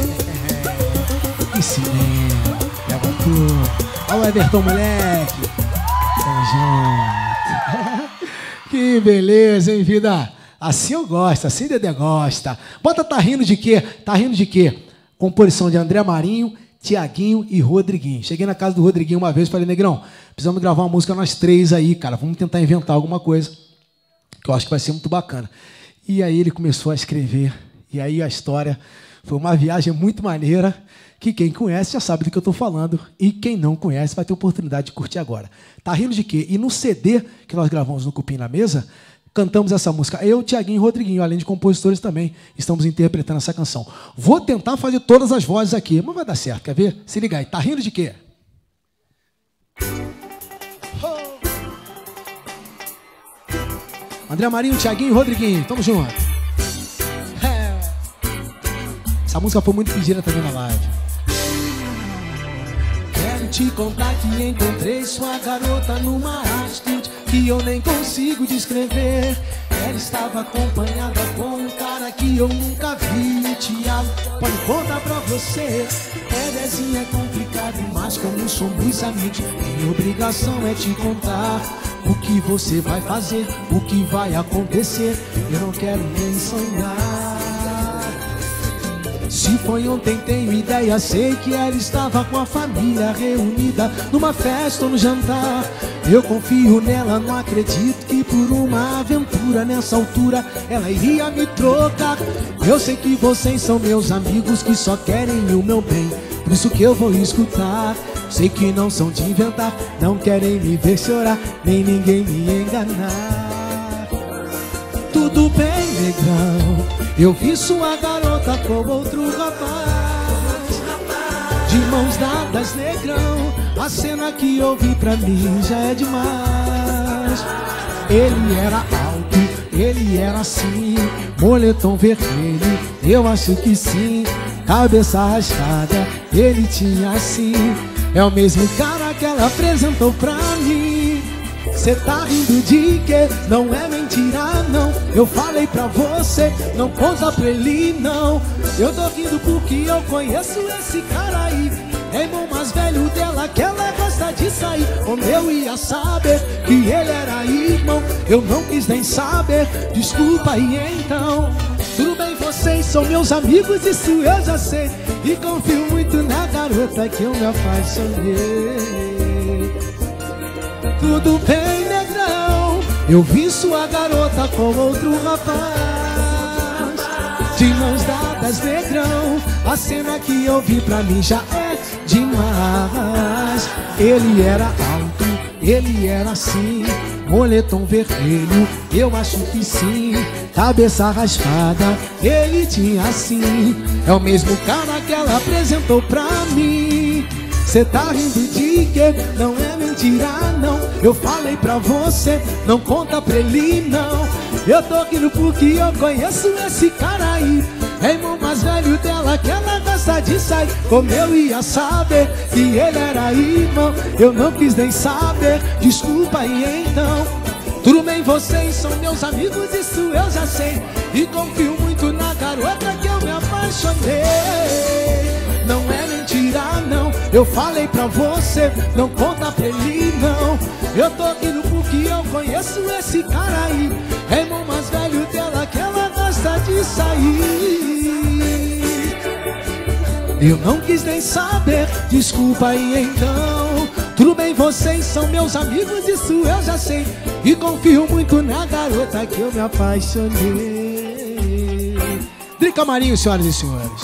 [SPEAKER 1] Que cinema! Leva tudo! Olha o Everton, moleque! Tamo junto! Que beleza, hein, vida? Assim eu gosto, assim Dedé gosta. Bota Tá Rindo de Quê? Tá Rindo de Quê? Composição de André Marinho, Tiaguinho e Rodriguinho. Cheguei na casa do Rodriguinho uma vez e falei, Negrão, precisamos gravar uma música nós três aí, cara. Vamos tentar inventar alguma coisa, que eu acho que vai ser muito bacana. E aí ele começou a escrever. E aí a história foi uma viagem muito maneira, que quem conhece já sabe do que eu estou falando. E quem não conhece vai ter oportunidade de curtir agora. Tá Rindo de Quê? E no CD que nós gravamos no Cupim na Mesa, cantamos essa música. Eu, Tiaguinho e Rodriguinho, além de compositores também, estamos interpretando essa canção. Vou tentar fazer todas as vozes aqui, mas vai dar certo, quer ver? Se liga aí. Tá rindo de quê? André Marinho, Tiaguinho e Rodriguinho, tamo junto. Essa música foi muito pedida também na live. Quero te contar que encontrei sua garota numa atitude que eu nem consigo descrever. Ela estava acompanhada com um cara que eu nunca vi, o Thiago. Pode contar pra você. Bebezinha é complicado, mas como somos amigos, minha obrigação é te contar o que você vai fazer, o que vai acontecer. Eu não quero nem sonhar. Se foi ontem, tenho ideia, sei que ela estava com a família reunida numa festa ou no jantar. Eu confio nela, não acredito que por uma aventura nessa altura ela iria me trocar. Eu sei que vocês são meus amigos que só querem o meu bem, por isso que eu vou escutar. Sei que não são de inventar, não querem me ver chorar, nem ninguém me enganar. Tudo bem, negrão, eu vi sua garota com outro rapaz, de mãos dadas, negrão. A cena que eu vi pra mim já é demais. Ele era alto, ele era assim, moletom vermelho, eu acho que sim. Cabeça raspada, ele tinha assim. É o mesmo cara que ela apresentou pra mim. Cê tá rindo de quê? Não é mentira não. Eu falei pra você, não conta pra ele não. Eu tô rindo porque eu conheço esse cara aí. É irmão mais velho dela que ela gosta de sair. Como eu ia saber que ele era irmão? Eu não quis nem saber, desculpa aí então. Tudo bem, vocês são meus amigos, isso eu já sei. E confio muito na garota que eu me apaixonei. Tudo bem, negrão, eu vi sua garota com outro rapaz, de mãos dadas, negrão. A cena que eu vi pra mim já é demais. Ele era alto, ele era assim, moletom vermelho, eu acho que sim. Cabeça raspada, ele tinha assim. É o mesmo cara que ela apresentou pra mim. Cê tá rindo de quê? Não é mentira não. Eu falei pra você, não conta pra ele não. Eu tô rindo porque eu conheço esse cara aí. É irmão mais velho dela que ela gosta de sair. Como eu ia saber que ele era irmão? Eu não quis nem saber, desculpa aí então. Tudo bem, vocês são meus amigos, isso eu já sei. E confio muito na garota que eu me apaixonei. Não é mentira não, eu falei pra você, não conta pra ele não. Eu tô rindo porque eu conheço esse cara aí. É irmão mais velho dela que ela gosta de sair. Eu não quis nem saber, desculpa aí então. Tudo bem, vocês são meus amigos, isso eu já sei. E confio muito na garota que eu me apaixonei. Drica Marinho, senhoras e senhores.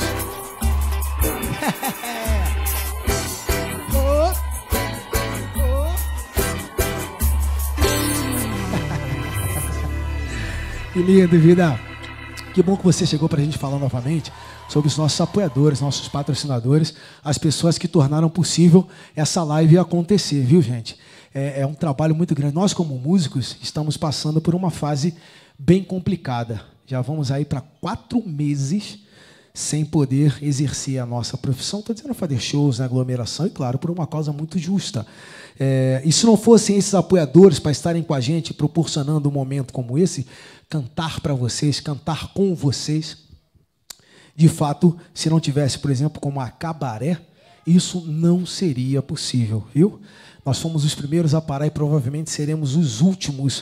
[SPEAKER 1] Que lindo, vida. Que bom que você chegou para a gente falar novamente sobre os nossos apoiadores, nossos patrocinadores, as pessoas que tornaram possível essa live acontecer, viu, gente? É um trabalho muito grande. Nós, como músicos, estamos passando por uma fase bem complicada. Já vamos aí para 4 meses sem poder exercer a nossa profissão. Estou dizendo fazer shows na aglomeração e, claro, por uma causa muito justa. E se não fossem esses apoiadores para estarem com a gente, proporcionando um momento como esse, cantar para vocês, cantar com vocês, de fato, se não tivesse, por exemplo, como a Cabaré, isso não seria possível, viu? Nós fomos os primeiros a parar e provavelmente seremos os últimos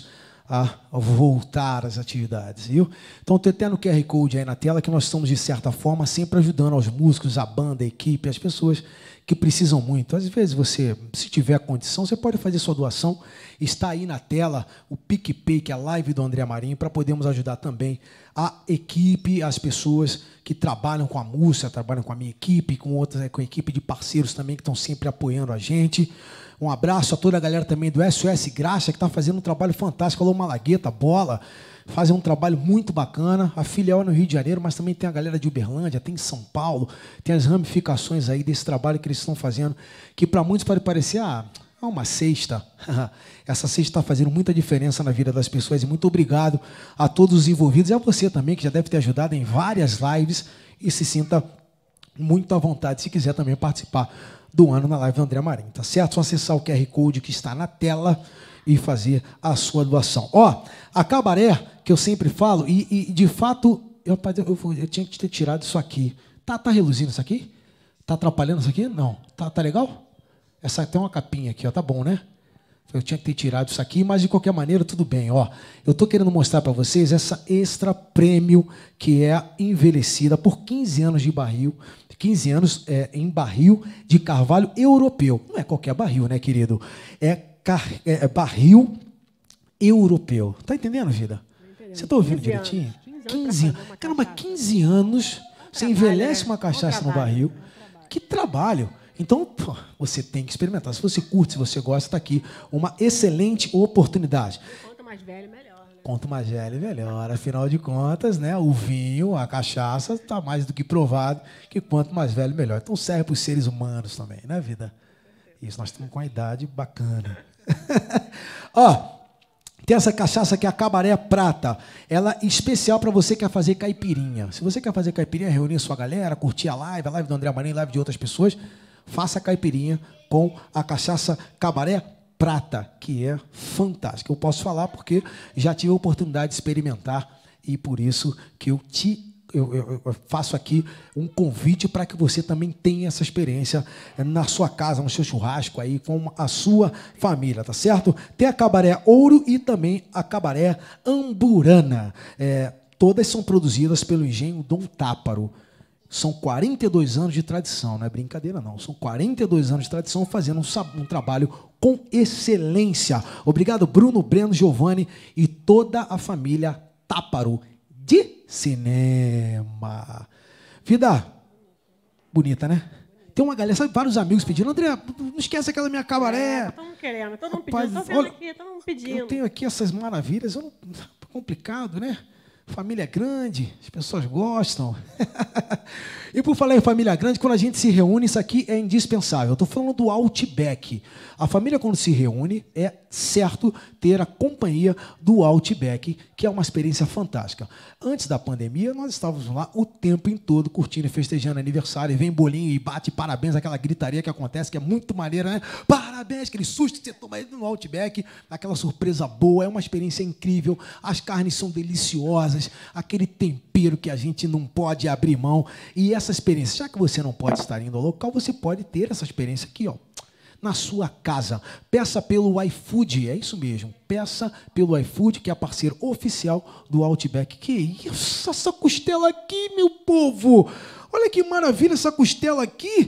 [SPEAKER 1] a voltar às atividades, viu? Então tem até no QR Code aí na tela que nós estamos, de certa forma, sempre ajudando aos músicos, a banda, a equipe, as pessoas que precisam muito. Às vezes você, se tiver condição, você pode fazer sua doação. Está aí na tela o PicPay, que é a live do André Marinho, para podermos ajudar também a equipe, as pessoas que trabalham com a música, trabalham com a minha equipe, com outras, com a equipe de parceiros também que estão sempre apoiando a gente. Um abraço a toda a galera também do SOS Graxa, que está fazendo um trabalho fantástico. Alô, Malagueta, Bola, fazem um trabalho muito bacana. A filial é no Rio de Janeiro, mas também tem a galera de Uberlândia, tem em São Paulo, tem as ramificações aí desse trabalho que eles estão fazendo, que para muitos pode parecer, uma cesta. Essa cesta está fazendo muita diferença na vida das pessoas, e muito obrigado a todos os envolvidos, e a você também, que já deve ter ajudado em várias lives, e se sinta muito à vontade, se quiser também participar do ano na live do André Marinho, tá certo? Só acessar o QR Code que está na tela e fazer a sua doação. A Cabaré, que eu sempre falo, e de fato, eu tinha que ter tirado isso aqui. Tá reluzindo isso aqui? Tá atrapalhando isso aqui? Não. Tá legal? Essa tem uma capinha aqui, tá bom, né? Eu tinha que ter tirado isso aqui, mas de qualquer maneira, tudo bem. Eu estou querendo mostrar para vocês essa Extra Premium, que é envelhecida por 15 anos de barril, 15 anos em barril de carvalho europeu. Não é qualquer barril, né, querido? É barril europeu. Tá entendendo, vida? Você está ouvindo direitinho? 15 anos. Caramba, 15 anos você envelhece uma cachaça no barril. Que trabalho! Então, você tem que experimentar. Se você curte, se você gosta, está aqui uma excelente oportunidade.
[SPEAKER 4] Quanto mais velho, melhor. Né?
[SPEAKER 1] Quanto mais velho, melhor. Afinal de contas, né, o vinho, a cachaça, está mais do que provado que quanto mais velho, melhor. Então, serve para os seres humanos também, né, vida? Isso, nós estamos com uma idade bacana. Tem essa cachaça que é a Cabaré Prata. Ela é especial para você que quer fazer caipirinha. Se você quer fazer caipirinha, reunir a sua galera, curtir a live do André Marinho, live de outras pessoas, faça a caipirinha com a cachaça Cabaré Prata, que é fantástica. Eu posso falar porque já tive a oportunidade de experimentar e por isso que eu faço aqui um convite para que você também tenha essa experiência na sua casa, no seu churrasco aí com a sua família, tá certo? Tem a Cabaré Ouro e também a Cabaré Amburana. Todas são produzidas pelo engenho Dom Táparo. São 42 anos de tradição, não é brincadeira não. São 42 anos de tradição fazendo um trabalho com excelência. Obrigado, Bruno, Breno, Giovanni e toda a família Táparo de cinema. Vida bonita, né? Tem uma galera, sabe, vários amigos pedindo, André, não esquece aquela minha Cabaré.
[SPEAKER 4] Estamos querendo, todo mundo pedindo, estou vendo aqui, todo mundo pedindo.
[SPEAKER 1] Eu tenho aqui essas maravilhas, complicado, né? Família grande, as pessoas gostam. E por falar em família grande, quando a gente se reúne, isso aqui é indispensável. Eu estou falando do Outback. A família, quando se reúne, é certo ter a companhia do Outback, que é uma experiência fantástica. Antes da pandemia, nós estávamos lá o tempo em todo, curtindo e festejando aniversário, e vem bolinho e bate parabéns, aquela gritaria que acontece, que é muito maneira, né? Parabéns, aquele susto que você toma aí no Outback, aquela surpresa boa, é uma experiência incrível, as carnes são deliciosas, aquele tempero que a gente não pode abrir mão, e essa experiência, já que você não pode estar indo ao local, você pode ter essa experiência aqui, na sua casa. Peça pelo iFood, é isso mesmo. Peça pelo iFood, que é parceiro oficial do Outback. Que isso, essa costela aqui, meu povo! Olha que maravilha essa costela aqui!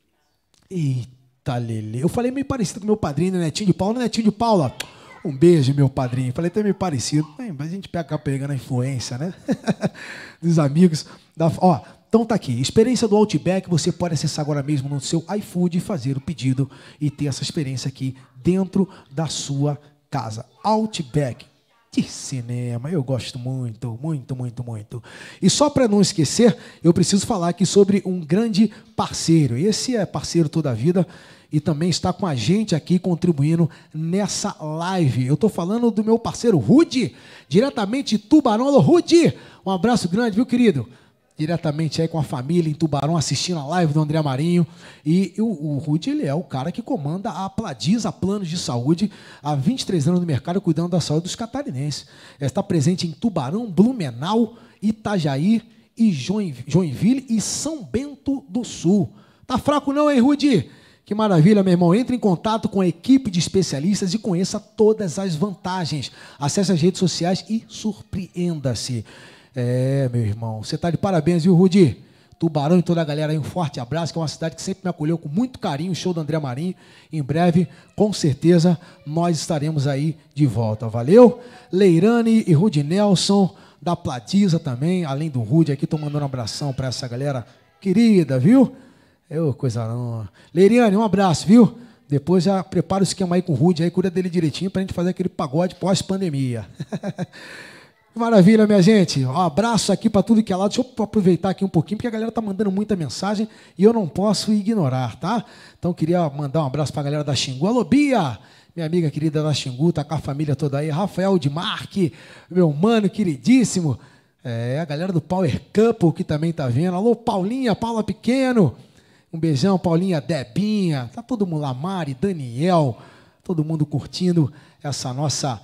[SPEAKER 1] Eita, Lelê. Eu falei meio parecido com meu padrinho, né, Netinho de Paula. Netinho de Paula, um beijo, meu padrinho. Falei até meio parecido. Mas a gente acaba pegando a influência, né? Dos amigos. Então tá aqui, experiência do Outback, você pode acessar agora mesmo no seu iFood, fazer o pedido e ter essa experiência aqui dentro da sua casa. Outback de cinema, eu gosto muito, muito, muito, muito. E só para não esquecer, eu preciso falar aqui sobre um grande parceiro. Esse é parceiro toda a vida e também está com a gente aqui contribuindo nessa live. Eu estou falando do meu parceiro Rudy, diretamente de Tubarão. Alô, Rudy, um abraço grande, viu, querido? Diretamente aí com a família em Tubarão, assistindo a live do André Marinho. E o Rudy, ele é o cara que comanda a Pladisa Planos de Saúde, há 23 anos no mercado, cuidando da saúde dos catarinenses. Está presente em Tubarão, Blumenau, Itajaí, e Joinville e São Bento do Sul. Tá fraco não, hein, Rudy? Que maravilha, meu irmão. Entre em contato com a equipe de especialistas e conheça todas as vantagens. Acesse as redes sociais e surpreenda-se. Meu irmão, você está de parabéns, viu, Rudi? Tubarão e toda a galera aí, um forte abraço, que é uma cidade que sempre me acolheu com muito carinho, o show do André Marinho. Em breve, com certeza, nós estaremos aí de volta. Valeu? Leirane e Rudi Nelson, da Platisa também, além do Rudi aqui, tô mandando um abração para essa galera querida, viu? Coisa não. Leiriane, um abraço, viu? Depois já prepara o esquema aí com o Rudi, aí cuida dele direitinho pra gente fazer aquele pagode pós-pandemia. Maravilha, minha gente. Um abraço aqui para tudo que é lá. Deixa eu aproveitar aqui um pouquinho, porque a galera tá mandando muita mensagem e eu não posso ignorar, tá? Então, queria mandar um abraço para a galera da Xingu. Alô, Bia! Minha amiga querida da Xingu, tá com a família toda aí. Rafael de Marque, meu mano queridíssimo. A galera do Power Couple que também tá vendo. Alô, Paulinha, Paula Pequeno. Um beijão, Paulinha, Debinha. Tá todo mundo lá, Mari, Daniel. Todo mundo curtindo essa nossa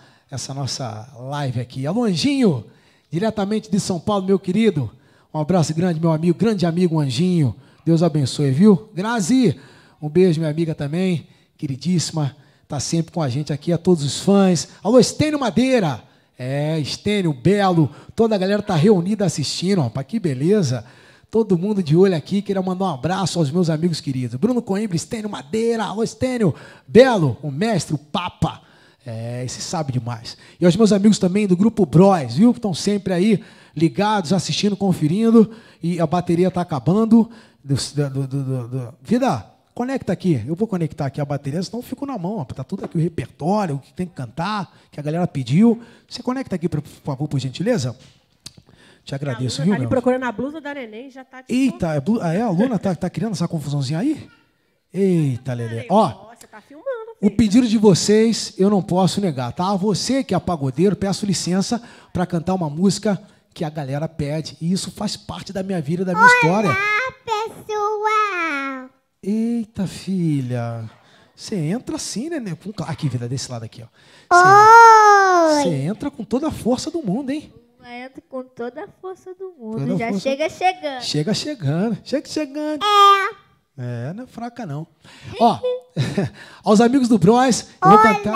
[SPEAKER 1] live aqui. Alô, Anjinho, diretamente de São Paulo, meu querido. Um abraço grande, meu amigo, grande amigo Anjinho. Deus abençoe, viu? Grazi, um beijo, minha amiga também, queridíssima. Tá sempre com a gente aqui, a todos os fãs. Alô, Estênio Madeira. Estênio, Belo, toda a galera tá reunida assistindo, rapaz, que beleza. Todo mundo de olho aqui, queria mandar um abraço aos meus amigos queridos. Bruno Coimbra, Estênio Madeira, alô Estênio, Belo, o mestre, o Papa. Esse sabe demais. E aos meus amigos também do Grupo Bros, viu? Que estão sempre aí ligados, assistindo, conferindo. E a bateria está acabando. Vida, conecta aqui. Eu vou conectar aqui a bateria, senão eu fico na mão. Está tudo aqui o repertório, o que tem que cantar, que a galera pediu. Você conecta aqui, por favor, por gentileza? Te agradeço, viu,
[SPEAKER 4] tá ali procurando a blusa da neném, já tá...
[SPEAKER 1] Eita, a Luna tá criando essa confusãozinha aí? Eita, Lelê. Ó,
[SPEAKER 4] você tá filmando,
[SPEAKER 1] o pedido de vocês, eu não posso negar, tá? Você que é pagodeiro, peço licença para cantar uma música que a galera pede. E isso faz parte da minha vida, da minha história.
[SPEAKER 2] Olá, pessoal!
[SPEAKER 1] Eita, filha. Você entra assim, né? Aqui, vida, desse lado aqui, ó. Você entra com toda a força do mundo, hein?
[SPEAKER 2] Entra com toda a força do mundo. Já chega chegando.
[SPEAKER 1] Chega chegando. Chega chegando. Não é fraca, não. Ó, aos amigos do Bros, eu vou cantar.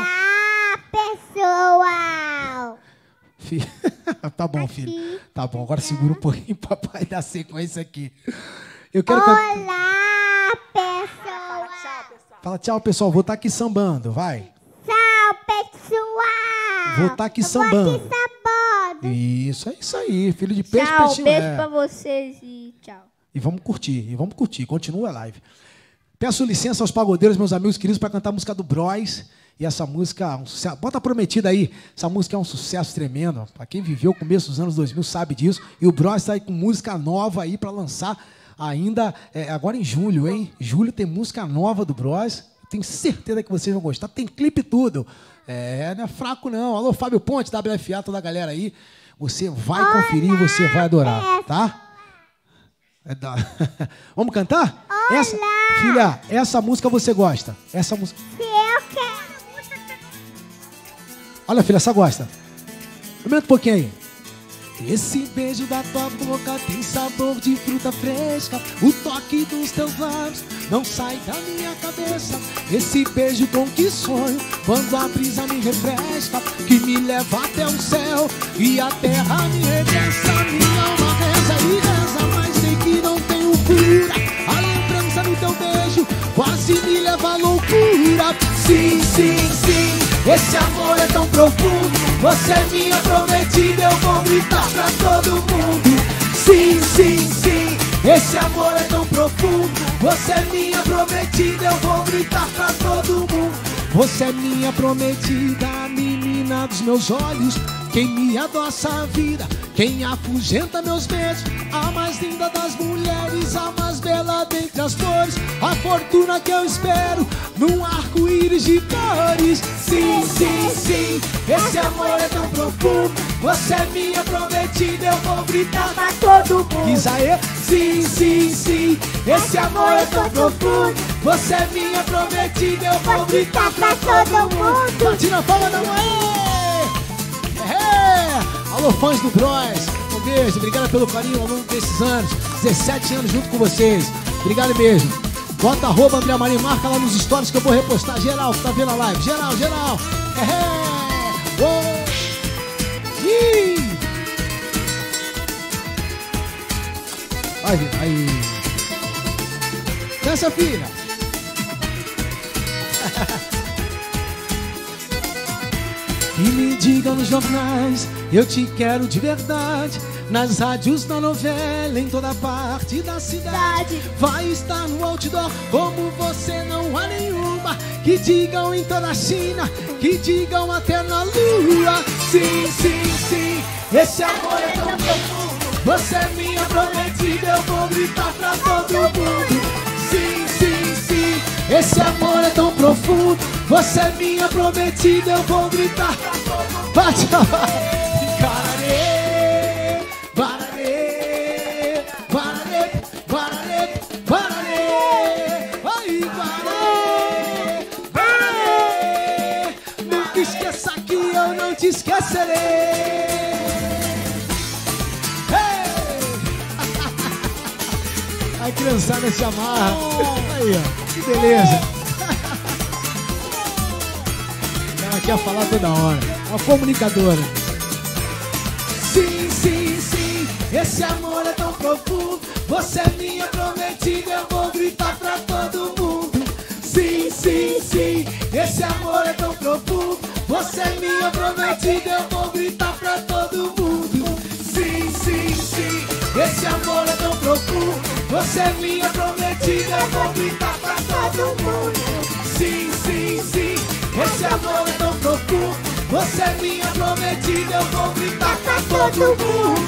[SPEAKER 2] Olá, pessoal!
[SPEAKER 1] Tá bom, filho. Tá bom, agora segura um pouquinho, papai dá sequência aqui. Eu quero cantar.
[SPEAKER 2] Olá, pessoal!
[SPEAKER 1] Fala tchau, pessoal. Vou estar aqui sambando, vai.
[SPEAKER 2] Tchau, pessoal!
[SPEAKER 1] Vou estar aqui sambando. Isso, é isso aí, filho de peixe,
[SPEAKER 2] tchau,
[SPEAKER 1] peixinho.
[SPEAKER 2] Beijo pra vocês e tchau.
[SPEAKER 1] E vamos curtir, continua a live. Peço licença aos pagodeiros, meus amigos queridos, para cantar a música do Bros. E essa música, um sucesso. Bota Prometida aí, essa música é um sucesso tremendo. Para quem viveu o começo dos anos 2000 sabe disso. E o Bros está aí com música nova aí para lançar ainda, agora em julho, hein? Julho tem música nova do Bros. Tenho certeza que vocês vão gostar. Tem clipe e tudo. Não é fraco não. Alô, Fábio Ponte, WFA, toda a galera aí. Você vai conferir e você vai adorar, tá? Vamos cantar? Filha, essa música você gosta? Essa música...
[SPEAKER 2] Eu quero.
[SPEAKER 1] Olha, filha, essa gosta. Aumenta um pouquinho aí. Esse beijo da tua boca tem sabor de fruta fresca. O toque dos teus lábios não sai da minha cabeça. Esse beijo com que sonho quando a brisa me refresca, que me leva até o céu e a terra me regressa. Minha alma reza e reza, mas sei que não tenho cura. A lembrança do teu beijo quase me leva à loucura. Sim, sim, sim, esse amor é tão profundo. Você é minha prometida, eu vou gritar pra todo mundo. Sim, sim, sim, esse amor é tão profundo. Você é minha prometida, eu vou gritar pra todo mundo. Você é minha prometida, a menina dos meus olhos, quem me adoça a vida, quem afugenta meus beijos, a mais linda das mulheres, a mais bela dentre as flores, a fortuna que eu espero num arco-íris de cores. Sim, sim, sim, esse amor é tão profundo. Você é minha prometida, eu vou gritar pra todo mundo. Diz aí. Sim, sim, sim, esse amor é tão profundo. Você é minha prometida, eu vou gritar pra todo mundo. Bate na palma da mão. Alô, fãs do Bros, um beijo, obrigado pelo carinho ao longo desses anos. 17 anos junto com vocês, obrigado mesmo. Bota arroba André Marinho, marca lá nos stories que eu vou repostar. Geral que tá vendo a live. Geral, geral. Vai, aí. Dança, filha. E me diga nos jornais, eu te quero de verdade. Nas rádios, na novela, em toda parte da cidade. Vai estar no outdoor, como você não há nenhuma. Que digam em toda a China, que digam até na lua. Sim, sim, sim, esse amor é tão profundo. Você é minha prometida, eu vou gritar pra todo mundo. Sim, sim, sim, esse amor é tão profundo. Você é minha prometida, eu vou gritar pra todo mundo. Bate, Guararê, Guararê, Guararê, Guararê, Guararê. Ai, Guararê, Guararê. Nunca esqueça que eu não te esquecerei. A criançada se amarra. Aí, ó, que beleza. Ela quer falar toda hora. Uma comunicadora. Sim, sim, sim, esse amor é tão profundo. Você é minha prometida, eu vou gritar pra todo mundo. Sim, sim, sim, esse amor é tão profundo. Você é minha prometida, eu vou gritar pra todo mundo. Sim, sim, sim, esse amor é tão profundo. Você é minha prometida, eu vou gritar pra todo mundo. Sim, sim, sim, esse amor é tão profundo. Você é minha prometida, eu vou gritar pra todo mundo.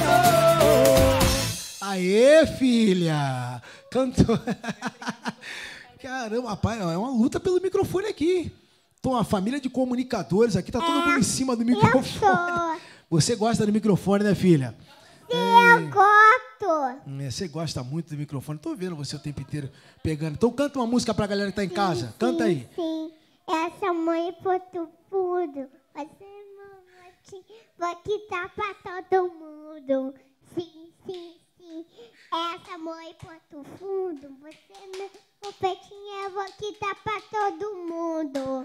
[SPEAKER 1] Aê, filha! Cantou. Caramba, rapaz, é uma luta pelo microfone aqui. Tô uma família de comunicadores aqui, tá todo mundo em cima do microfone. Você gosta do microfone, né, filha?
[SPEAKER 2] Eu gosto.
[SPEAKER 1] Você gosta muito do microfone. Tô vendo você o tempo inteiro pegando. Então canta uma música pra galera que tá em casa. Canta aí.
[SPEAKER 2] Sim, essa mãe foi tudo. Você, mamãe, vou quitar pra todo mundo. Sim, sim, sim. Essa mãe Porto Fundo. Você, meu peitinho, eu vou quitar pra todo mundo.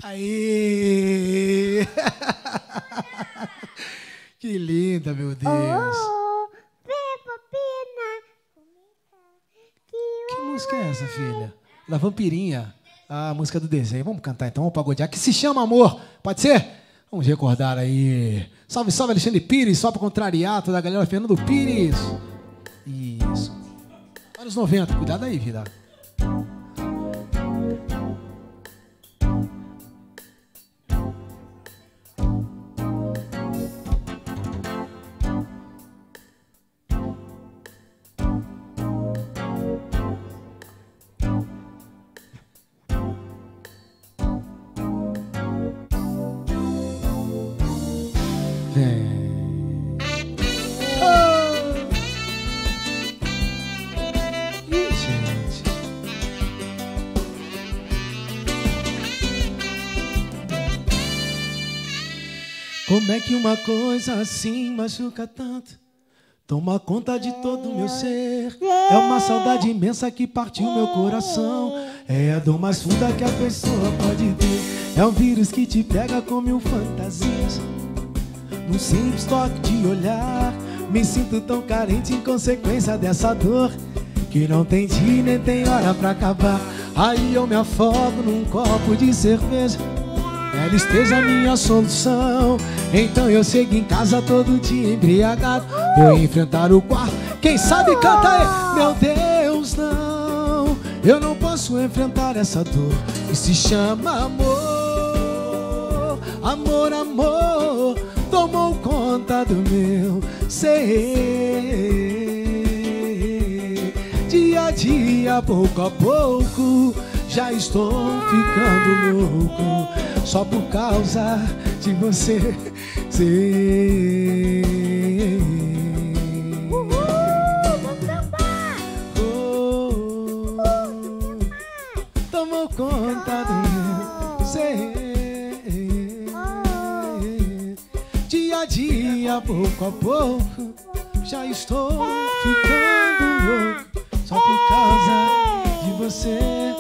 [SPEAKER 1] Aê! Que linda, meu Deus. Que música é essa, filha? Da Vampirinha. A música do desenho. Vamos cantar então, vamos pagodear, que se chama Amor. Pode ser? Vamos recordar aí. Salve, salve, Alexandre Pires. Só pra contrariar toda a galera. Fernando Pires. Isso. Anos 90. Cuidado aí, vida. Como é que uma coisa assim machuca tanto? Toma conta de todo o meu ser. É uma saudade imensa que partiu meu coração. É a dor mais funda que a pessoa pode ter. É um vírus que te pega com mil fantasias. Num simples toque de olhar, me sinto tão carente em consequência dessa dor, que não tem dia nem tem hora pra acabar. Aí eu me afogo num copo de cerveja. Ela esteja a minha solução. Então eu chego em casa todo dia embriagado. Vou enfrentar o quarto. Quem sabe canta aí. Meu Deus, não, eu não posso enfrentar essa dor que se chama amor. Amor, amor, tomou conta do meu ser. Dia a dia, pouco a pouco, já estou ficando louco, só por causa de você. Tomou conta do meu ser. Dia a dia, pouco a pouco, já estou ficando louco, só por causa de
[SPEAKER 3] você.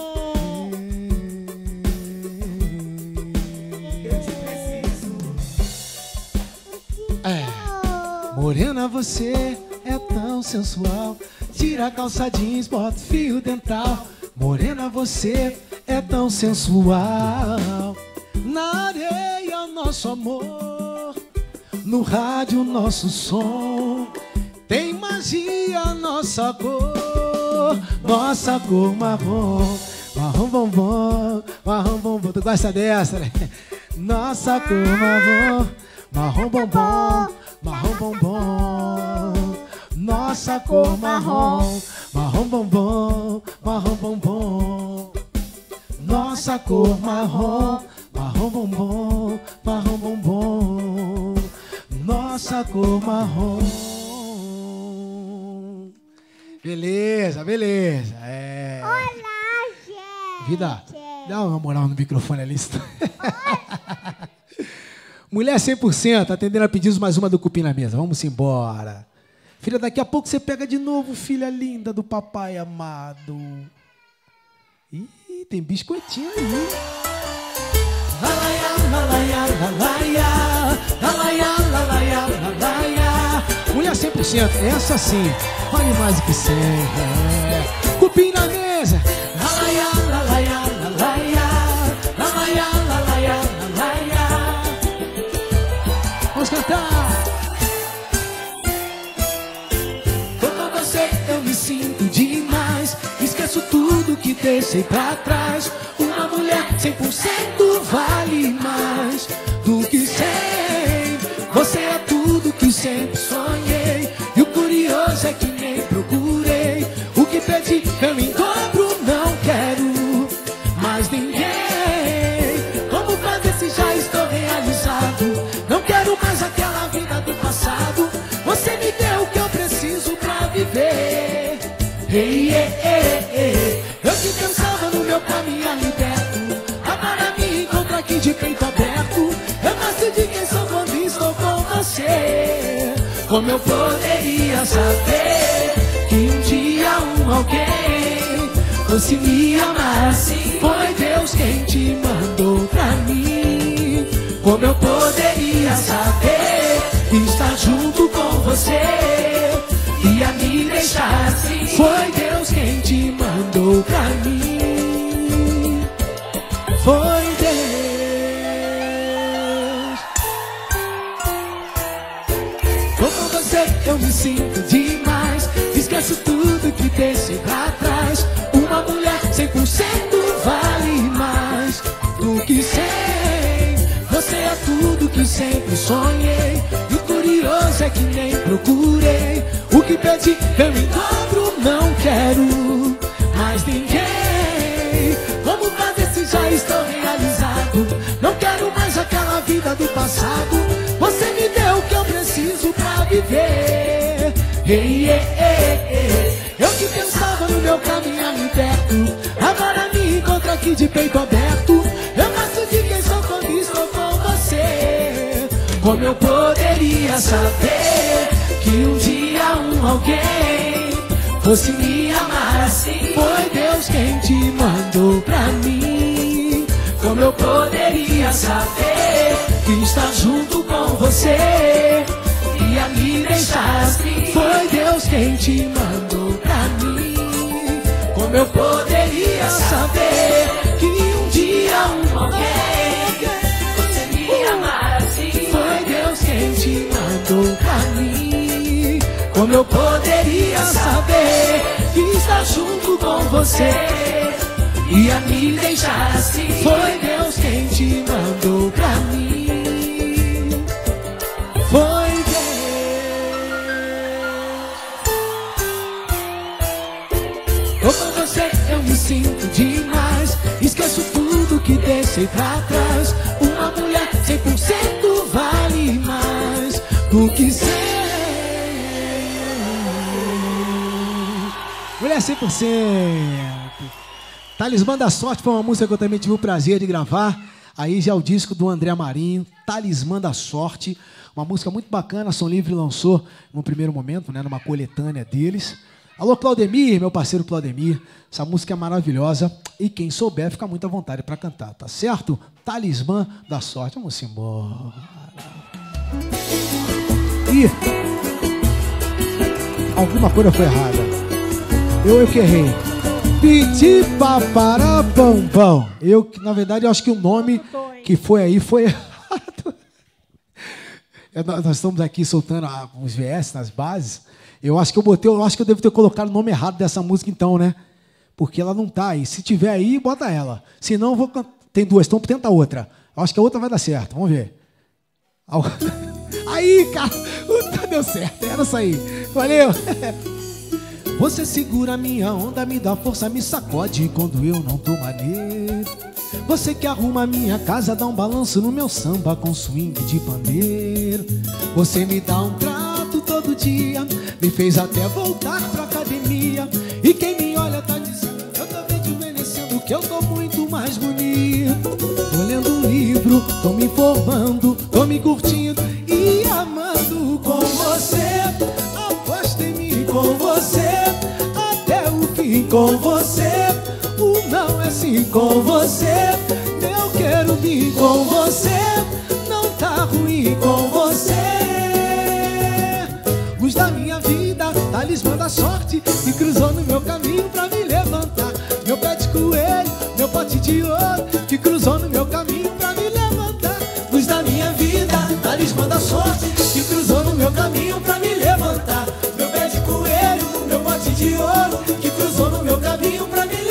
[SPEAKER 3] Morena, você é tão sensual. Tira a calça jeans, bota fio dental. Morena, você é tão sensual. Na areia, nosso amor. No rádio, nosso som. Tem magia, nossa cor. Nossa cor marrom. Marrom bombom, marrom bombom. Tu gosta dessa, né? Nossa cor marrom. Marrom bombom, marrom bombom. Nossa cor marrom. Marrom bombom, marrom bombom. Nossa cor marrom. Marrom bombom, marrom bombom. Nossa cor marrom. Beleza, beleza. É.
[SPEAKER 2] Olá, gente.
[SPEAKER 3] Vida, dá uma moral no microfone ali. Mulher 100%, atendendo a pedidos, mais uma do Cupim na mesa. Vamos embora. Filha, daqui a pouco você pega de novo, filha linda do papai amado. Ih, tem biscoitinho aí. Mulher 100%, essa sim, vale mais do que 100. É. Cupim na mesa. Vamos cantar. Com você eu me sinto demais. Esqueço tudo que deixei pra trás. Uma mulher 100% vale mais do que 100. Você é tudo que sempre sonhei. E o curioso é que nem procurei. O que pedi eu em dobro não quero mais ninguém. Como fazer se já estou realizado? Não quero mais aquela vida do passado. Você me deu o que eu preciso pra viver. Ei, ei, ei, ei. Eu que pensava no meu caminho liberto. Agora me encontro aqui de peito aberto. Eu gosto de quem sou quando estou com você. Como eu poderia saber que um dia alguém fosse me amar assim? Foi Deus quem te mandou pra mim. Como eu poderia saber que estar junto com você ia me deixar assim? Foi Deus quem te mandou pra mim. Foi Deus. Com você eu me sinto demais. Esqueço tudo que deixei pra trás. Uma mulher 100% vale mais do que 100. Você é tudo que sempre sonhei. E o curioso é que nem procurei. O que pedi eu em dobro não quero mais ninguém. Como fazer se já estou realizado? Não quero mais aquela vida do passado. Você me deu o que eu preciso pra viver. Ei, ei, ei, ei. Eu que pensava no meu caminho liberto. Agora me encontro aqui de peito aberto. Eu gosto de quem sou quando estou com você. Como eu poderia saber que um dia alguém fosse me amar assim? Foi Deus quem te mandou pra mim. Como eu poderia saber que estar junto com você ia me deixar assim? Foi Deus quem te mandou pra mim. Como eu poderia saber que um dia alguém fosse me amar assim? Foi Deus quem te mandou pra mim. Como eu poderia saber que estar junto com você ia me deixar assim? Foi Deus quem te mandou pra mim. Foi Deus. Com você eu me sinto demais. Esqueço tudo que deixei pra trás. Uma mulher 100% vale mais do que 100. Mulher 100%. Talismã da Sorte foi uma música que eu também tive o prazer de gravar. Aí já é o disco do André Marinho, Talismã da Sorte. Uma música muito bacana, a Som Livre lançou no primeiro momento, né, numa coletânea deles.
[SPEAKER 1] Alô, Claudemir, meu parceiro Claudemir. Essa música é maravilhosa. E quem souber, fica muito à vontade para cantar, tá certo? Talismã da Sorte. Vamos embora. Ih, alguma coisa foi errada. Eu que errei. Piti papara pão pão. Eu, na verdade, eu acho que o nome que foi aí foi errado. Nós estamos aqui soltando uns VS nas bases. Eu acho que eu devo ter colocado o nome errado dessa música então, né? Porque ela não tá aí. Se tiver aí, bota ela. Se não, eu vou cantar. Tem duas, então tenta outra. Eu acho que a outra vai dar certo. Vamos ver. Aí, cara. Deu certo. Era isso aí. Valeu. Você segura minha onda, me dá força, me sacode quando eu não tô maneiro. Você que arruma minha casa, dá um balanço no meu samba com swing de pandeiro. Você me dá um trato todo dia, me fez até voltar pra academia. E quem me olha tá dizendo que eu tô rejuvenescendo, que eu tô muito mais bonito. Tô lendo um livro, tô me informando, tô me curtindo e amando com você. Aposta em mim com você, até o fim com você. O não é sim com você, eu quero vir com você. Não tá ruim com você. Luz da minha vida, talismã da sorte, que cruzou no meu caminho pra me levantar. Meu pé de coelho, meu pote de ouro, que cruzou no meu caminho pra me levantar. Luz da minha vida, talismã da sorte, que cruzou no meu caminho pra me levantar. Meu pé de coelho, meu pote de ouro, que cruzou no meu caminho pra me levantar.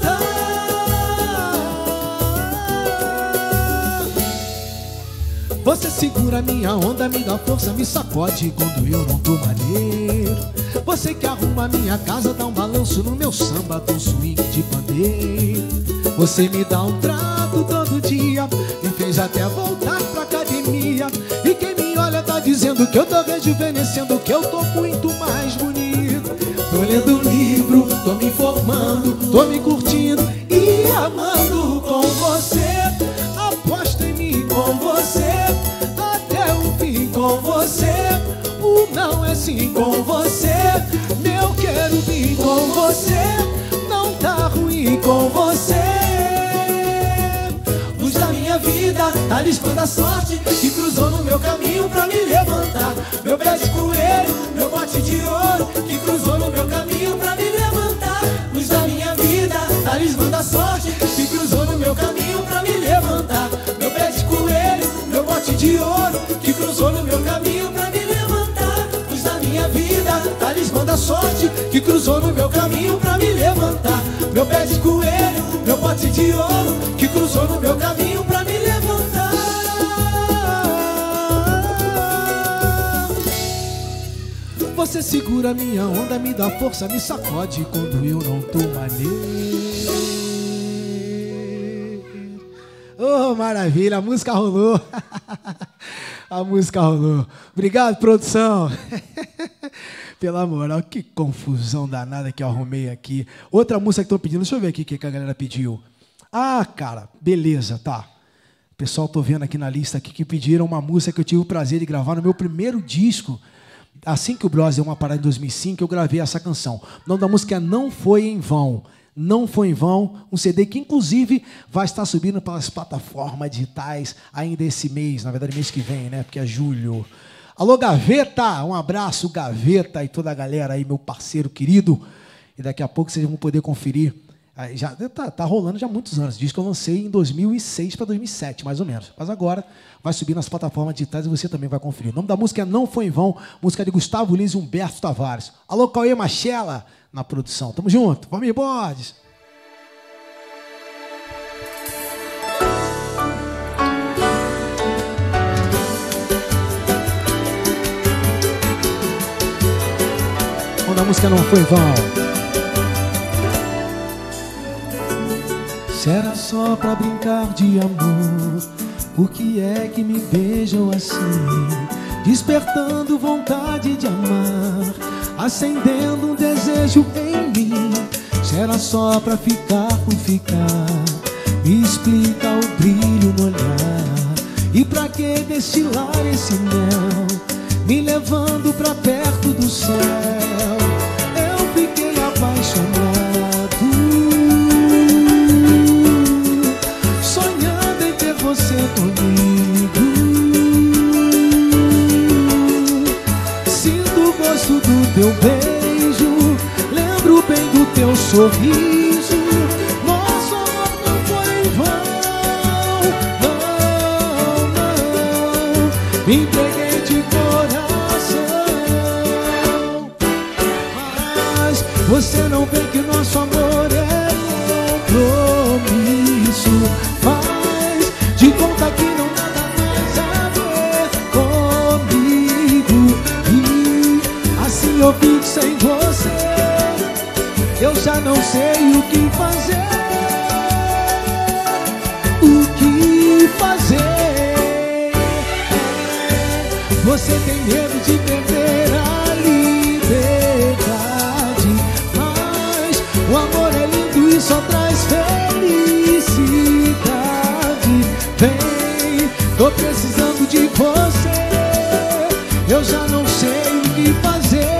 [SPEAKER 1] Você segura minha onda, me dá força, me sacode quando eu não tô maneiro. Você que arruma minha casa, dá um balanço no meu samba com swing de pandeiro. Você me dá um trato todo dia, me fez até voltar pra academia. E quem me olha tá dizendo que eu tô rejuvenescendo, que eu tô muito mais bonito. Tô lendo um livro, tô me informando, tô me curtindo e amando com você. Aposto em mim com você, até o fim com você. O não é sim com você, eu quero vir com você. Não tá ruim com você. Luz da minha vida, talismã da sorte, que cruzou no meu caminho pra me levantar. Meu pé de coelho, meu bote de ouro, que cruzou no meu caminho pra me levantar. Luz da minha vida, talismã da sorte, que cruzou no meu caminho pra me levantar. Meu pé de coelho, meu bote de ouro, que cruzou no meu caminho pra me levantar. Luz da minha vida, talismã da sorte, que cruzou no meu caminho pra me levantar. Meu pé de coelho, meu bote de ouro, que cruzou no meu caminho pra me levantar. Você segura minha onda, me dá força, me sacode quando eu não tô maneiro. Oh, maravilha, a música rolou. A música rolou. Obrigado, produção. Pela moral, que confusão danada que eu arrumei aqui. Outra música que estão pedindo, deixa eu ver aqui o que a galera pediu. Ah, cara, beleza, tá. Pessoal, tô vendo aqui na lista aqui que pediram uma música que eu tive o prazer de gravar no meu primeiro disco. Assim que o Bros deu uma parada em 2005, eu gravei essa canção. O nome da música é Não Foi Em Vão. Não Foi Em Vão, um CD que, inclusive, vai estar subindo pelas plataformas digitais ainda esse mês, na verdade, mês que vem, né? Porque é julho. Alô, Gaveta! Um abraço, Gaveta, e toda a galera aí, meu parceiro querido. E daqui a pouco vocês vão poder conferir. Já tá rolando já há muitos anos. Diz que eu lancei em 2006 para 2007, mais ou menos. Mas agora vai subir nas plataformas digitais e você também vai conferir. O nome da música é Não Foi Em Vão, música de Gustavo Lins e Humberto Tavares. Alô, Cauê Machela, na produção. Tamo junto. Vamos em bordes. O nome da música Não Foi Em Vão. Se era só pra brincar de amor, por que é que me beijam assim? Despertando vontade de amar, acendendo um desejo em mim. Se era só pra ficar por ficar, me explica o brilho no olhar. E pra que destilar esse mel, me levando pra perto do céu? Eu fiquei
[SPEAKER 3] teu beijo, lembro bem do teu sorriso. Nosso amor não foi em vão, não, não. Me entreguei de coração, mas você não vê que nosso amor é compromisso. Faz de conta que não nada mais a ver comigo. E assim eu fico sem você, eu já não sei o que fazer. O que fazer? Você tem medo de perder a liberdade, mas o amor é lindo e só traz felicidade. Vem, tô precisando de você, eu já não sei o que fazer.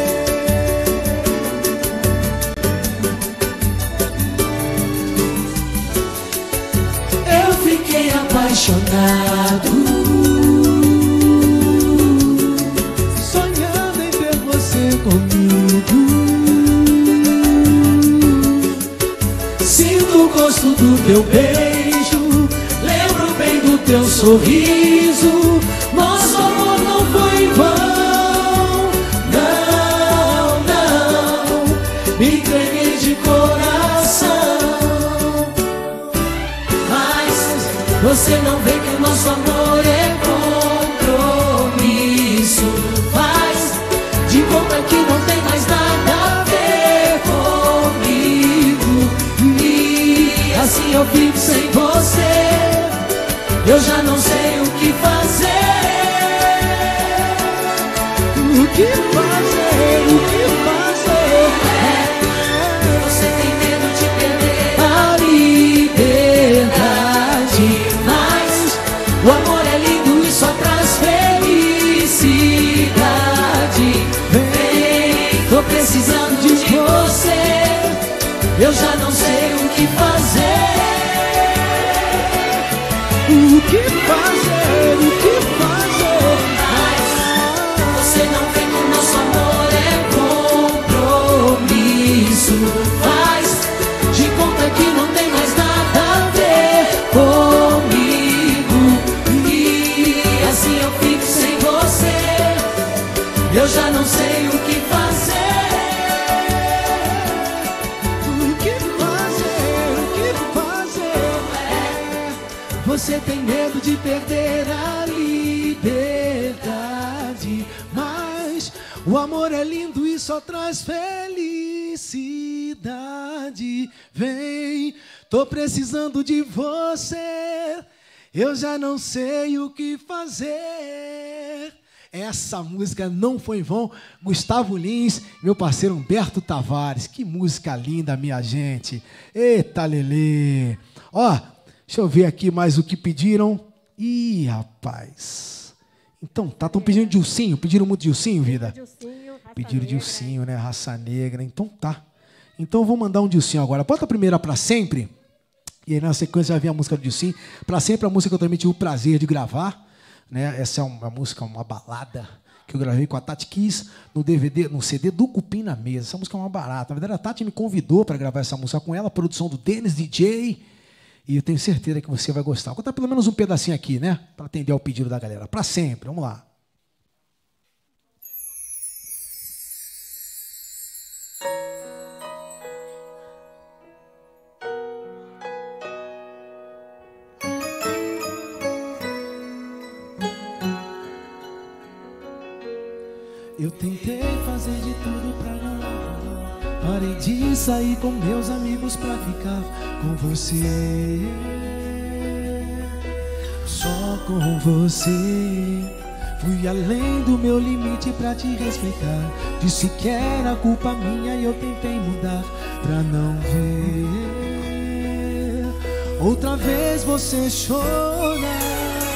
[SPEAKER 3] Eu fiquei apaixonado, sonhando em ter você comigo. Sinto o gosto do teu beijo, lembro bem do teu sorriso. Nosso amor não foi em vão, não, não. Me entreguei de coração, mas você não vê que o nosso amor é compromisso. Faz de conta que não tem mais nada a ver comigo. E assim eu fico sem você, eu já não sei o que fazer. O que fazer? O que fazer? Você tem medo de perder a liberdade, mas o amor é lindo e só traz felicidade. Vem, tô precisando de você, eu já não sei o que fazer. O que fazer? O que fazer? Mas você não vê que o nosso amor é compromisso. Faz de conta que não tem mais nada a ver comigo. E assim eu fico sem você, eu já não sei o que fazer. O que fazer? O que fazer? Você tem medo de perder a liberdade, mas o amor é lindo e só traz felicidade. Vem, tô precisando de você, eu já não sei o que fazer. Essa música não foi em vão. Gustavo Lins, meu parceiro Humberto Tavares. Que música linda, minha gente. Eita, Lelê. Ó, deixa eu ver aqui mais o que pediram. Ih, rapaz. Então, tá, estão pedindo Dilcinho. Pediram muito Dilcinho, vida? Pediram Dilcinho, né? Raça Negra. Então tá. Então eu vou mandar um Dilcinho agora. Bota a primeira Pra Sempre. E aí na sequência vai vir a música do Dilcinho. Pra Sempre é a música que eu também tive o prazer de gravar, né? Essa é uma música, uma balada que eu gravei com a Tati Kiss no DVD, no CD do Cupim na Mesa. Essa música é uma barata. Na verdade, a Tati me convidou para gravar essa música com ela, a produção do Dennis DJ. E eu tenho certeza que você vai gostar. Vou contar pelo menos um pedacinho aqui, né? Para atender ao pedido da galera. Pra Sempre. Vamos lá. Eu tentei fazer de tudo pra não. Parei de sair com meus amigos pra ficar com você. Só com você. Fui além do meu limite pra te respeitar. Disse que era culpa minha e eu tentei mudar pra não ver outra vez você chorar.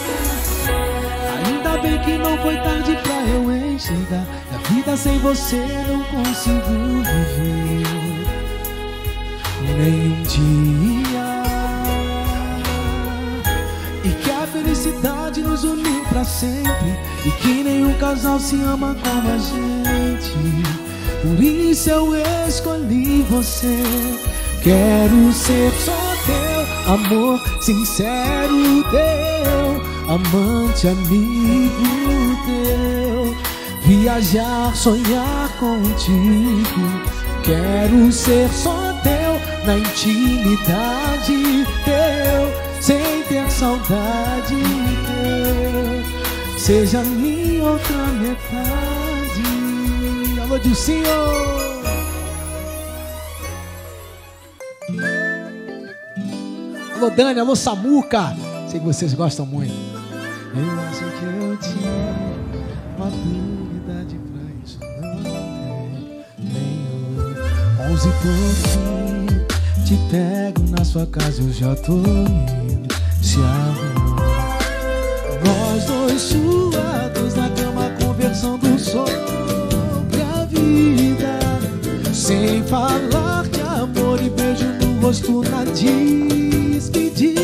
[SPEAKER 3] Ainda bem que não foi tarde pra eu enxergar. A vida sem você não consigo viver nem um dia. E que a felicidade nos uniu pra sempre e que nenhum casal se ama como a gente. Por isso eu escolhi você. Quero ser só teu amor sincero, teu amante, amigo teu. Viajar, sonhar contigo. Quero ser só teu na intimidade teu, sem ter saudade teu. Seja minha outra metade. Alô, Dilcinho. Alô, Dani, alô, Samuca. Sei que vocês gostam muito. Eu acho que eu tinha maturidade pra isso, não tem nenhum. 11 pouquinho, te pego na sua casa, eu já tô indo. Se arrumar, nós dois suados na cama, conversando sobre a vida, sem falar de amor e beijo no rosto na despedida.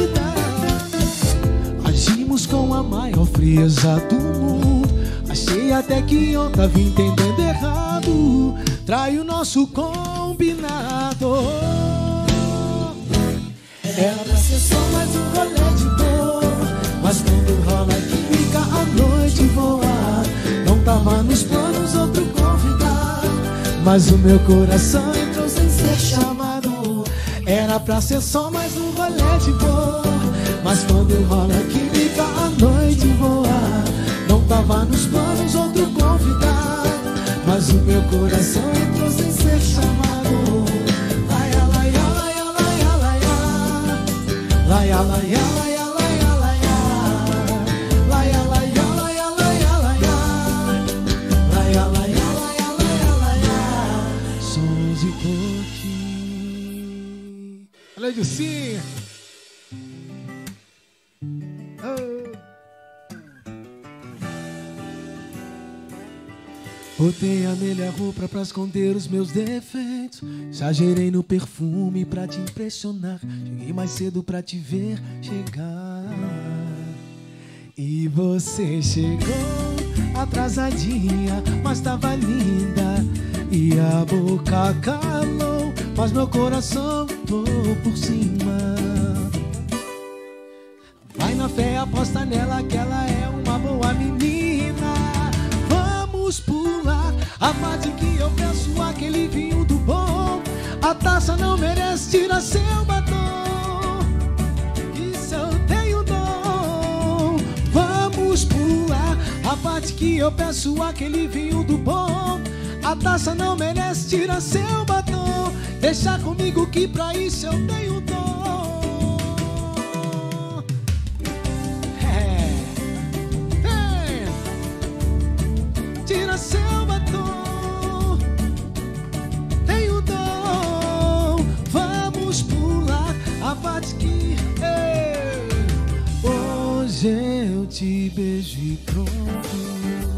[SPEAKER 3] Agimos com a maior frieza do mundo. Achei até que eu tava entendendo errado. Trai o nosso combinado. Era pra ser só mais um rolê de boa, mas quando rola química a noite voa. Não tava nos planos outro convidado, mas o meu coração entrou sem ser chamado. Era pra ser só mais um rolê de boa, mas quando rola química a noite voa. Não tava nos planos outro convidado, mas o meu coração entrou sem ser chamado. Laia, laia, laia, laia, laia. Laia, laia, laia, laia, laia. Laia, laia, laia, laia, laia. Laia, laia, laia, laia, laia. Sons e pouquinho. Alô, Dilcinho. Botei a melhor roupa pra esconder os meus defeitos. Exagerei no perfume pra te impressionar. Cheguei mais cedo pra te ver chegar. E você chegou atrasadinha, mas tava linda. E a boca calou, mas meu coração tô por cima. Vai na fé, aposta nela que ela é uma boa menina. Vamos pular a parte que eu peço, aquele vinho do bom. A taça não merece, tira seu batom. Isso eu tenho dom. Vamos pular a parte que eu peço, aquele vinho do bom. A taça não merece, tira seu batom. Deixa comigo que pra isso eu tenho dom. Tira seu batom, tenho dom. Vamos pular a parte que hoje eu te beijo e pronto.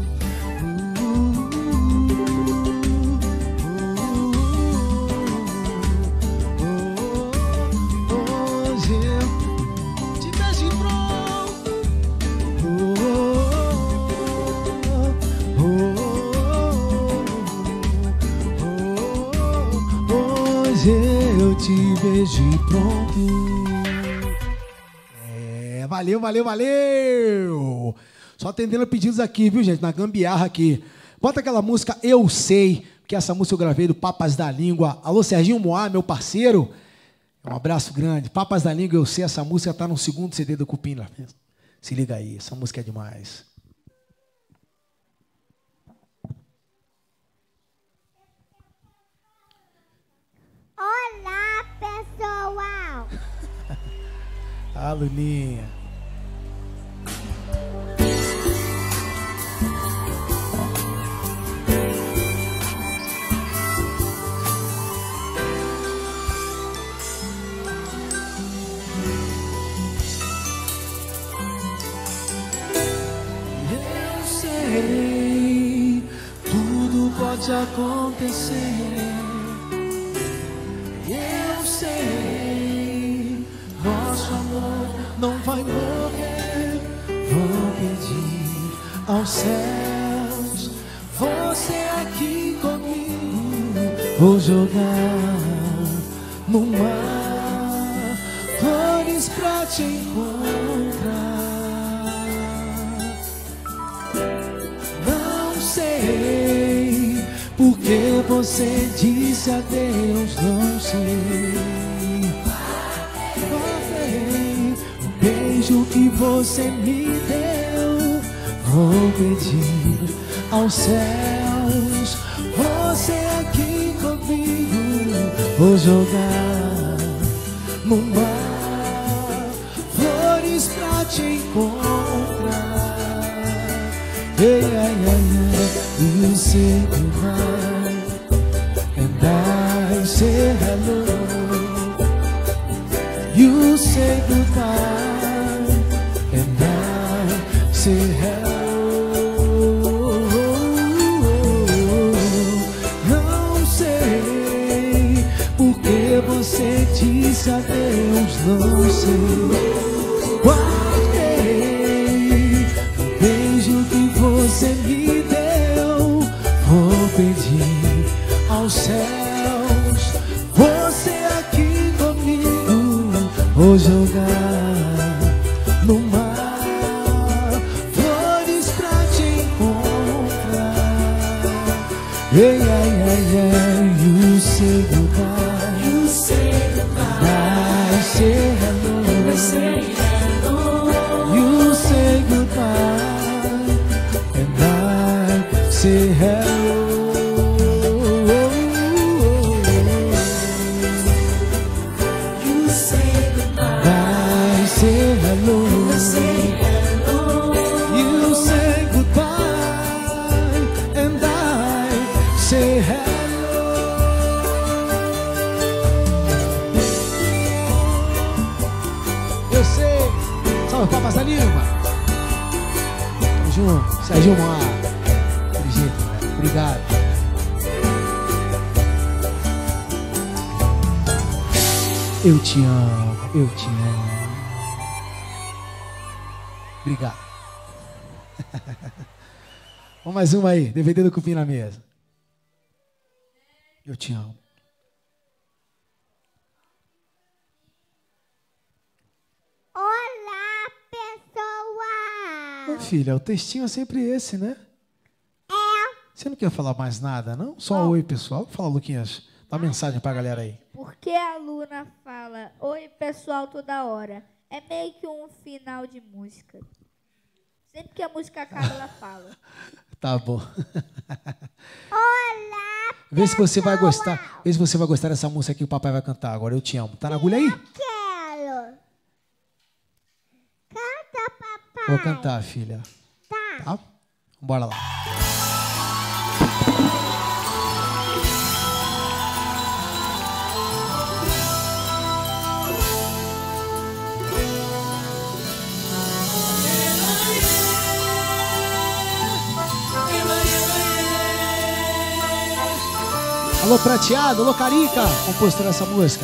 [SPEAKER 3] Hoje eu te beijo e pronto. Eu te beijo e pronto. Valeu, valeu, valeu. Só atendendo pedidos aqui, viu, gente? Na gambiarra aqui. Bota aquela música Eu Sei, que essa música eu gravei do Papas da Língua. Alô, Serginho Moá, meu parceiro. Um abraço grande. Papas da Língua, Eu Sei. Essa música tá no segundo CD do Cupim. Se liga aí, essa música é demais.
[SPEAKER 2] Olá, pessoal!
[SPEAKER 3] Ah, Luninha. Eu sei, tudo pode acontecer. Eu sei, nosso amor não vai morrer. Vou pedir aos céus. Você aqui comigo, vou jogar no mar flores pra te encontrar. Não sei porque você disse adeus, não sei. O beijo que você me deu, vou pedir aos céus. Você aqui comigo, vou jogar no mar flores pra te encontrar. Hey, hey, hey, hey. You say goodbye and I say hello. You say goodbye and I say hello. Não sei porque você disse adeus, não sei. Guardei o beijo que você me deu, vou pedir aos céus. Você aqui comigo, vou jogar no mar flores pra te encontrar. Hey, hey, hey, hey. You say goodbye, you say goodbye, and I say hello, I say hello. You say goodbye and I say hello. Hello. Say hello. You say goodbye and I say hello.
[SPEAKER 1] Eu sei. Salve, Papas da Lima. Tamo junto. Sérgio Mar. Aquele jeito, né? Obrigado. Eu te amo, eu te amo. Obrigado. Vamos mais uma aí. DVD do Cupim na mesa. Eu te amo.
[SPEAKER 2] Olá, pessoal!
[SPEAKER 1] Ô, filha, o textinho é sempre esse, né?
[SPEAKER 2] É.
[SPEAKER 1] Você não quer falar mais nada, não? Só oi, pessoal. Fala, Luquinhas. Dá uma mensagem pra galera aí.
[SPEAKER 5] Por que a Luna fala oi, pessoal, toda hora? É meio que um final de música. Sempre que a música acaba, ela fala.
[SPEAKER 1] Tá bom.
[SPEAKER 2] Olá,
[SPEAKER 1] Vê se você vai gostar. Vê se você vai gostar dessa música que o papai vai cantar agora. Eu te amo. Tá na agulha aí?
[SPEAKER 2] quero. Canta, papai.
[SPEAKER 1] Vou cantar, filha.
[SPEAKER 2] Tá.
[SPEAKER 1] Tá? Bora lá. Alô, Prateado, alô, Carica, compositor dessa música.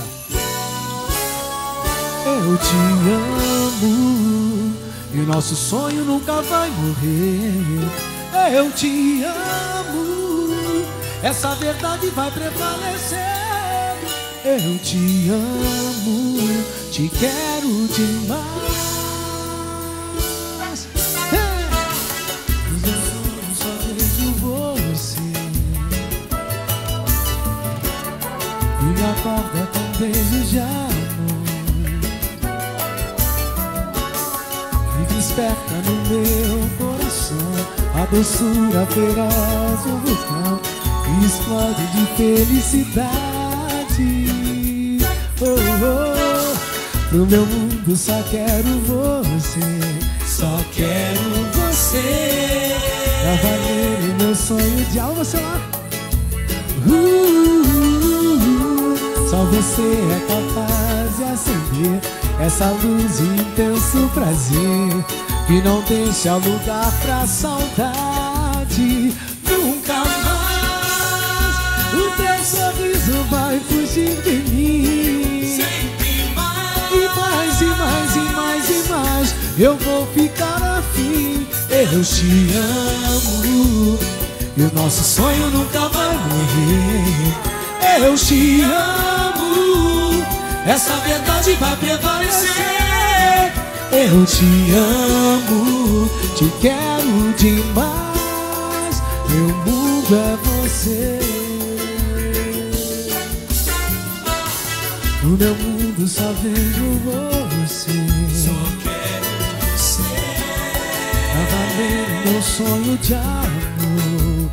[SPEAKER 3] Eu te amo e o nosso sonho nunca vai morrer. Eu te amo, essa verdade vai prevalecer. Eu te amo, te quero demais. Nos meus sonhos só vejo você e me acorda com beijos de amor e desperta no meu coração a doçura feroz do vulcão e explode de felicidade. Oh, oh, pro meu mundo só quero você, só quero você. Cavaleiro, meu sonho de alma, sei lá. Só você é capaz de acender essa luz de intenso prazer que não deixa lugar pra saudade. Nunca mais o teu sorriso vai fugir de mim. Sempre mais, e mais, e mais, e mais, e mais eu vou ficar afim. Eu te amo e o nosso sonho nunca vai morrer. Eu te amo, essa verdade vai prevalecer. Eu te amo, te quero demais. Meu mundo é você. No meu mundo só vejo você.
[SPEAKER 6] Só quero você.
[SPEAKER 3] Pra valer meu sonho de amor.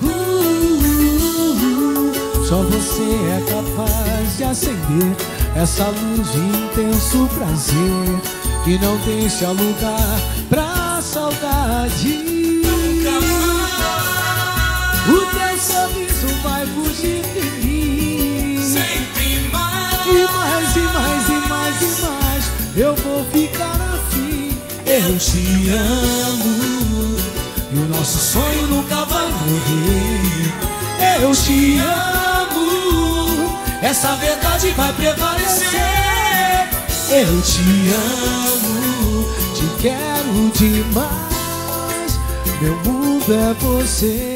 [SPEAKER 3] Só você é capaz de acender essa luz de intenso prazer que não deixa lugar pra saudade.
[SPEAKER 6] Nunca mais.
[SPEAKER 3] O teu sorriso vai fugir de mim.
[SPEAKER 6] Sempre mais.
[SPEAKER 3] E mais, e mais, e mais, e mais eu vou ficar afim. Eu te amo e o nosso sonho nunca vai morrer. Eu te amo, essa verdade vai prevalecer. Eu te amo, te quero demais. Meu mundo é você.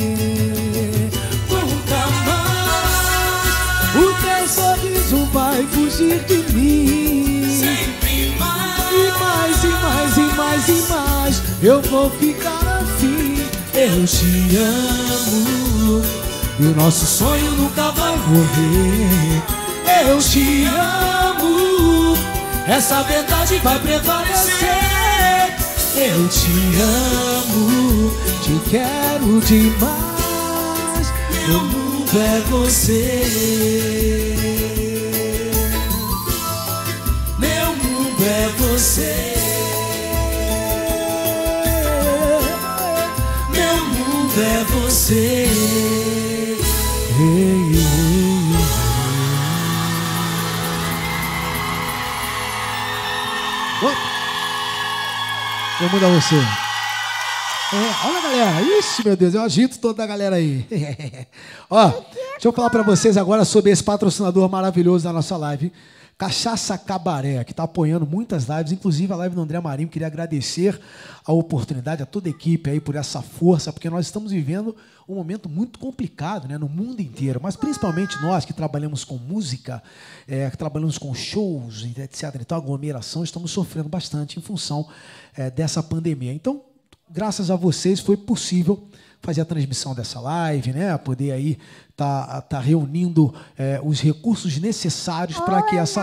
[SPEAKER 3] Nunca mais o teu sorriso vai fugir de mim.
[SPEAKER 6] Sempre mais.
[SPEAKER 3] E mais, e mais, e mais, e mais eu vou ficar afim. Eu te amo e o nosso sonho nunca vai morrer. Eu te amo, essa verdade vai prevalecer. Eu te amo, te quero demais. Meu mundo é você. Meu mundo é você. Meu mundo é você.
[SPEAKER 1] Eu mudo a você. Olha, galera. Ixi, meu Deus, eu agito toda a galera aí. Ó, deixa eu falar para vocês agora sobre esse patrocinador maravilhoso da nossa live, Cachaça Cabaré, que está apoiando muitas lives, inclusive a live do André Marinho. Queria agradecer a oportunidade, a toda a equipe aí por essa força, porque nós estamos vivendo um momento muito complicado, né, no mundo inteiro, mas principalmente nós que trabalhamos com música, que trabalhamos com shows, etc. Então, aglomeração, estamos sofrendo bastante em função dessa pandemia. Então, graças a vocês foi possível fazer a transmissão dessa live, né? Poder aí tá reunindo os recursos necessários para que essa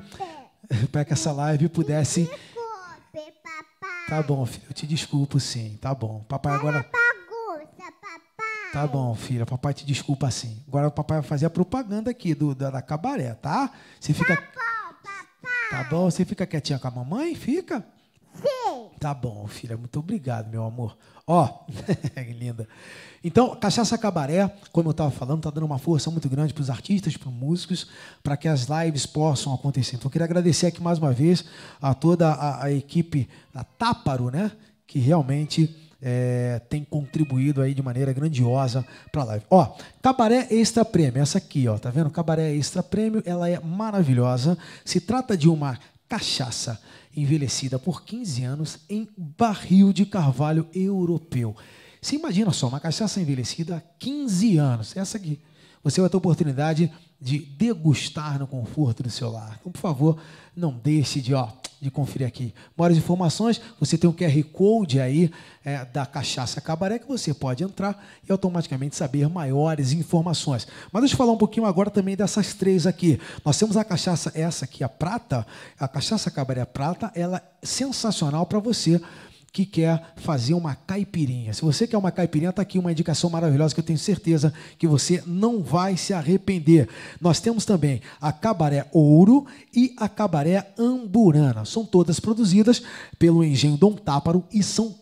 [SPEAKER 1] live pudesse.
[SPEAKER 2] Desculpe, papai.
[SPEAKER 1] Tá bom, filho, eu te desculpo, sim. Tá bom. Papai agora.
[SPEAKER 2] Bagunça, papai.
[SPEAKER 1] Tá bom, filha. Papai te desculpa, sim. Agora o papai vai fazer a propaganda aqui da Cabaré, tá? Você fica.
[SPEAKER 2] Tá bom, papai.
[SPEAKER 1] Tá bom? Você fica quietinha com a mamãe? Fica?
[SPEAKER 2] Sim.
[SPEAKER 1] Tá bom, filha. Muito obrigado, meu amor. Ó, que linda. Então, Cachaça Cabaré, como eu estava falando, está dando uma força muito grande para os artistas, para os músicos, para que as lives possam acontecer. Então, eu queria agradecer aqui mais uma vez a toda a equipe da Táparo, né, que realmente tem contribuído aí de maneira grandiosa para a live. Ó, Cabaré Extra Prêmio, essa aqui, ó, tá vendo? Cabaré Extra Prêmio, ela é maravilhosa. Se trata de uma cachaça envelhecida por 15 anos em barril de carvalho europeu. Você imagina só, uma cachaça envelhecida há 15 anos. Essa aqui. Você vai ter a oportunidade de degustar no conforto do seu lar. Então, por favor, não deixe de conferir aqui. Maiores informações, você tem um QR Code aí da Cachaça Cabaré que você pode entrar e automaticamente saber maiores informações. Mas deixa eu falar um pouquinho agora também dessas três aqui. Nós temos a cachaça, essa aqui, a prata, a Cachaça Cabaré Prata, ela é sensacional para você que quer fazer uma caipirinha. Se você quer uma caipirinha, está aqui uma indicação maravilhosa que eu tenho certeza que você não vai se arrepender. Nós temos também a Cabaré Ouro e a Cabaré Amburana. São todas produzidas pelo Engenho Dom Táparo e são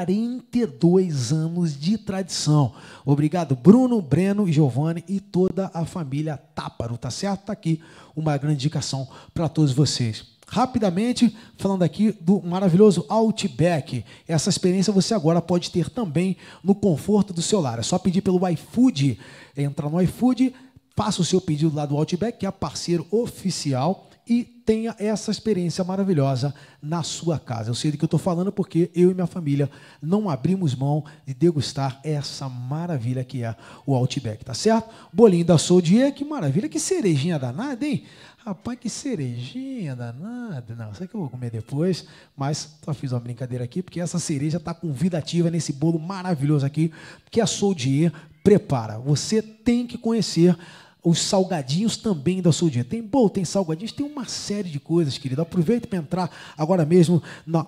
[SPEAKER 1] 42 anos de tradição. Obrigado, Bruno, Breno e Giovanni e toda a família Táparo, tá certo? Está aqui uma grande indicação para todos vocês. Rapidamente, falando aqui do maravilhoso Outback. Essa experiência você agora pode ter também no conforto do seu lar. É só pedir pelo iFood. Entra no iFood, faça o seu pedido lá do Outback, que é parceiro oficial, e tenha essa experiência maravilhosa na sua casa. Eu sei do que eu estou falando porque eu e minha família não abrimos mão de degustar essa maravilha que é o Outback, tá certo? Bolinho da Soldier, que maravilha, que cerejinha danada, hein? Rapaz, que cerejinha danada. Não, isso aqui eu vou comer depois, mas só fiz uma brincadeira aqui, porque essa cereja está com vida ativa nesse bolo maravilhoso aqui, que a Soldier prepara. Você tem que conhecer os salgadinhos também da Soldier. Tem bolo, tem salgadinhos, tem uma série de coisas, querido. Aproveita para entrar agora mesmo na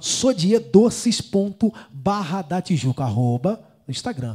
[SPEAKER 1] sodierdoces.barra-da-tijuca, @ no Instagram,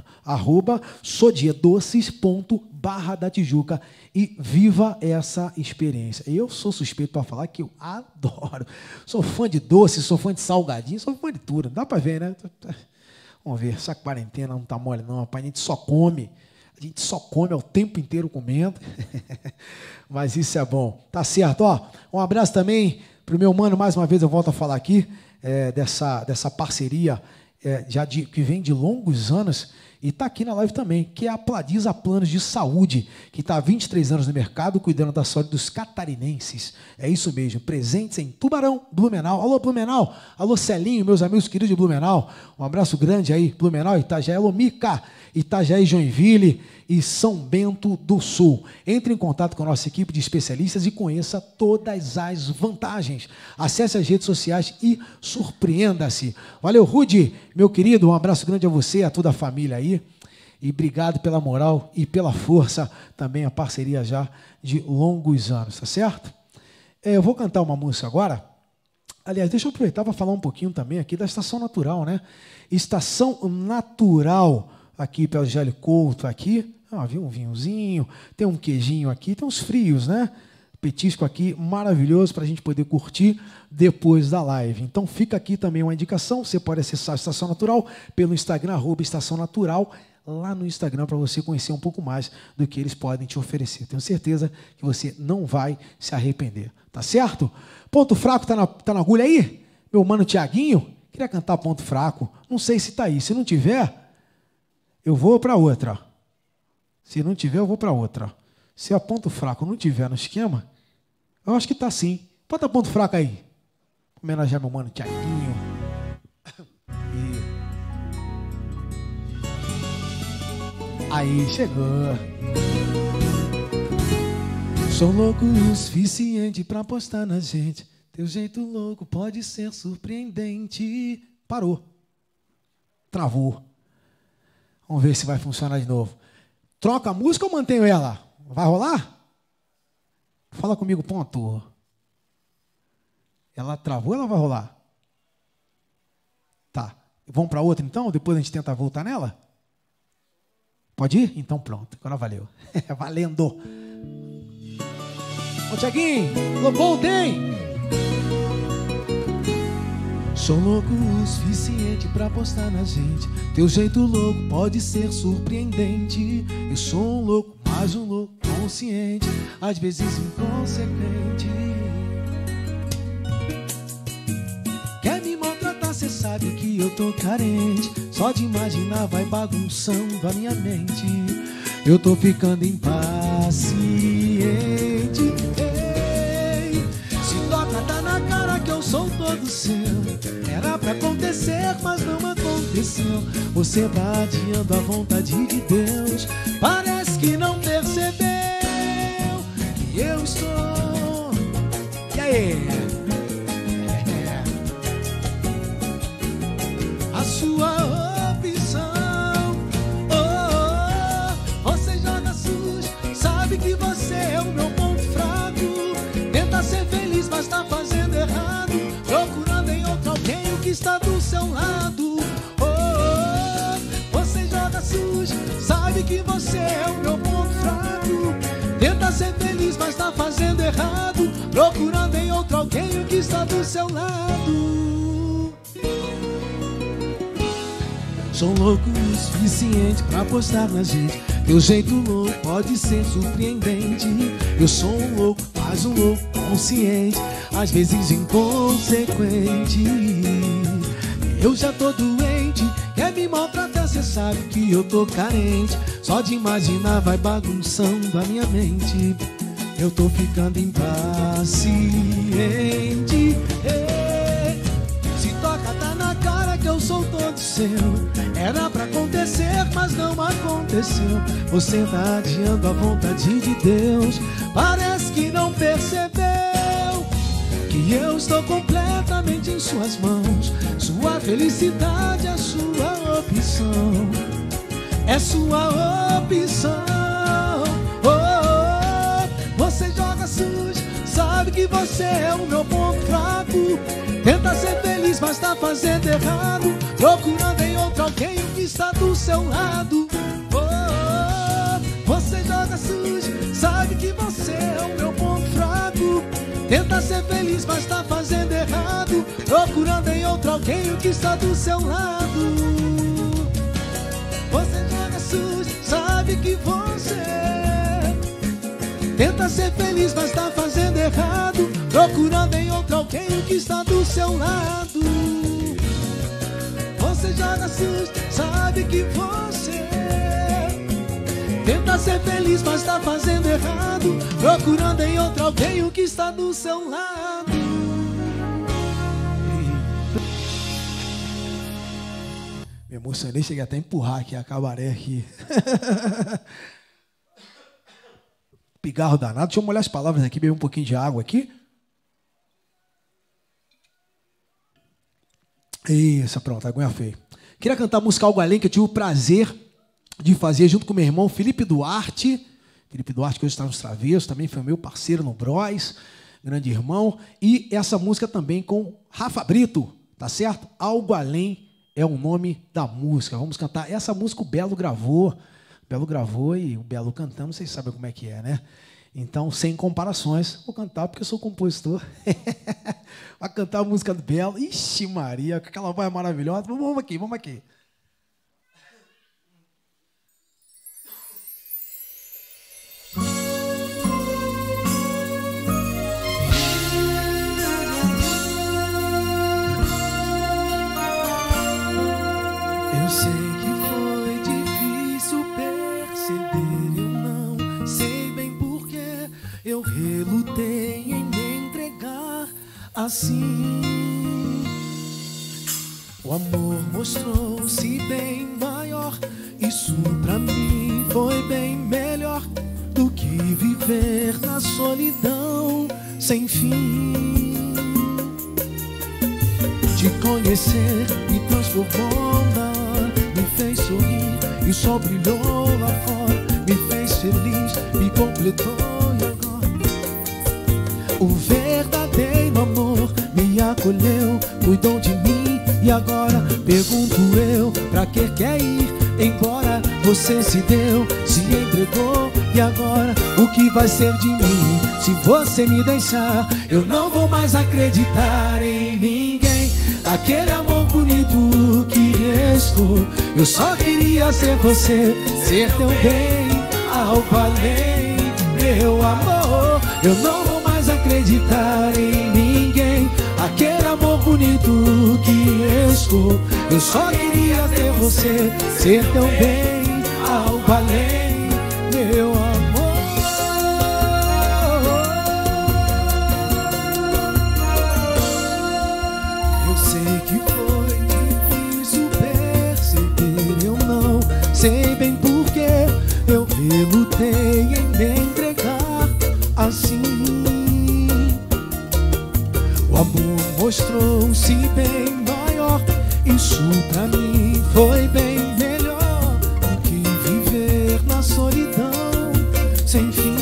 [SPEAKER 1] @sodierdoces.barra-da-tijuca e viva essa experiência. Eu sou suspeito para falar que eu adoro. Sou fã de doce, sou fã de salgadinho, sou fã de tudo. Dá para ver, né? Vamos ver, essa quarentena não tá mole não, rapaz. A gente só come. A gente só come o tempo inteiro comendo. Mas isso é bom. Tá certo, ó. Um abraço também pro meu mano, mais uma vez eu volto a falar aqui, dessa parceria que vem de longos anos e está aqui na live também, que é a Pladisa Planos de Saúde, que está há 23 anos no mercado, cuidando da saúde dos catarinenses. É isso mesmo, presentes em Tubarão, Blumenau. Alô, Blumenau. Alô, Celinho, meus amigos queridos de Blumenau. Um abraço grande aí, Blumenau, Itajaí, alô, Mica, Itajaí, Joinville e São Bento do Sul. Entre em contato com a nossa equipe de especialistas e conheça todas as vantagens. Acesse as redes sociais e surpreenda-se. Valeu, Rudy, meu querido, um abraço grande a você, a toda a família aí. E obrigado pela moral e pela força, também a parceria já de longos anos, tá certo? Eu vou cantar uma música agora. Aliás, deixa eu aproveitar para falar um pouquinho também aqui da Estação Natural, né? Estação Natural, aqui pelo Gélio Couto, aqui. Viu um vinhozinho, tem um queijinho aqui, tem uns frios, né? Petisco aqui maravilhoso para a gente poder curtir depois da live. Então fica aqui também uma indicação, você pode acessar a Estação Natural pelo Instagram, @Estação Natural, lá no Instagram, para você conhecer um pouco mais do que eles podem te oferecer. Tenho certeza que você não vai se arrepender, tá certo? Ponto Fraco tá na agulha aí? Meu mano Tiaguinho, queria cantar Ponto Fraco, não sei se tá aí, se não tiver, eu vou para outra. Se não tiver, eu vou para outra. Se a Ponto Fraco não tiver no esquema, eu acho que está sim. Bota Ponto Fraco aí. Homenagear meu mano Tiaguinho. Aí, chegou. Sou louco o suficiente para apostar na gente. Teu jeito louco pode ser surpreendente. Parou. Travou. Vamos ver se vai funcionar de novo. Troca a música ou mantenho ela? Vai rolar? Fala comigo, ponto. Ela travou ou ela vai rolar? Tá. Vamos para outra então? Depois a gente tenta voltar nela? Pode ir? Então pronto. Agora valeu. Valendo. Ô Tiaguinho, loucou tem? Sou louco o suficiente pra apostar na gente. Teu jeito louco pode ser surpreendente. Eu sou um louco, mas um louco consciente, às vezes inconsequente. Quer me maltratar, cê sabe que eu tô carente. Só de imaginar vai bagunçando a minha mente. Eu tô ficando impaciente. Ei, se toca, tá na cara que eu sou todo seu. Era pra acontecer, mas não aconteceu. Você tá adiando a vontade de Deus. Parece que não percebeu que eu estou. E aí? A sua opção. Você joga sujo, sabe que você é o meu ponto fraco. Tenta ser feliz, mas tá fazendo errado. Procurando em outro alguém o que está do seu lado. Você joga sujo, sabe que você é o meu ponto fraco. Tenta ser feliz, mas tá fazendo errado. Procurando em outro alguém o que está do seu lado. Sou louco o suficiente pra apostar na gente. Teu jeito louco pode ser surpreendente. Eu sou um louco, mas um louco consciente, às vezes inconsequente. Eu já tô doente, quer me maltratar, cê sabe que eu tô carente. Só de imaginar vai bagunçando a minha mente.
[SPEAKER 3] eu tô ficando impaciente. Se toca, tá na cara que eu sou todo seu. Era pra acontecer, mas não aconteceu. Você tá adiando a vontade de Deus. Parece que não percebeu que eu estou completamente em suas mãos. Sua felicidade é sua opção. É sua opção. Você joga sujo, sabe que você é o meu ponto fraco. Tenta ser feliz, mas tá fazendo errado, procurando em outro alguém o que está do seu lado. Você joga sujo, sabe que você é o meu ponto fraco. Tenta ser feliz, mas tá fazendo errado, procurando em outro alguém o que está do seu lado. Você joga sujo, sabe que você tenta ser feliz, mas tá fazendo errado, procurando em outro alguém o que está do seu lado. Você joga sujo, sabe que você tenta ser feliz, mas tá fazendo errado, procurando em outro alguém o que está do seu lado.
[SPEAKER 1] Me emocionei, cheguei até a empurrar aqui a cabaré aqui. Pigarro danado. Deixa eu molhar as palavras aqui, beber um pouquinho de água aqui. Isso, pronto, aguinha feia. Queria cantar a música Algo Além, que eu tive o prazer de fazer junto com meu irmão Felipe Duarte. Felipe Duarte, que hoje está nos Travessos, também foi meu parceiro no Bros, grande irmão. E essa música também com Rafa Brito, tá certo? Algo Além é o nome da música. Vamos cantar. Essa música o Belo gravou. O Belo gravou e o Belo cantando, vocês sabem como é que é, né? Então, sem comparações, vou cantar porque eu sou compositor. Vai cantar a música do Belo. Ixi, Maria, com aquela voz maravilhosa. Vamos aqui, vamos aqui.
[SPEAKER 3] Eu sei que foi difícil perceber, eu não sei bem porquê. Eu relutei em me entregar assim. O amor mostrou-se bem maior. Isso pra mim foi bem melhor do que viver na solidão sem fim. Te conhecer me transformou na hora, me fez sorrir e o sol brilhou lá fora, me fez feliz, me completou e agora o verdadeiro amor me acolheu, cuidou de mim e agora pergunto eu, pra que quer ir embora? Você se deu, se entregou e agora o que vai ser de mim? Se você me deixar, eu não vou mais acreditar em ninguém. Aquele amor bonito que restou, eu só queria ser você, ser teu bem, algo além, meu amor. Eu não vou mais acreditar em ninguém. Aquele amor bonito que restou, eu só queria ter você, ser teu bem, algo além, meu amor. Que foi difícil perceber, eu não sei bem porquê. Eu relutei em me entregar assim. O amor mostrou-se bem maior. Isso pra mim foi bem melhor do que viver na solidão sem fim.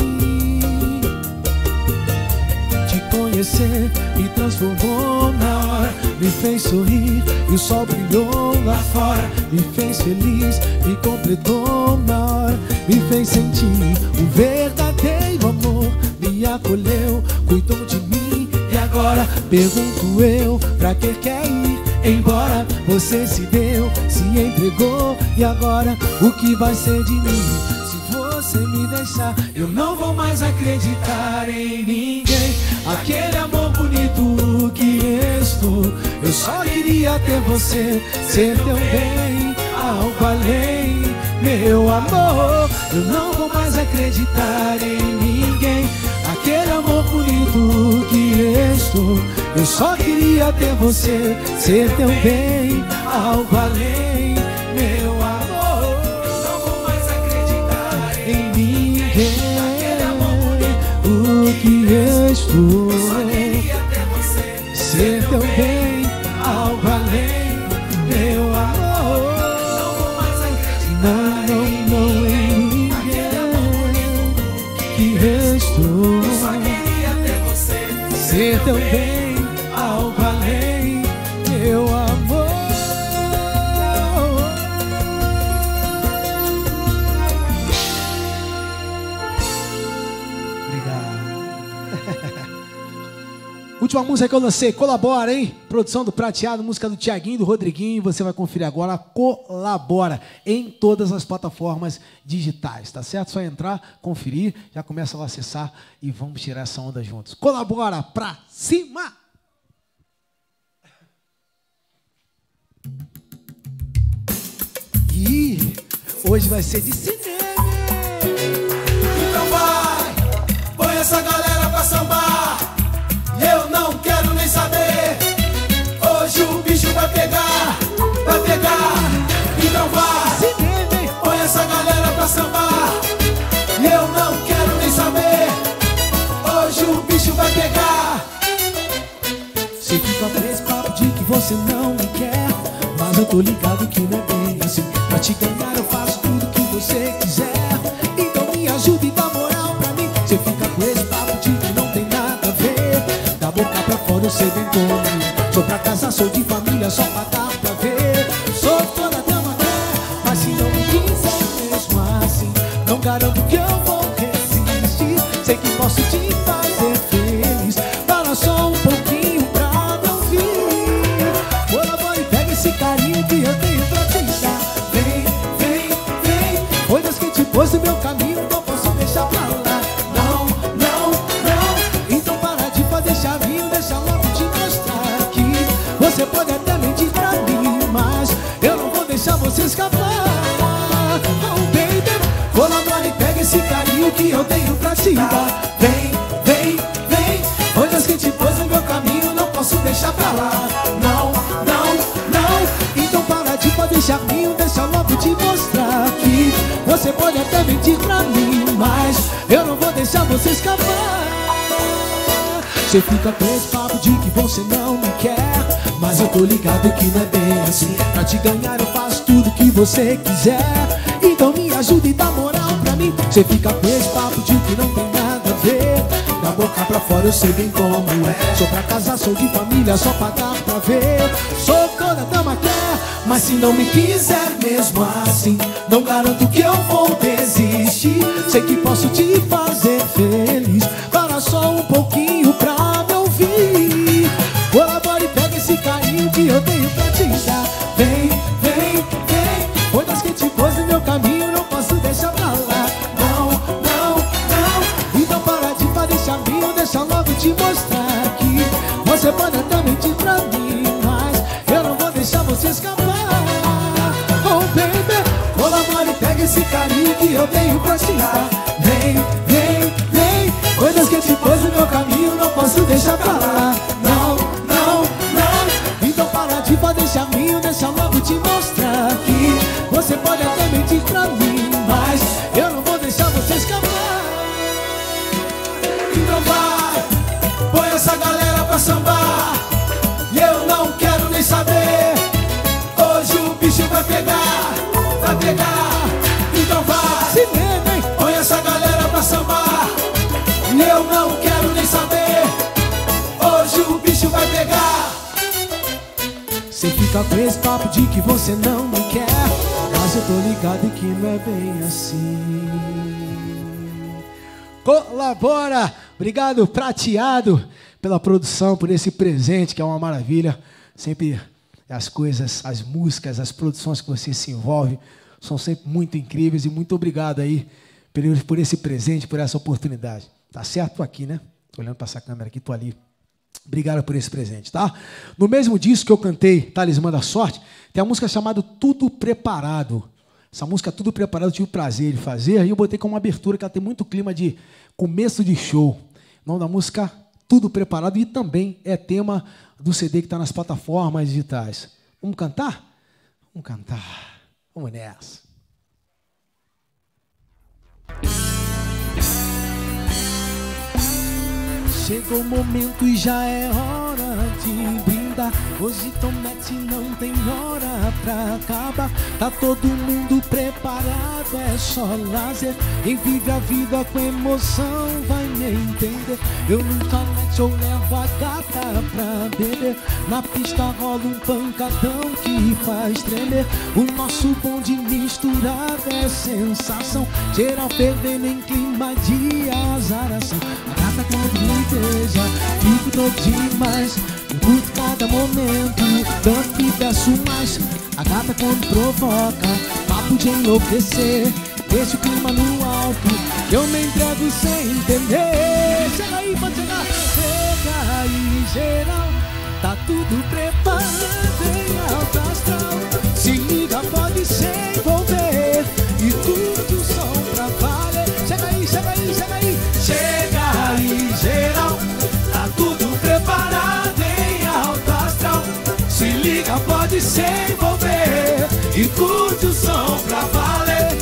[SPEAKER 3] Te conhecer me transformou na hora, me fez sorrir e o sol brilhou lá fora, me fez feliz, me completou na hora, me fez sentir o verdadeiro amor, me acolheu, cuidou de mim e agora pergunto eu, pra que quer ir embora? Você se deu, se entregou e agora o que vai ser de mim? Se você me deixar, eu não vou mais acreditar em ninguém. Aquele amor bonito que restou, eu só queria ter você, ser teu bem, algo além, meu amor. Eu não vou mais acreditar em ninguém. Aquele amor bonito que estou, eu só queria ter você, ser teu bem, algo além, meu amor. Eu não vou mais acreditar em ninguém. Aquele amor bonito que estou, eu só queria ter você, ser teu bem, algo além, meu amor. Não vou mais acreditar em ninguém. Aquele amor bonito que estou, eu só queria ter você, ser teu bem, algo além, meu amor.
[SPEAKER 1] Obrigado. Última música que eu lancei, Colabora, hein? Produção do Prateado, música do Tiaguinho, do Rodriguinho. Você vai conferir agora, Colabora, em todas as plataformas digitais, tá certo? Só entrar, conferir, já começa a acessar e vamos tirar essa onda juntos. Colabora, pra cima! E hoje vai ser de cinema.
[SPEAKER 3] Então vai, põe essa galera pra sambar. Eu não quero nem saber. Hoje o bicho vai pegar, vai pegar. Então vai, põe essa galera pra sambar. Eu não quero nem saber. Hoje o bicho vai pegar. Você fica preso, papo de que você não me quer, mas eu tô ligado que não é bem assim. Pra te ganhar eu faço tudo que você quiser. Então me ajude e dá moral pra mim. Você fica com esse papo de que não tem nada a ver. Da boca pra fora eu sei bem como. Sou pra casa, sou de família, só pra dar pra ver. Sou toda dama, mas se não me quiser mesmo assim, não garanto que eu vou resistir. Sei que posso te fazer feliz. Para só um pouquinho pra me ouvir. Colabora e pega esse carinho que eu tenho pra te dar. Vem, vem, vem. Coisas que te pôs no meu caminho, não posso deixar pra lá. Não, não, não. Então para de fazer chavinho, deixa logo te mostrar que você pode até mentir pra mim, mas eu não vou deixar você escapar. Oh baby, colabora e pega esse carinho que eu tenho pra te dar. Vem, vem, vem. Coisas que te pôs no meu caminho, não posso deixar pra lá. Não, não, não. Então para de fazer chavinho, deixa logo te mostrar que você pode até mentir pra mim, mas eu não vou deixar você escapar. Você fica com esse papo de que você não me quer, mas eu tô ligado que não é bem assim. Pra te ganhar eu faço tudo que você quiser. Então me ajuda e dá moral pra mim. Você fica com esse papo de que não tem nada a ver. Da boca pra fora eu sei bem como é. Sou pra casa, sou de família, só pra dar pra ver. Sou toda dama quer, mas se não me quiser mesmo assim, não garanto que eu vou desistir. Sei que posso te fazer feliz. Para só um pouquinho pra me ouvir. Colabora e pega esse carinho que eu tenho pra te dar. Vem, vem, vem. Coisas que te pôs no meu caminho, não posso deixar pra lá. Não, não, não. Então para de fazer chavinho, deixa logo te mostrar que você pode até mentir pra mim, mas eu não vou deixar você escapar. Oh baby, colabora e pega esse carinho que eu tenho pra te dar. Vem, vem, vem. Coisas que te pôs no meu caminho, não posso deixar pra lá. Não, não, não. Então para de fazer chavinho, deixa logo te mostrar que você pode até mentir pra mim, mas eu não vou deixar você escapar. Então vai, põe essa galera pra sambar. E eu não quero nem saber. Hoje o bicho vai pegar, vai pegar. Então vai, se vem, põe essa galera pra sambar. E eu não quero nem saber. Hoje o bicho vai pegar. Você fica com esse papo de que você não me quer, mas eu tô ligado que não é bem assim.
[SPEAKER 1] Colabora! Obrigado, Prateado, pela produção, por esse presente que é uma maravilha. Sempre as coisas, as músicas, as produções que você se envolve são sempre muito incríveis, e muito obrigado aí por esse presente, por essa oportunidade. Tá certo? Tô aqui, né? Tô olhando para essa câmera aqui, tô ali. Obrigado por esse presente, tá? No mesmo disco que eu cantei, Talismã da Sorte, tem a música chamada Tudo Preparado. Essa música tudo preparado, eu tive o prazer de fazer. E eu botei como abertura, que ela tem muito clima de começo de show. O nome da música, Tudo Preparado. E também é tema do CD que está nas plataformas digitais. Vamos cantar? Vamos cantar. Vamos nessa. Chegou o momento e já é hora de brindar. Hoje Tomete não tem hora pra acabar. Tá todo mundo preparado, é só lazer. Quem vive a vida com emoção vai me entender. Eu no Tomete eu levo a gata pra beber. Na pista rola um pancadão que faz tremer. O nosso bonde misturado é sensação. Geral fervendo em clima de azaração. A gata quando me beija, fico todo demais. Eu curto cada momento, tanto que peço mais. A gata quando provoca, papo de enlouquecer. Deixa o clima no alto, eu me entrego sem entender. Chega aí, pode chegar. Chega aí, geral, tá tudo preparado em alto astral. Se liga, pode se envolver e curte o som pra valer. Chega aí, chega aí, chega aí. Chega aí, geral, tá tudo preparado em alto astral. Se liga, pode se envolver e curte o som pra valer.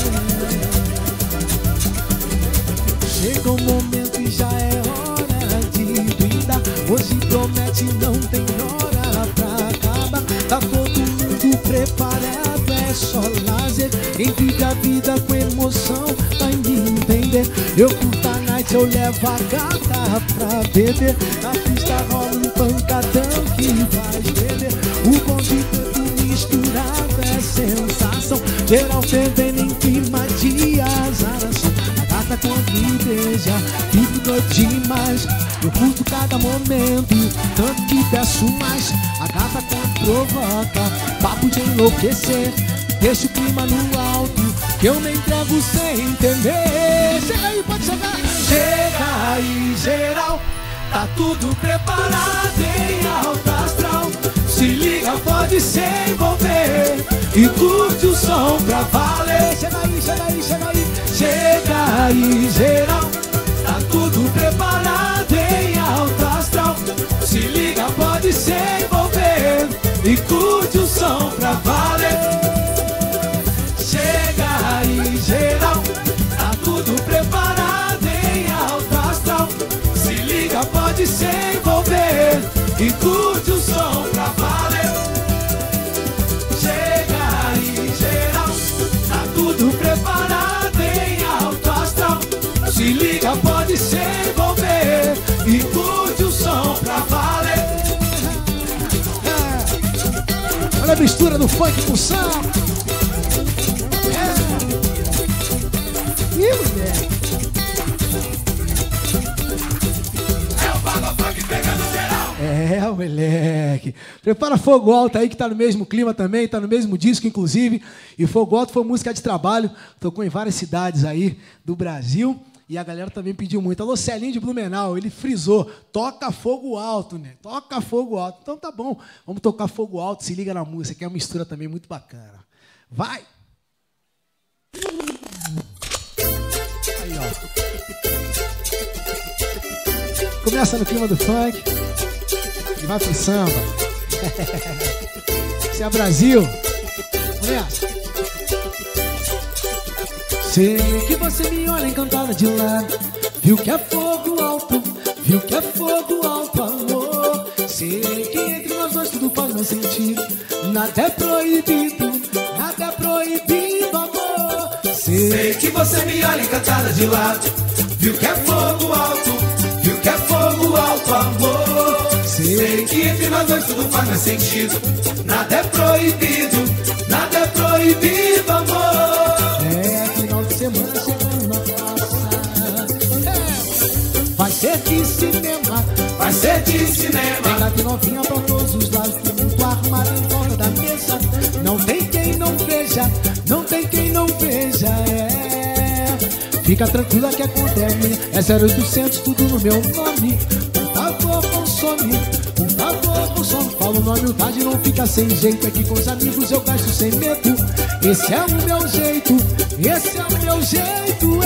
[SPEAKER 1] Chega o momento e já é hora de brindar. Hoje Tomete não tem hora pra acabar. Tá todo mundo preparado, é só lazer. Quem vive a vida com emoção vai me entender. Eu curto a night, eu levo a gata pra beber. Na pista rola um pancadão que faz beber. O bom de tudo misturado é sensação. Geral fervendo em clima de azaração. A gata quando me beija, fico doido demais. Eu curto cada momento, tanto que peço mais. A gata quando provoca, papo de enlouquecer. Deixa o clima no alto, que eu me entrego sem entender. Chega aí, pode chegar. Chega aí, geral, tá tudo preparado em alto astral. Se liga, pode se envolver e curte o som pra valer. Chega aí, chega aí, chega aí. Chega aí, geral, tá tudo preparado em alto astral. Se liga, pode se envolver e curte o som pra valer. Chega aí, geral, tá tudo preparado em alto astral. Se liga, pode se envolver e curte o som pra valer. Chega aí, geral, tá tudo preparado em alto astral. Se liga, pode se envolver e curte o som pra valer. Olha a mistura do funk com samba. Ih, mulher. É o Pago Funk pegando geral. É, moleque. Prepara Fogo Alto aí, que tá no mesmo clima também, tá no mesmo disco, inclusive. E Fogo Alto foi música de trabalho, tocou em várias cidades aí do Brasil. E a galera também pediu muito. Alô, Celinho de Blumenau, ele frisou. Toca Fogo Alto, né? Toca Fogo Alto. Então tá bom, vamos tocar Fogo Alto, se liga na música, que é uma mistura também muito bacana. Vai! Aí, ó. Começa no clima do funk e vai pro samba. Isso é Brasil. Vamos nessa. Sei que você me olha encantada de lado. Viu que é fogo alto, viu que é fogo alto, amor. Sei que entre nós dois tudo faz mais sentido. Nada é proibido, nada é proibido, amor. Sei que você me olha encantada de lado. Viu que é fogo alto, viu que é fogo alto, amor. Sei que entre nós dois tudo faz mais sentido. Nada é proibido, nada é proibido, amor. Semana chegando na praça. Vai ser de cinema, vai ser de cinema. Tem gata novinha pra todos os lados, muito arrumado em volta da mesa. Não tem quem não veja, não tem quem não veja, é. Fica tranquila que a conta é minha, é 0800, tudo no meu nome. Por favor, consome, por favor, consome. Fala o nome, humildade não fica sem jeito. Aqui com os amigos eu gasto sem medo.
[SPEAKER 3] esse é o meu jeito, esse é o meu jeito,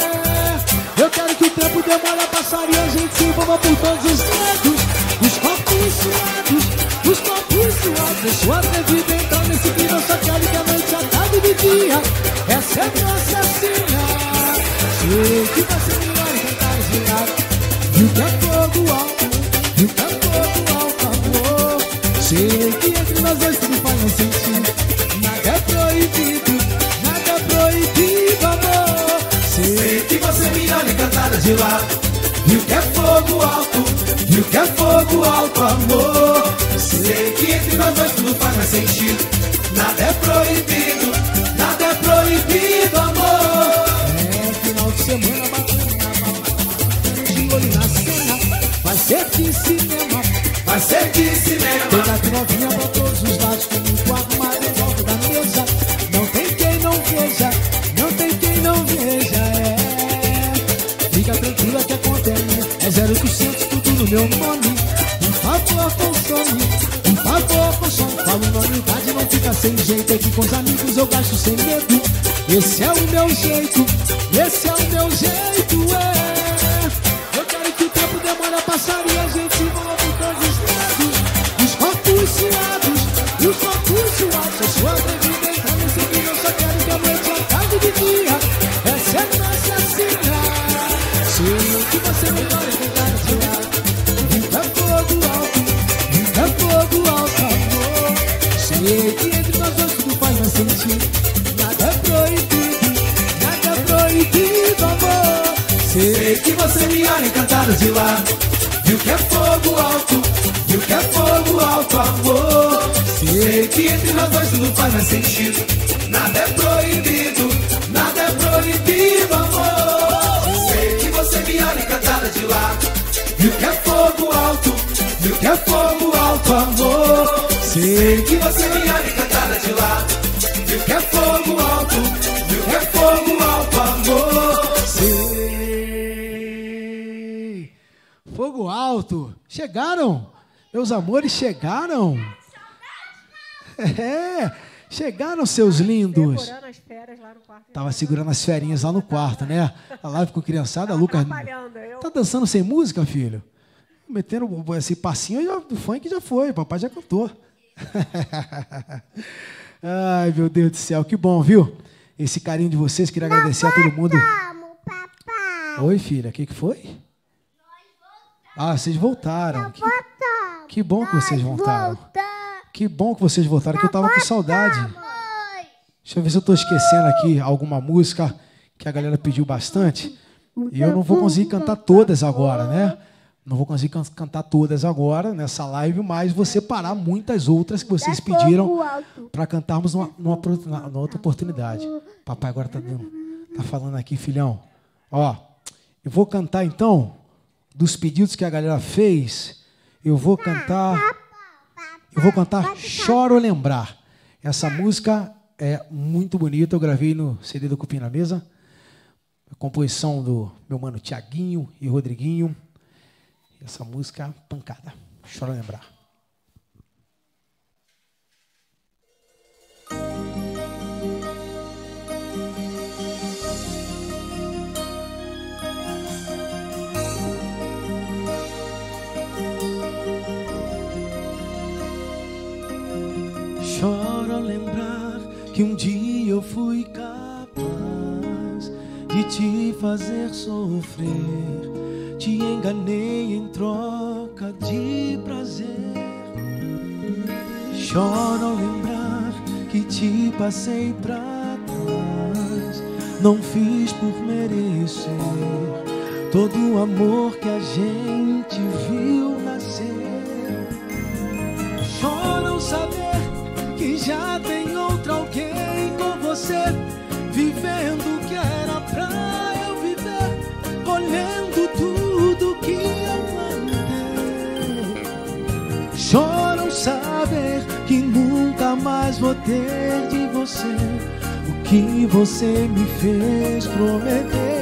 [SPEAKER 3] Eu quero que o tempo demore a passar e a gente se envolva por todos os lados. Os copos suados, os copos suados. Eu sou atrevido então nesse clima, eu só quero que a noite acabe de dia. Essa é nossa cena. Sei que você me olha e tentar desviar. Viu que é fogo alto, viu que é fogo alto, amor. Sei que entre nós dois tudo faz um sentido. Nada é proibido, nada é proibido, amor. Sei que você me olha encantada de lá. Viu que é fogo alto, viu que é fogo alto, amor. Sei que entre nós dois tudo faz mais sentido. Nada é proibido, nada é proibido, amor. É final de semana batendo na mão, de olho na cena. Vai ser de cinema, vai ser de cinema. Toda que novinha pra todos os lados, com muito arrumado em volta da mesa. Não tem quem não veja, não tem quem não veja, Fica tranquila que a conta é minha, é 0800 tudo no meu nome. Por favor, consome, por favor, consome. Falo unanimidade, não fica sem jeito. Aqui com os amigos eu gasto sem medo. Esse é o meu jeito, esse é o meu jeito, Eu quero que o tempo demore a passar e a gente se envolva por todos os lados. Os copos suados, os copos suados. Eu sou atrevida, então nesse vídeo eu só quero que a noite acabe de dia. Essa é a nossa cena. Sei que você me olha com cara de lá. Viu que é fogo alto, viu que é fogo alto, amor. Sei que entre nós dois tudo faz mais sentido. Nada é proibido, nada é proibido, amor. Sei que você me olha encantada de lá. Viu que é fogo alto, viu que é fogo alto, amor. Sei que entre nós dois tudo faz mais sentido. Nada é proibido, nada é proibido, amor. Sei que você me olha encantada de lá. Viu que é fogo alto, viu que é fogo alto, amor. Sei que você me olha encantada de lá. Viu que é fogo alto, viu que é fogo alto, amor. Sei.
[SPEAKER 1] Fogo alto. Chegaram? Meus amores, chegaram? Chegaram, seus lindos.
[SPEAKER 4] Segurando as feras lá no quarto.
[SPEAKER 1] Tava segurando as ferinhas lá no quarto, né? A live com criançada, a Lucas. Tá dançando sem música, filho? Metendo esse passinho, o funk já foi, papai já cantou. Ai, meu Deus do céu, que bom, viu? Esse carinho de vocês, queria agradecer a todo mundo.
[SPEAKER 2] Vamos, papai.
[SPEAKER 1] Oi, filha, o que foi? Ah, vocês voltaram. Que bom que vocês voltaram. Que bom que vocês voltaram, que eu tava com saudade. Deixa eu ver se eu tô esquecendo aqui alguma música que a galera pediu bastante. E eu não vou conseguir cantar todas agora, né? Não vou conseguir cantar todas agora nessa live, mas vou separar muitas outras que vocês pediram para cantarmos numa outra oportunidade. Papai agora tá falando aqui, filhão. Ó, eu vou cantar então dos pedidos que a galera fez. Eu vou cantar Choro Lembrar. Essa música é muito bonita, eu gravei no CD do Cupim na Mesa. A composição do meu mano Tiaguinho e Rodriguinho. Essa música pancada. Choro Lembrar.
[SPEAKER 3] Choro ao lembrar que um dia eu fui capaz de te fazer sofrer. Te enganei em troca de prazer. Choro ao lembrar que te passei pra trás. Não fiz por merecer todo o amor que a gente viu nascer. Choro ao saber que já tem outro alguém com você, vivendo o que era pra eu viver, colhendo tudo que eu plantei. Choram saber que nunca mais vou ter de você o que você me fez prometer.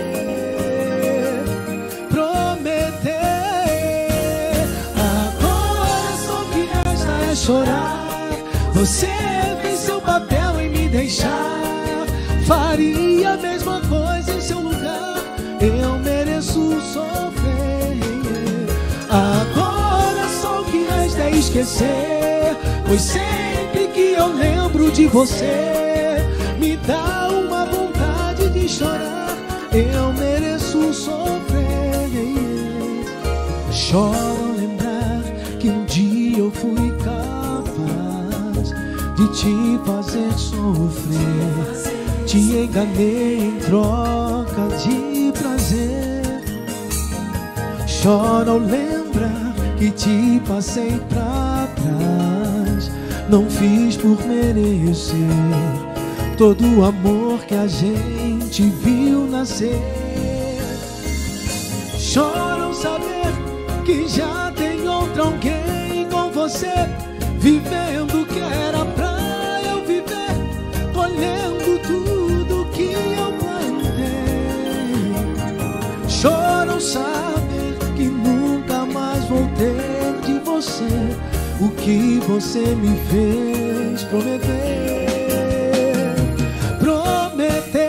[SPEAKER 3] Agora só o que resta é chorar. Você fez seu papel em me deixar. deixar. Faria a mesma coisa em seu lugar. Eu mereço sofrer. Agora só o que resta é esquecer, pois sempre que eu lembro de você, me dá uma vontade de chorar. Eu mereço sofrer. Choro ao lembrar que um dia eu fui capaz de te fazer sofrer. Te enganei em troca de prazer. Choro ao lembrar que te passei pra trás. Não fiz por merecer todo o amor que a gente viu nascer. Choro ao saber que já tem outro alguém com você, vivendo o que era pra eu viver, colhendo tudo que eu plantei. Choro ao saber que nunca mais vou ter de você o que você me fez prometer. Prometer.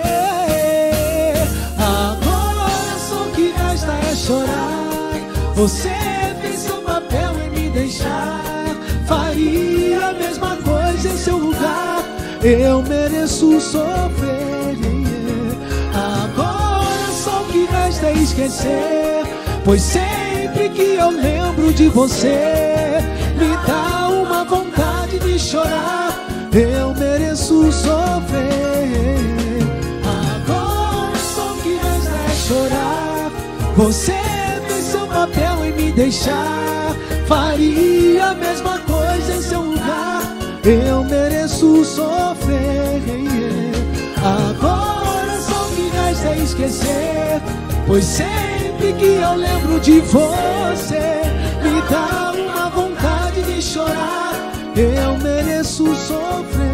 [SPEAKER 3] Agora só o que resta é chorar. Você fez seu papel em me deixar. Faria a mesma coisa em seu lugar. Eu mereço sofrer. Agora só o que resta é esquecer, pois sempre que eu lembro de você, me dá uma vontade de chorar. Eu mereço sofrer. Agora só o que resta é chorar. Você fez seu papel em me deixar. Faria a mesma coisa em seu lugar. Eu mereço sofrer. Agora só o que resta é esquecer, pois sempre que eu lembro de você, me dá uma vontade de chorar. Eu mereço sofrer.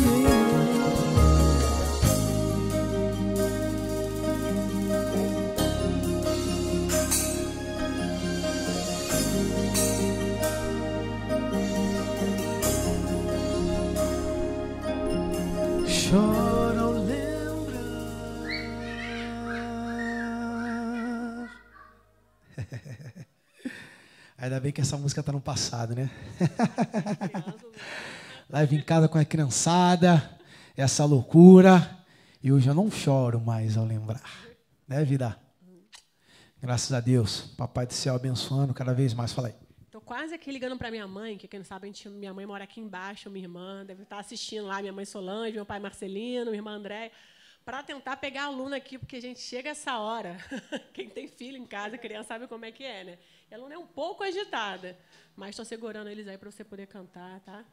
[SPEAKER 3] Choro ao lembrar.
[SPEAKER 1] Ainda bem que essa música tá no passado, né? Live em casa com a criançada, essa loucura. E hoje eu não choro mais ao lembrar. Né, vida? Graças a Deus. Papai do céu abençoando cada vez mais. Fala aí.
[SPEAKER 4] Tô quase aqui ligando para minha mãe, que quem não sabe, minha mãe mora aqui embaixo, minha irmã deve estar assistindo lá, minha mãe Solange, meu pai Marcelino, minha irmã André, para tentar pegar a aluna aqui, porque a gente chega essa hora. Quem tem filho em casa, criança, sabe como é que é, né? E a aluna é um pouco agitada, mas estou segurando eles aí para você poder cantar, tá?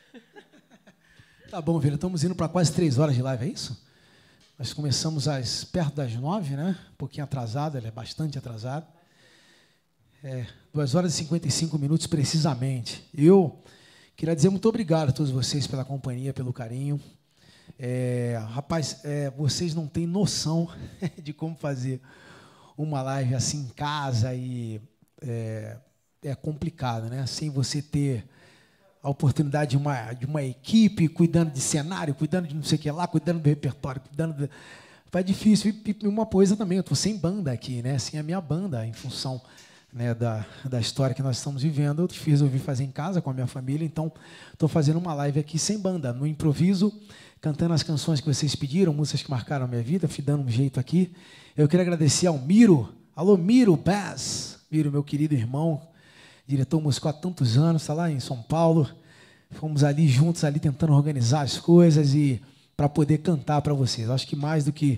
[SPEAKER 1] Tá bom, Vila. Estamos indo para quase 3 horas de live, é isso? Nós começamos perto das 9, né? Um pouquinho atrasado, ele é bastante atrasado. 2 horas e 55 minutos precisamente. Eu queria dizer muito obrigado a todos vocês pela companhia, pelo carinho. Rapaz, vocês não têm noção de como fazer uma live assim em casa e é complicado, né? Sem você ter a oportunidade de uma equipe cuidando de cenário, cuidando de não sei o que lá, cuidando do repertório, cuidando... Foi difícil. E uma coisa também, eu estou sem banda aqui, né? Sem a minha banda, em função, né, da história que nós estamos vivendo. Eu resolvi fazer em casa com a minha família, então estou fazendo uma live aqui sem banda, no improviso, cantando as canções que vocês pediram, músicas que marcaram a minha vida, fui dando um jeito aqui. Eu queria agradecer ao Miro. Alô, Miro Bass. Miro, meu querido irmão, diretor musical há tantos anos, está lá em São Paulo. Fomos ali juntos, ali tentando organizar as coisas e para poder cantar para vocês. Acho que mais do que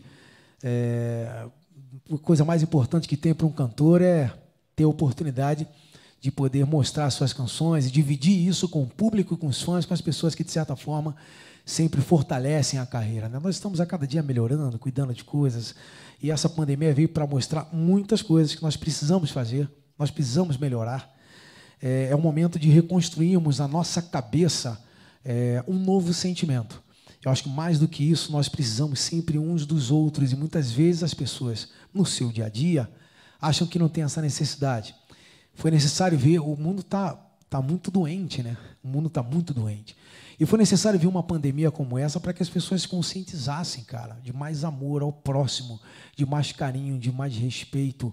[SPEAKER 1] a coisa mais importante que tem para um cantor é ter a oportunidade de poder mostrar suas canções e dividir isso com o público, com os fãs, com as pessoas que, de certa forma, sempre fortalecem a carreira, né? Nós estamos a cada dia melhorando, cuidando de coisas, e essa pandemia veio para mostrar muitas coisas que nós precisamos fazer, nós precisamos melhorar. É um momento de reconstruirmos na nossa cabeça um novo sentimento. Eu acho que mais do que isso, nós precisamos sempre uns dos outros, e muitas vezes as pessoas, no seu dia a dia, acham que não tem essa necessidade. Foi necessário ver, o mundo está está muito doente, né? O mundo está muito doente. E foi necessário vir uma pandemia como essa para que as pessoas se conscientizassem, cara, de mais amor ao próximo, de mais carinho, de mais respeito.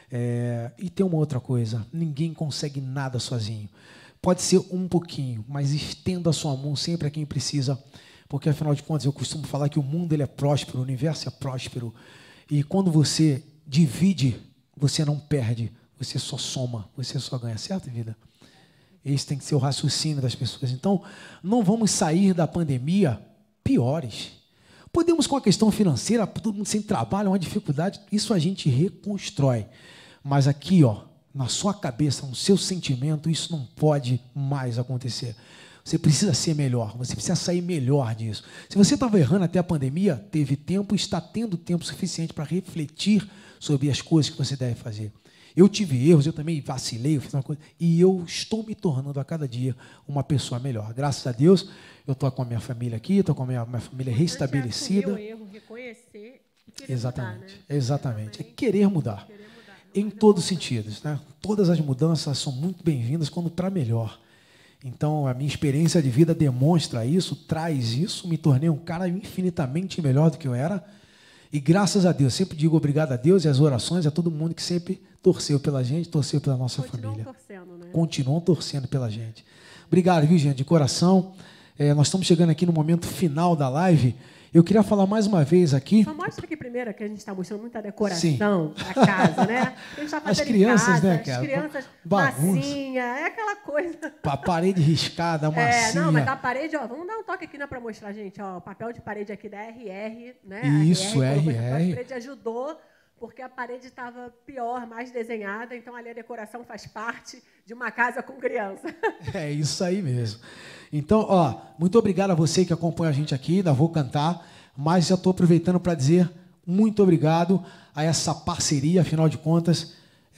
[SPEAKER 1] E tem uma outra coisa, ninguém consegue nada sozinho. Pode ser um pouquinho, mas estenda a sua mão sempre a quem precisa, porque, afinal de contas, eu costumo falar que o mundo ele é próspero, o universo é próspero, e quando você divide, você não perde, você só soma, você só ganha, certo, vida? Esse tem que ser o raciocínio das pessoas. Então, não vamos sair da pandemia piores. Podemos, com a questão financeira, todo mundo sem trabalho, uma dificuldade, isso a gente reconstrói. Mas aqui, ó, na sua cabeça, no seu sentimento, isso não pode mais acontecer. Você precisa ser melhor, você precisa sair melhor disso. Se você estava errando até a pandemia, teve tempo e está tendo tempo suficiente para refletir sobre as coisas que você deve fazer. Eu tive erros, eu também vacilei, eu fiz uma coisa, e eu estou me tornando a cada dia uma pessoa melhor. Graças a Deus, eu estou com a minha família aqui, estou com a minha família restabelecida.
[SPEAKER 4] O erro, reconhecer e querer
[SPEAKER 1] Exatamente,
[SPEAKER 4] mudar, né?
[SPEAKER 1] exatamente. É querer mudar. Em todos os sentidos, né? Todas as mudanças são muito bem-vindas quando para melhor. Então, a minha experiência de vida demonstra isso, traz isso, me tornei um cara infinitamente melhor do que eu era. E graças a Deus, sempre digo obrigado a Deus e as orações a todo mundo que sempre torceu pela gente, torceu pela nossa família.
[SPEAKER 4] Torcendo, né?
[SPEAKER 1] Continuam torcendo pela gente. Obrigado, viu, gente, de coração. Nós estamos chegando aqui no momento final da live. Eu queria falar mais uma vez aqui.
[SPEAKER 4] Só mostra aqui primeiro que a gente está mostrando muita decoração
[SPEAKER 1] Sim.
[SPEAKER 4] da casa, né? A gente tá
[SPEAKER 1] As
[SPEAKER 4] fazendo
[SPEAKER 1] crianças,
[SPEAKER 4] em casa,
[SPEAKER 1] né, cara?
[SPEAKER 4] As crianças,
[SPEAKER 1] Bagunça.
[SPEAKER 4] massinha, é aquela coisa.
[SPEAKER 1] A parede riscada, massinha.
[SPEAKER 4] Não, mas da parede, ó, vamos dar um toque aqui, né, para mostrar, gente, ó, o papel de parede aqui da RR, né?
[SPEAKER 1] Isso,
[SPEAKER 4] a colocou esse papel de
[SPEAKER 1] RR.
[SPEAKER 4] parede ajudou, porque a parede estava pior, mais desenhada, então ali a decoração faz parte de uma casa com criança.
[SPEAKER 1] É isso aí mesmo. Então, ó, muito obrigado a você que acompanha a gente aqui, ainda vou cantar, mas já estou aproveitando para dizer muito obrigado a essa parceria, afinal de contas,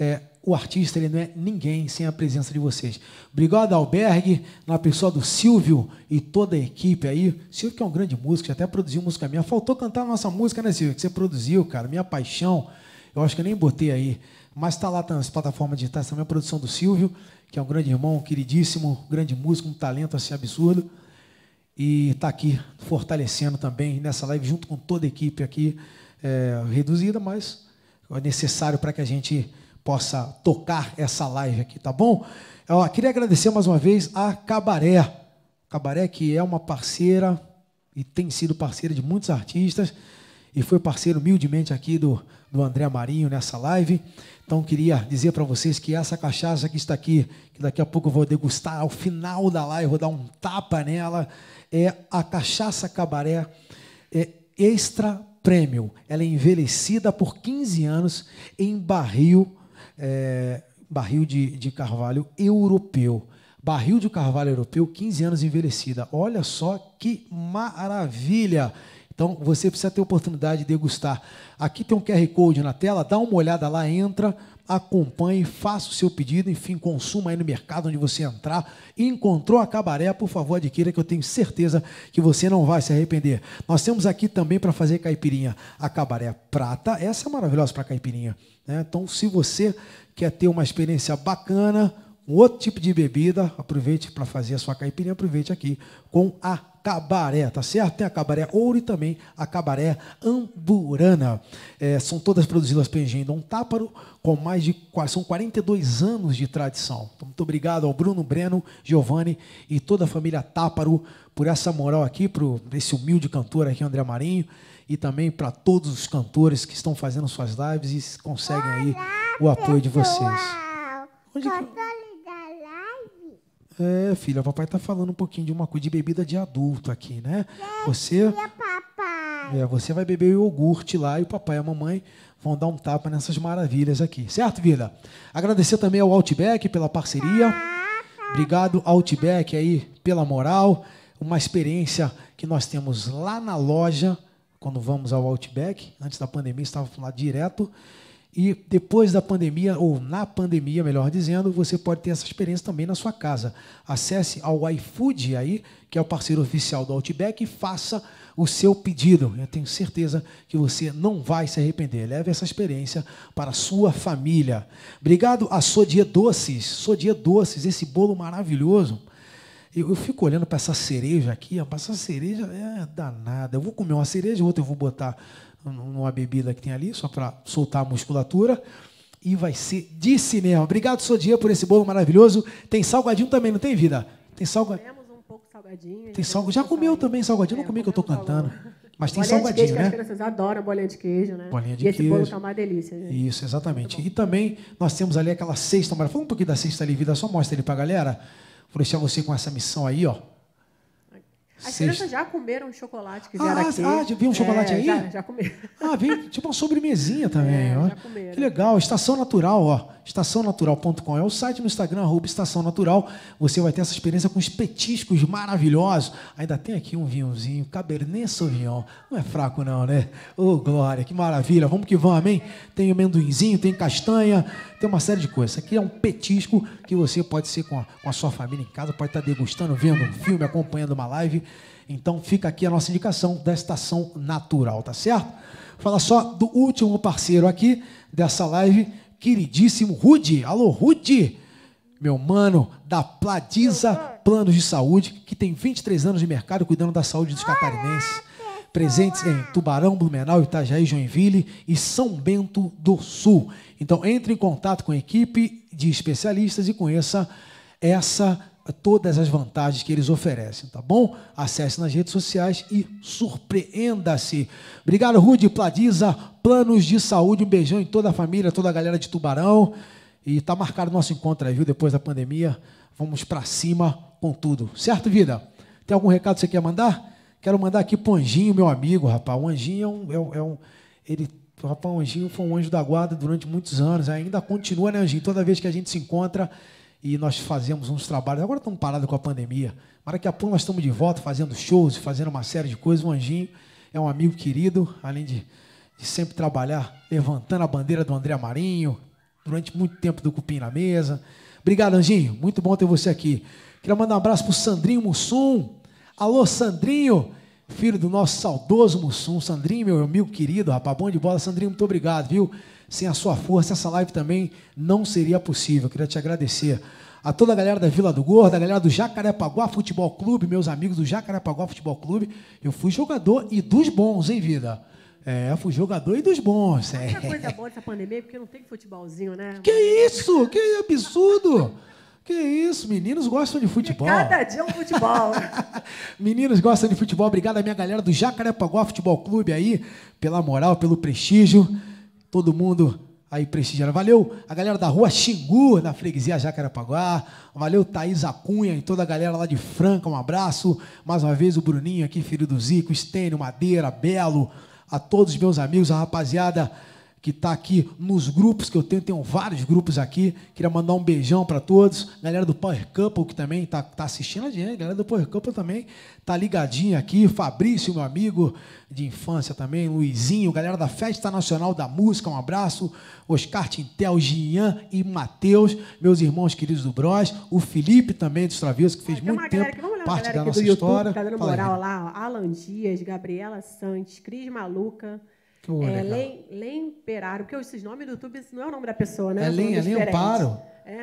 [SPEAKER 1] o artista ele não é ninguém sem a presença de vocês. Obrigado ao Albergue, na pessoa do Silvio e toda a equipe aí. Silvio que é um grande músico, já até produziu música minha. Faltou cantar a nossa música, né, Silvio? Que você produziu, cara, Minha Paixão. Eu acho que eu nem botei aí. Mas está lá nas plataformas digitais também a produção do Silvio, que é um grande irmão, um queridíssimo, grande músico, um talento assim absurdo. E está aqui fortalecendo também nessa live, junto com toda a equipe aqui, reduzida, mas é necessário para que a gente possa tocar essa live aqui, tá bom? Eu queria agradecer mais uma vez a Cabaré. Cabaré, que é uma parceira e tem sido parceira de muitos artistas e foi parceiro humildemente aqui do André Marinho nessa live. Então, queria dizer para vocês que essa cachaça que está aqui, que daqui a pouco eu vou degustar ao final da live, vou dar um tapa nela, é a Cachaça Cabaré Extra Premium. Ela é envelhecida por 15 anos em barril de carvalho europeu. Barril de carvalho europeu, 15 anos envelhecida. Olha só que maravilha! Então, você precisa ter oportunidade de degustar. Aqui tem um QR Code na tela, dá uma olhada lá, entra, acompanhe, faça o seu pedido, enfim, consuma aí no mercado onde você entrar. Encontrou a Cabaré, por favor, adquira, que eu tenho certeza que você não vai se arrepender. Nós temos aqui também para fazer caipirinha a Cabaré Prata. Essa é maravilhosa para caipirinha, né? Então, se você quer ter uma experiência bacana, um outro tipo de bebida, aproveite para fazer a sua caipirinha, aproveite aqui com a Cabaré, tá certo? Tem a Cabaré Ouro e também a Cabaré Amburana. São todas produzidas pelo Engenho Dom Táparo, com são 42 anos de tradição. Então, muito obrigado ao Bruno Breno, Giovanni e toda a família Táparo por essa moral aqui, por esse humilde cantor aqui, André Marinho, e também para todos os cantores que estão fazendo suas lives e conseguem aí o apoio de vocês. Onde que... filha, o papai está falando um pouquinho de uma coisa de bebida de adulto aqui, né? Você vai beber o iogurte lá e o papai e a mamãe vão dar um tapa nessas maravilhas aqui. Certo, vida? Agradecer também ao Outback pela parceria. Obrigado, Outback, aí, pela moral. Uma experiência que nós temos lá na loja, quando vamos ao Outback. Antes da pandemia, estávamos lá direto. E depois da pandemia, ou na pandemia, melhor dizendo, você pode ter essa experiência também na sua casa. Acesse ao iFood aí, que é o parceiro oficial do Outback, e faça o seu pedido. Eu tenho certeza que você não vai se arrepender. Leve essa experiência para a sua família. Obrigado a Sodier Doces. Sodier Doces, esse bolo maravilhoso. Eu fico olhando para essa cereja aqui, rapaz, essa cereja é danada. Eu vou comer uma cereja, outra eu vou botar numa bebida que tem ali, só para soltar a musculatura. E vai ser de cinema. Obrigado, Sodier, por esse bolo maravilhoso. Tem salgadinho também, não tem, Vida? Tem salgadinho.
[SPEAKER 4] Temos um pouco salgadinho.
[SPEAKER 1] Tem salgadinho. Já comeu também salgadinho? Não comi que eu estou cantando. Mas tem salgadinho,
[SPEAKER 4] queijo,
[SPEAKER 1] né?
[SPEAKER 4] As crianças adoram bolinha de queijo, né?
[SPEAKER 1] Bolinha de
[SPEAKER 4] e esse
[SPEAKER 1] queijo.
[SPEAKER 4] bolo tá uma delícia, gente.
[SPEAKER 1] Isso, exatamente. E também nós temos ali aquela cesta maravilhosa. Fala um pouquinho da cesta ali, Vida. Só mostra ali para a galera. Vou deixar você com essa missão aí, ó.
[SPEAKER 4] As
[SPEAKER 1] Cesta.
[SPEAKER 4] crianças já comeram chocolate que vieram aqui.
[SPEAKER 1] Já viu um chocolate aí?
[SPEAKER 4] Já comeram.
[SPEAKER 1] Vem tipo uma sobremesinha também. Ó.
[SPEAKER 4] já comeram.
[SPEAKER 1] Que legal. Estação Natural, ó. Estaçãonatural.com é o site no Instagram, @Estação Natural. Você vai ter essa experiência com os petiscos maravilhosos. Ainda tem aqui um vinhozinho, Cabernet Sauvignon. Não é fraco não, né? Ô, glória, que maravilha. Vamos que vamos, amém? Tem amendoinzinho, tem castanha, tem uma série de coisas. Isso aqui é um petisco que você pode ser com a sua família em casa, pode estar degustando, vendo um filme, acompanhando uma live. Então fica aqui a nossa indicação da Estação Natural, tá certo? Fala só do último parceiro aqui dessa live, queridíssimo Rudy. Alô, Rudy, meu mano da Pladiza Planos de Saúde, que tem 23 anos de mercado cuidando da saúde dos catarinenses. Presentes em Tubarão, Blumenau, Itajaí, Joinville e São Bento do Sul. Então entre em contato com a equipe de especialistas e conheça todas as vantagens que eles oferecem, tá bom? Acesse nas redes sociais e surpreenda-se. Obrigado, Rudy, Pladiza, Planos de Saúde, um beijão em toda a família, toda a galera de Tubarão. E tá marcado o nosso encontro aí, viu? Depois da pandemia, vamos para cima com tudo. Certo, Vida? Tem algum recado que você quer mandar? Quero mandar aqui pro Anjinho, meu amigo, rapaz. O Anjinho o Anjinho foi um anjo da guarda durante muitos anos, ainda continua, né, Anjinho? Toda vez que a gente se encontra e nós fazemos uns trabalhos, agora estamos parados com a pandemia, mas daqui a pouco nós estamos de volta fazendo shows, fazendo uma série de coisas. O Anjinho é um amigo querido, além de sempre trabalhar levantando a bandeira do André Marinho, durante muito tempo do Cupim na Mesa. Obrigado, Anjinho, muito bom ter você aqui. Queria mandar um abraço para o Sandrinho Mussum. Alô, Sandrinho, filho do nosso saudoso Mussum. Sandrinho, meu amigo querido, rapaz, bom de bola. Sandrinho, muito obrigado, viu? Sem a sua força, essa live também não seria possível. Queria te agradecer. A toda a galera da Vila do Gordo, a galera do Jacarepaguá Futebol Clube, meus amigos do Jacarepaguá Futebol Clube. Eu fui jogador e dos bons, hein, Vida? Fui jogador e dos bons.
[SPEAKER 4] Outra coisa boa dessa pandemia, porque não tem futebolzinho, né?
[SPEAKER 1] Que isso? Que absurdo! Que isso? Meninos gostam de futebol.
[SPEAKER 4] Cada dia um futebol.
[SPEAKER 1] Meninos gostam de futebol. Obrigado à minha galera do Jacarepaguá Futebol Clube aí, pela moral, pelo prestígio. Todo mundo aí prestigiando. Valeu a galera da Rua Xingu, da freguesia Jacarepaguá. Valeu Thaís Acunha e toda a galera lá de Franca. Um abraço. Mais uma vez o Bruninho aqui, filho do Zico, Estênio, Madeira, Belo. A todos os meus amigos, a rapaziada que está aqui nos grupos que eu tenho vários grupos aqui. Queria mandar um beijão para todos. Galera do Power Couple, que também está assistindo a gente. Galera do Power Couple também está ligadinha aqui. Fabrício, meu amigo de infância também. Luizinho, galera da Festa Nacional da Música, um abraço. Oscar Tintel, Gian e Matheus, meus irmãos queridos do Bros. O Felipe também, dos Travessos, que fez muito tempo parte da nossa história.
[SPEAKER 4] Tá dando moral lá, ó. Alan Dias, Gabriela Santos, Cris Maluca. Len Peraro, porque esses nomes do YouTube não é o nome da pessoa, né?
[SPEAKER 1] Len Amparo.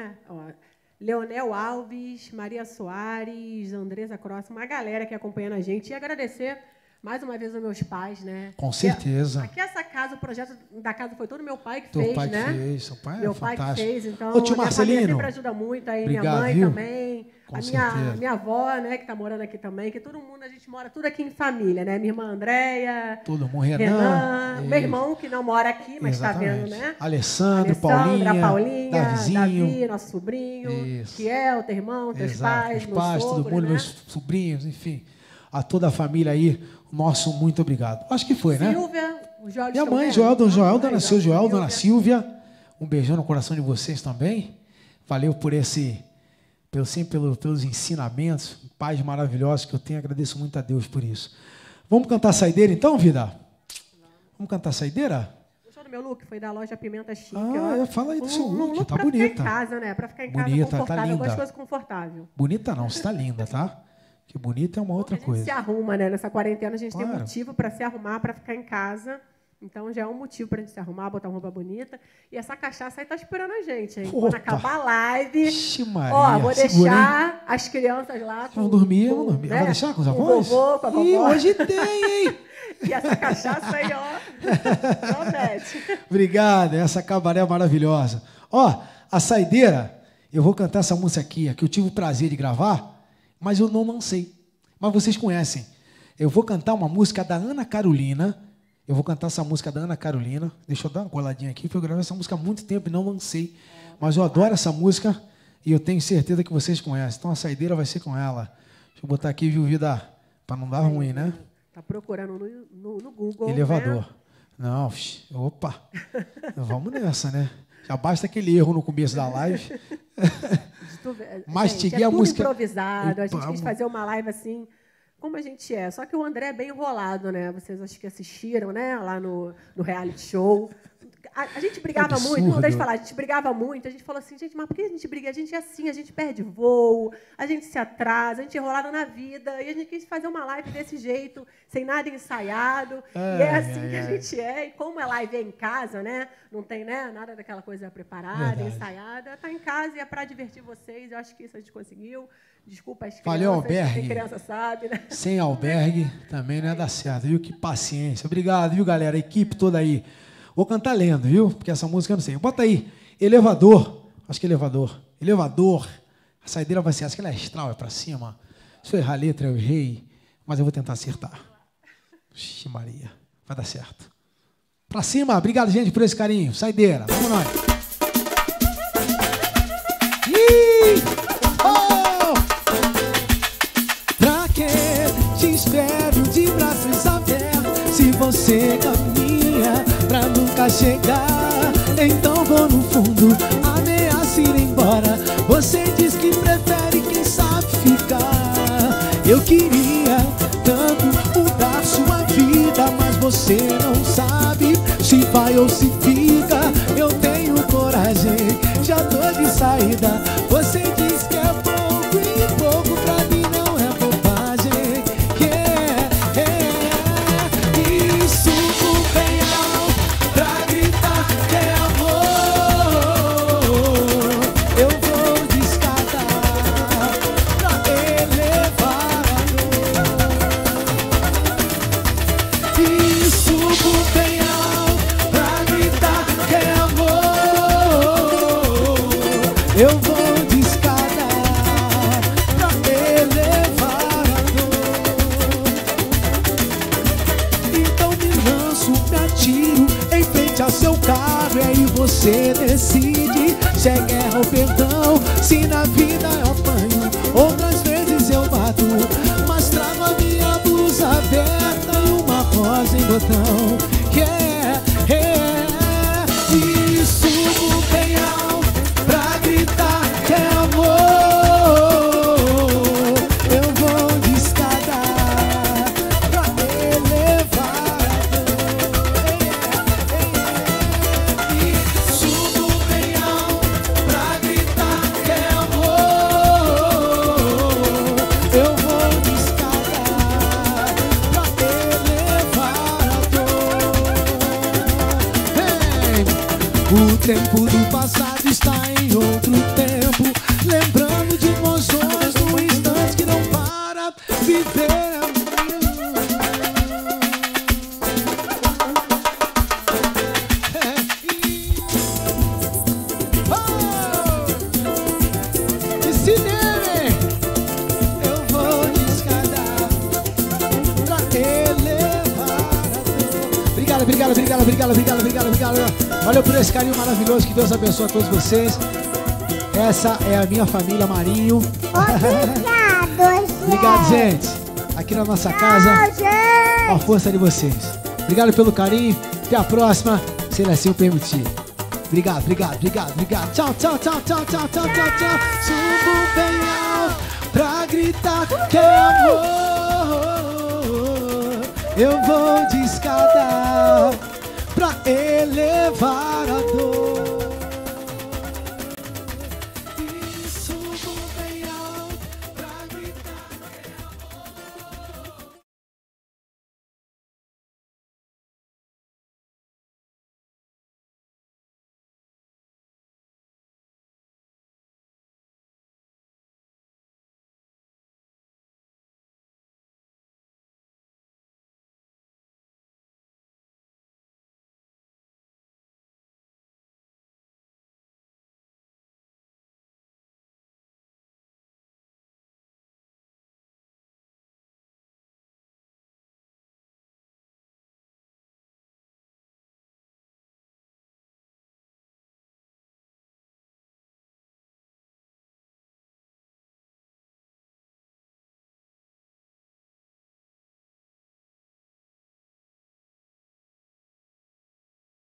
[SPEAKER 4] Leonel Alves, Maria Soares, Andresa Cross, uma galera que acompanhando a gente. E agradecer mais uma vez aos meus pais, né?
[SPEAKER 1] Com certeza.
[SPEAKER 4] Aqui essa casa, o projeto da casa foi todo meu pai que
[SPEAKER 1] Teu
[SPEAKER 4] fez,
[SPEAKER 1] pai
[SPEAKER 4] né?
[SPEAKER 1] que fez, seu pai
[SPEAKER 4] meu
[SPEAKER 1] é
[SPEAKER 4] pai
[SPEAKER 1] fantástico.
[SPEAKER 4] que fez, então
[SPEAKER 1] Ô, tio
[SPEAKER 4] minha
[SPEAKER 1] Marcelino,
[SPEAKER 4] família sempre ajuda muito aí,
[SPEAKER 1] obrigado,
[SPEAKER 4] minha mãe
[SPEAKER 1] viu?
[SPEAKER 4] também,
[SPEAKER 1] Com
[SPEAKER 4] minha avó, né, que está morando aqui também, que todo mundo, a gente mora tudo aqui em família, né? Minha irmã Andréia,
[SPEAKER 1] todo mundo, Renan,
[SPEAKER 4] meu irmão que não mora aqui, mas está vendo, né?
[SPEAKER 1] Alessandra, Paulinha,
[SPEAKER 4] Davi, nosso sobrinho, Kiel, teu irmão, teus pais,
[SPEAKER 1] meus pais,
[SPEAKER 4] sogro,
[SPEAKER 1] todo mundo,
[SPEAKER 4] né?
[SPEAKER 1] meus sobrinhos, enfim, a toda a família aí, nosso muito obrigado. Acho que foi, né?
[SPEAKER 4] Silvia, o Joel.
[SPEAKER 1] Minha mãe, Joelda nasceu, Joel, dona Silvia. Um beijão no coração de vocês também. Valeu por pelos ensinamentos, pais maravilhosos que eu tenho. Agradeço muito a Deus por isso. Vamos cantar saideira então, vida? Vamos cantar saideira?
[SPEAKER 4] Gostou no meu look? Foi da loja Pimenta Chique.
[SPEAKER 1] Fala aí do seu
[SPEAKER 4] Um
[SPEAKER 1] look, tá
[SPEAKER 4] pra
[SPEAKER 1] bonita.
[SPEAKER 4] ficar em casa, né? Pra ficar em casa
[SPEAKER 1] Bonita, tá
[SPEAKER 4] confortável. Eu gosto de
[SPEAKER 1] linda.
[SPEAKER 4] coisa confortável.
[SPEAKER 1] Bonita não, você tá linda, tá? Que bonita é uma outra
[SPEAKER 4] A gente
[SPEAKER 1] coisa.
[SPEAKER 4] se arruma, né? Nessa quarentena a gente tem
[SPEAKER 1] Claro.
[SPEAKER 4] motivo para se arrumar, para ficar em casa. Então já é um motivo para a gente se arrumar, botar uma roupa bonita. E essa cachaça aí tá esperando a gente, hein? Quando
[SPEAKER 1] Opa.
[SPEAKER 4] acabar a live.
[SPEAKER 1] Ixi, Maria.
[SPEAKER 4] Ó, vou
[SPEAKER 1] segura, hein?
[SPEAKER 4] deixar as crianças lá.
[SPEAKER 1] Vamos dormir, vamos dormir.
[SPEAKER 4] né?
[SPEAKER 1] Vai deixar com os
[SPEAKER 4] Com o
[SPEAKER 1] avós?
[SPEAKER 4] vovô, com a
[SPEAKER 1] Ih,
[SPEAKER 4] vovó.
[SPEAKER 1] hoje tem, hein?
[SPEAKER 4] E essa cachaça aí, ó. Promete.
[SPEAKER 1] Obrigado, essa cabaré maravilhosa. Ó, a saideira, eu vou cantar essa música aqui, que eu tive o prazer de gravar, mas eu não lancei. Mas vocês conhecem. Eu vou cantar uma música da Ana Carolina. Eu vou cantar essa música da Ana Carolina. Deixa eu dar uma coladinha aqui, porque eu gravei essa música há muito tempo e não lancei. Mas eu adoro essa música e eu tenho certeza que vocês conhecem. Então a saideira vai ser com ela. Deixa eu botar aqui, viu, vida? Para não dar ruim, né?
[SPEAKER 4] Tá procurando no Google.
[SPEAKER 1] Elevador.
[SPEAKER 4] Né?
[SPEAKER 1] Não, opa. Vamos nessa, né? Já basta aquele erro no começo da live. Mastiguei a
[SPEAKER 4] tudo
[SPEAKER 1] música.
[SPEAKER 4] improvisado. A gente
[SPEAKER 1] Opa,
[SPEAKER 4] quis fazer uma live assim, como a gente é. Só que o André é bem enrolado, né? Vocês acho que assistiram, né? Lá no reality show. A gente brigava
[SPEAKER 1] Absurdo.
[SPEAKER 4] muito, não deixa eu falar, a gente brigava muito, a gente falou assim, gente, mas por que a gente briga? A gente é assim, a gente perde voo, a gente se atrasa, a gente é enrolado na vida, e a gente quis fazer uma live desse jeito, sem nada ensaiado, e é assim que a gente é, e como a live é em casa, né, não tem, né, nada daquela coisa preparada,
[SPEAKER 1] Verdade.
[SPEAKER 4] ensaiada, tá em casa e é para divertir vocês, eu acho que isso a gente conseguiu. Desculpa as crianças,
[SPEAKER 1] Valeu, albergue.
[SPEAKER 4] quem criança sabe, né?
[SPEAKER 1] Sem albergue também não ia dar certo, viu? Que paciência. Obrigado, viu, galera? A equipe toda aí. Vou cantar lendo, viu? Porque essa música eu não sei. Bota aí. Elevador. Acho que é elevador. Elevador. A saideira vai ser, acho que ela é astral, é pra cima. Se eu errar a letra, eu errei. Mas eu vou tentar acertar. Ixi, Maria. Vai dar certo. Pra cima. Obrigado, gente, por esse carinho. Saideira. Vamos nós. Ih! Oh!
[SPEAKER 3] Pra que te espero de braços abertos se você caminha pra nunca chegar? Então vou no fundo, ameaça ir embora. Você diz que prefere quem sabe ficar. Eu queria tanto mudar sua vida, mas você não sabe se vai ou se fica. Eu tenho coragem, já tô de saída. Você diz que é pouco e pouco pra mim não é bobagem. Isso bem alto pra gritar que é amor. Eu vou de escada pra elevar a dor. Isso bem alto pra gritar que é amor. Eu vou de escada pra elevar a dor. Então me lanço, me atiro em frente ao seu carro. E aí você decide se é guerra ou perdão. Se na vida eu apanho, outras vezes eu bato, mas trago a minha blusa aberta e uma rosa em botão. Isso bem alto pra gritar que é amor. Eu vou de escada pra elevar a dor. Subo bem alto pra gritar que é amor. Eu vou de escada pra elevar a dor. O tempo do passado está em outro tempo, lembrando de emoções no instante que não para viver. De cinema, eu vou de escada pra elevar a dor. Obrigado. Valeu por esse carinho maravilhoso. Que Deus abençoe a todos vocês. Essa é a minha família Marinho. Obrigado, gente. Aqui na nossa casa, com a força de vocês. Obrigado pelo carinho. Até a próxima, se ele assim o permitir. Obrigado. Tchau. Subo bem alto pra gritar que é amor. Eu vou de escada pra elevar.
[SPEAKER 1] levar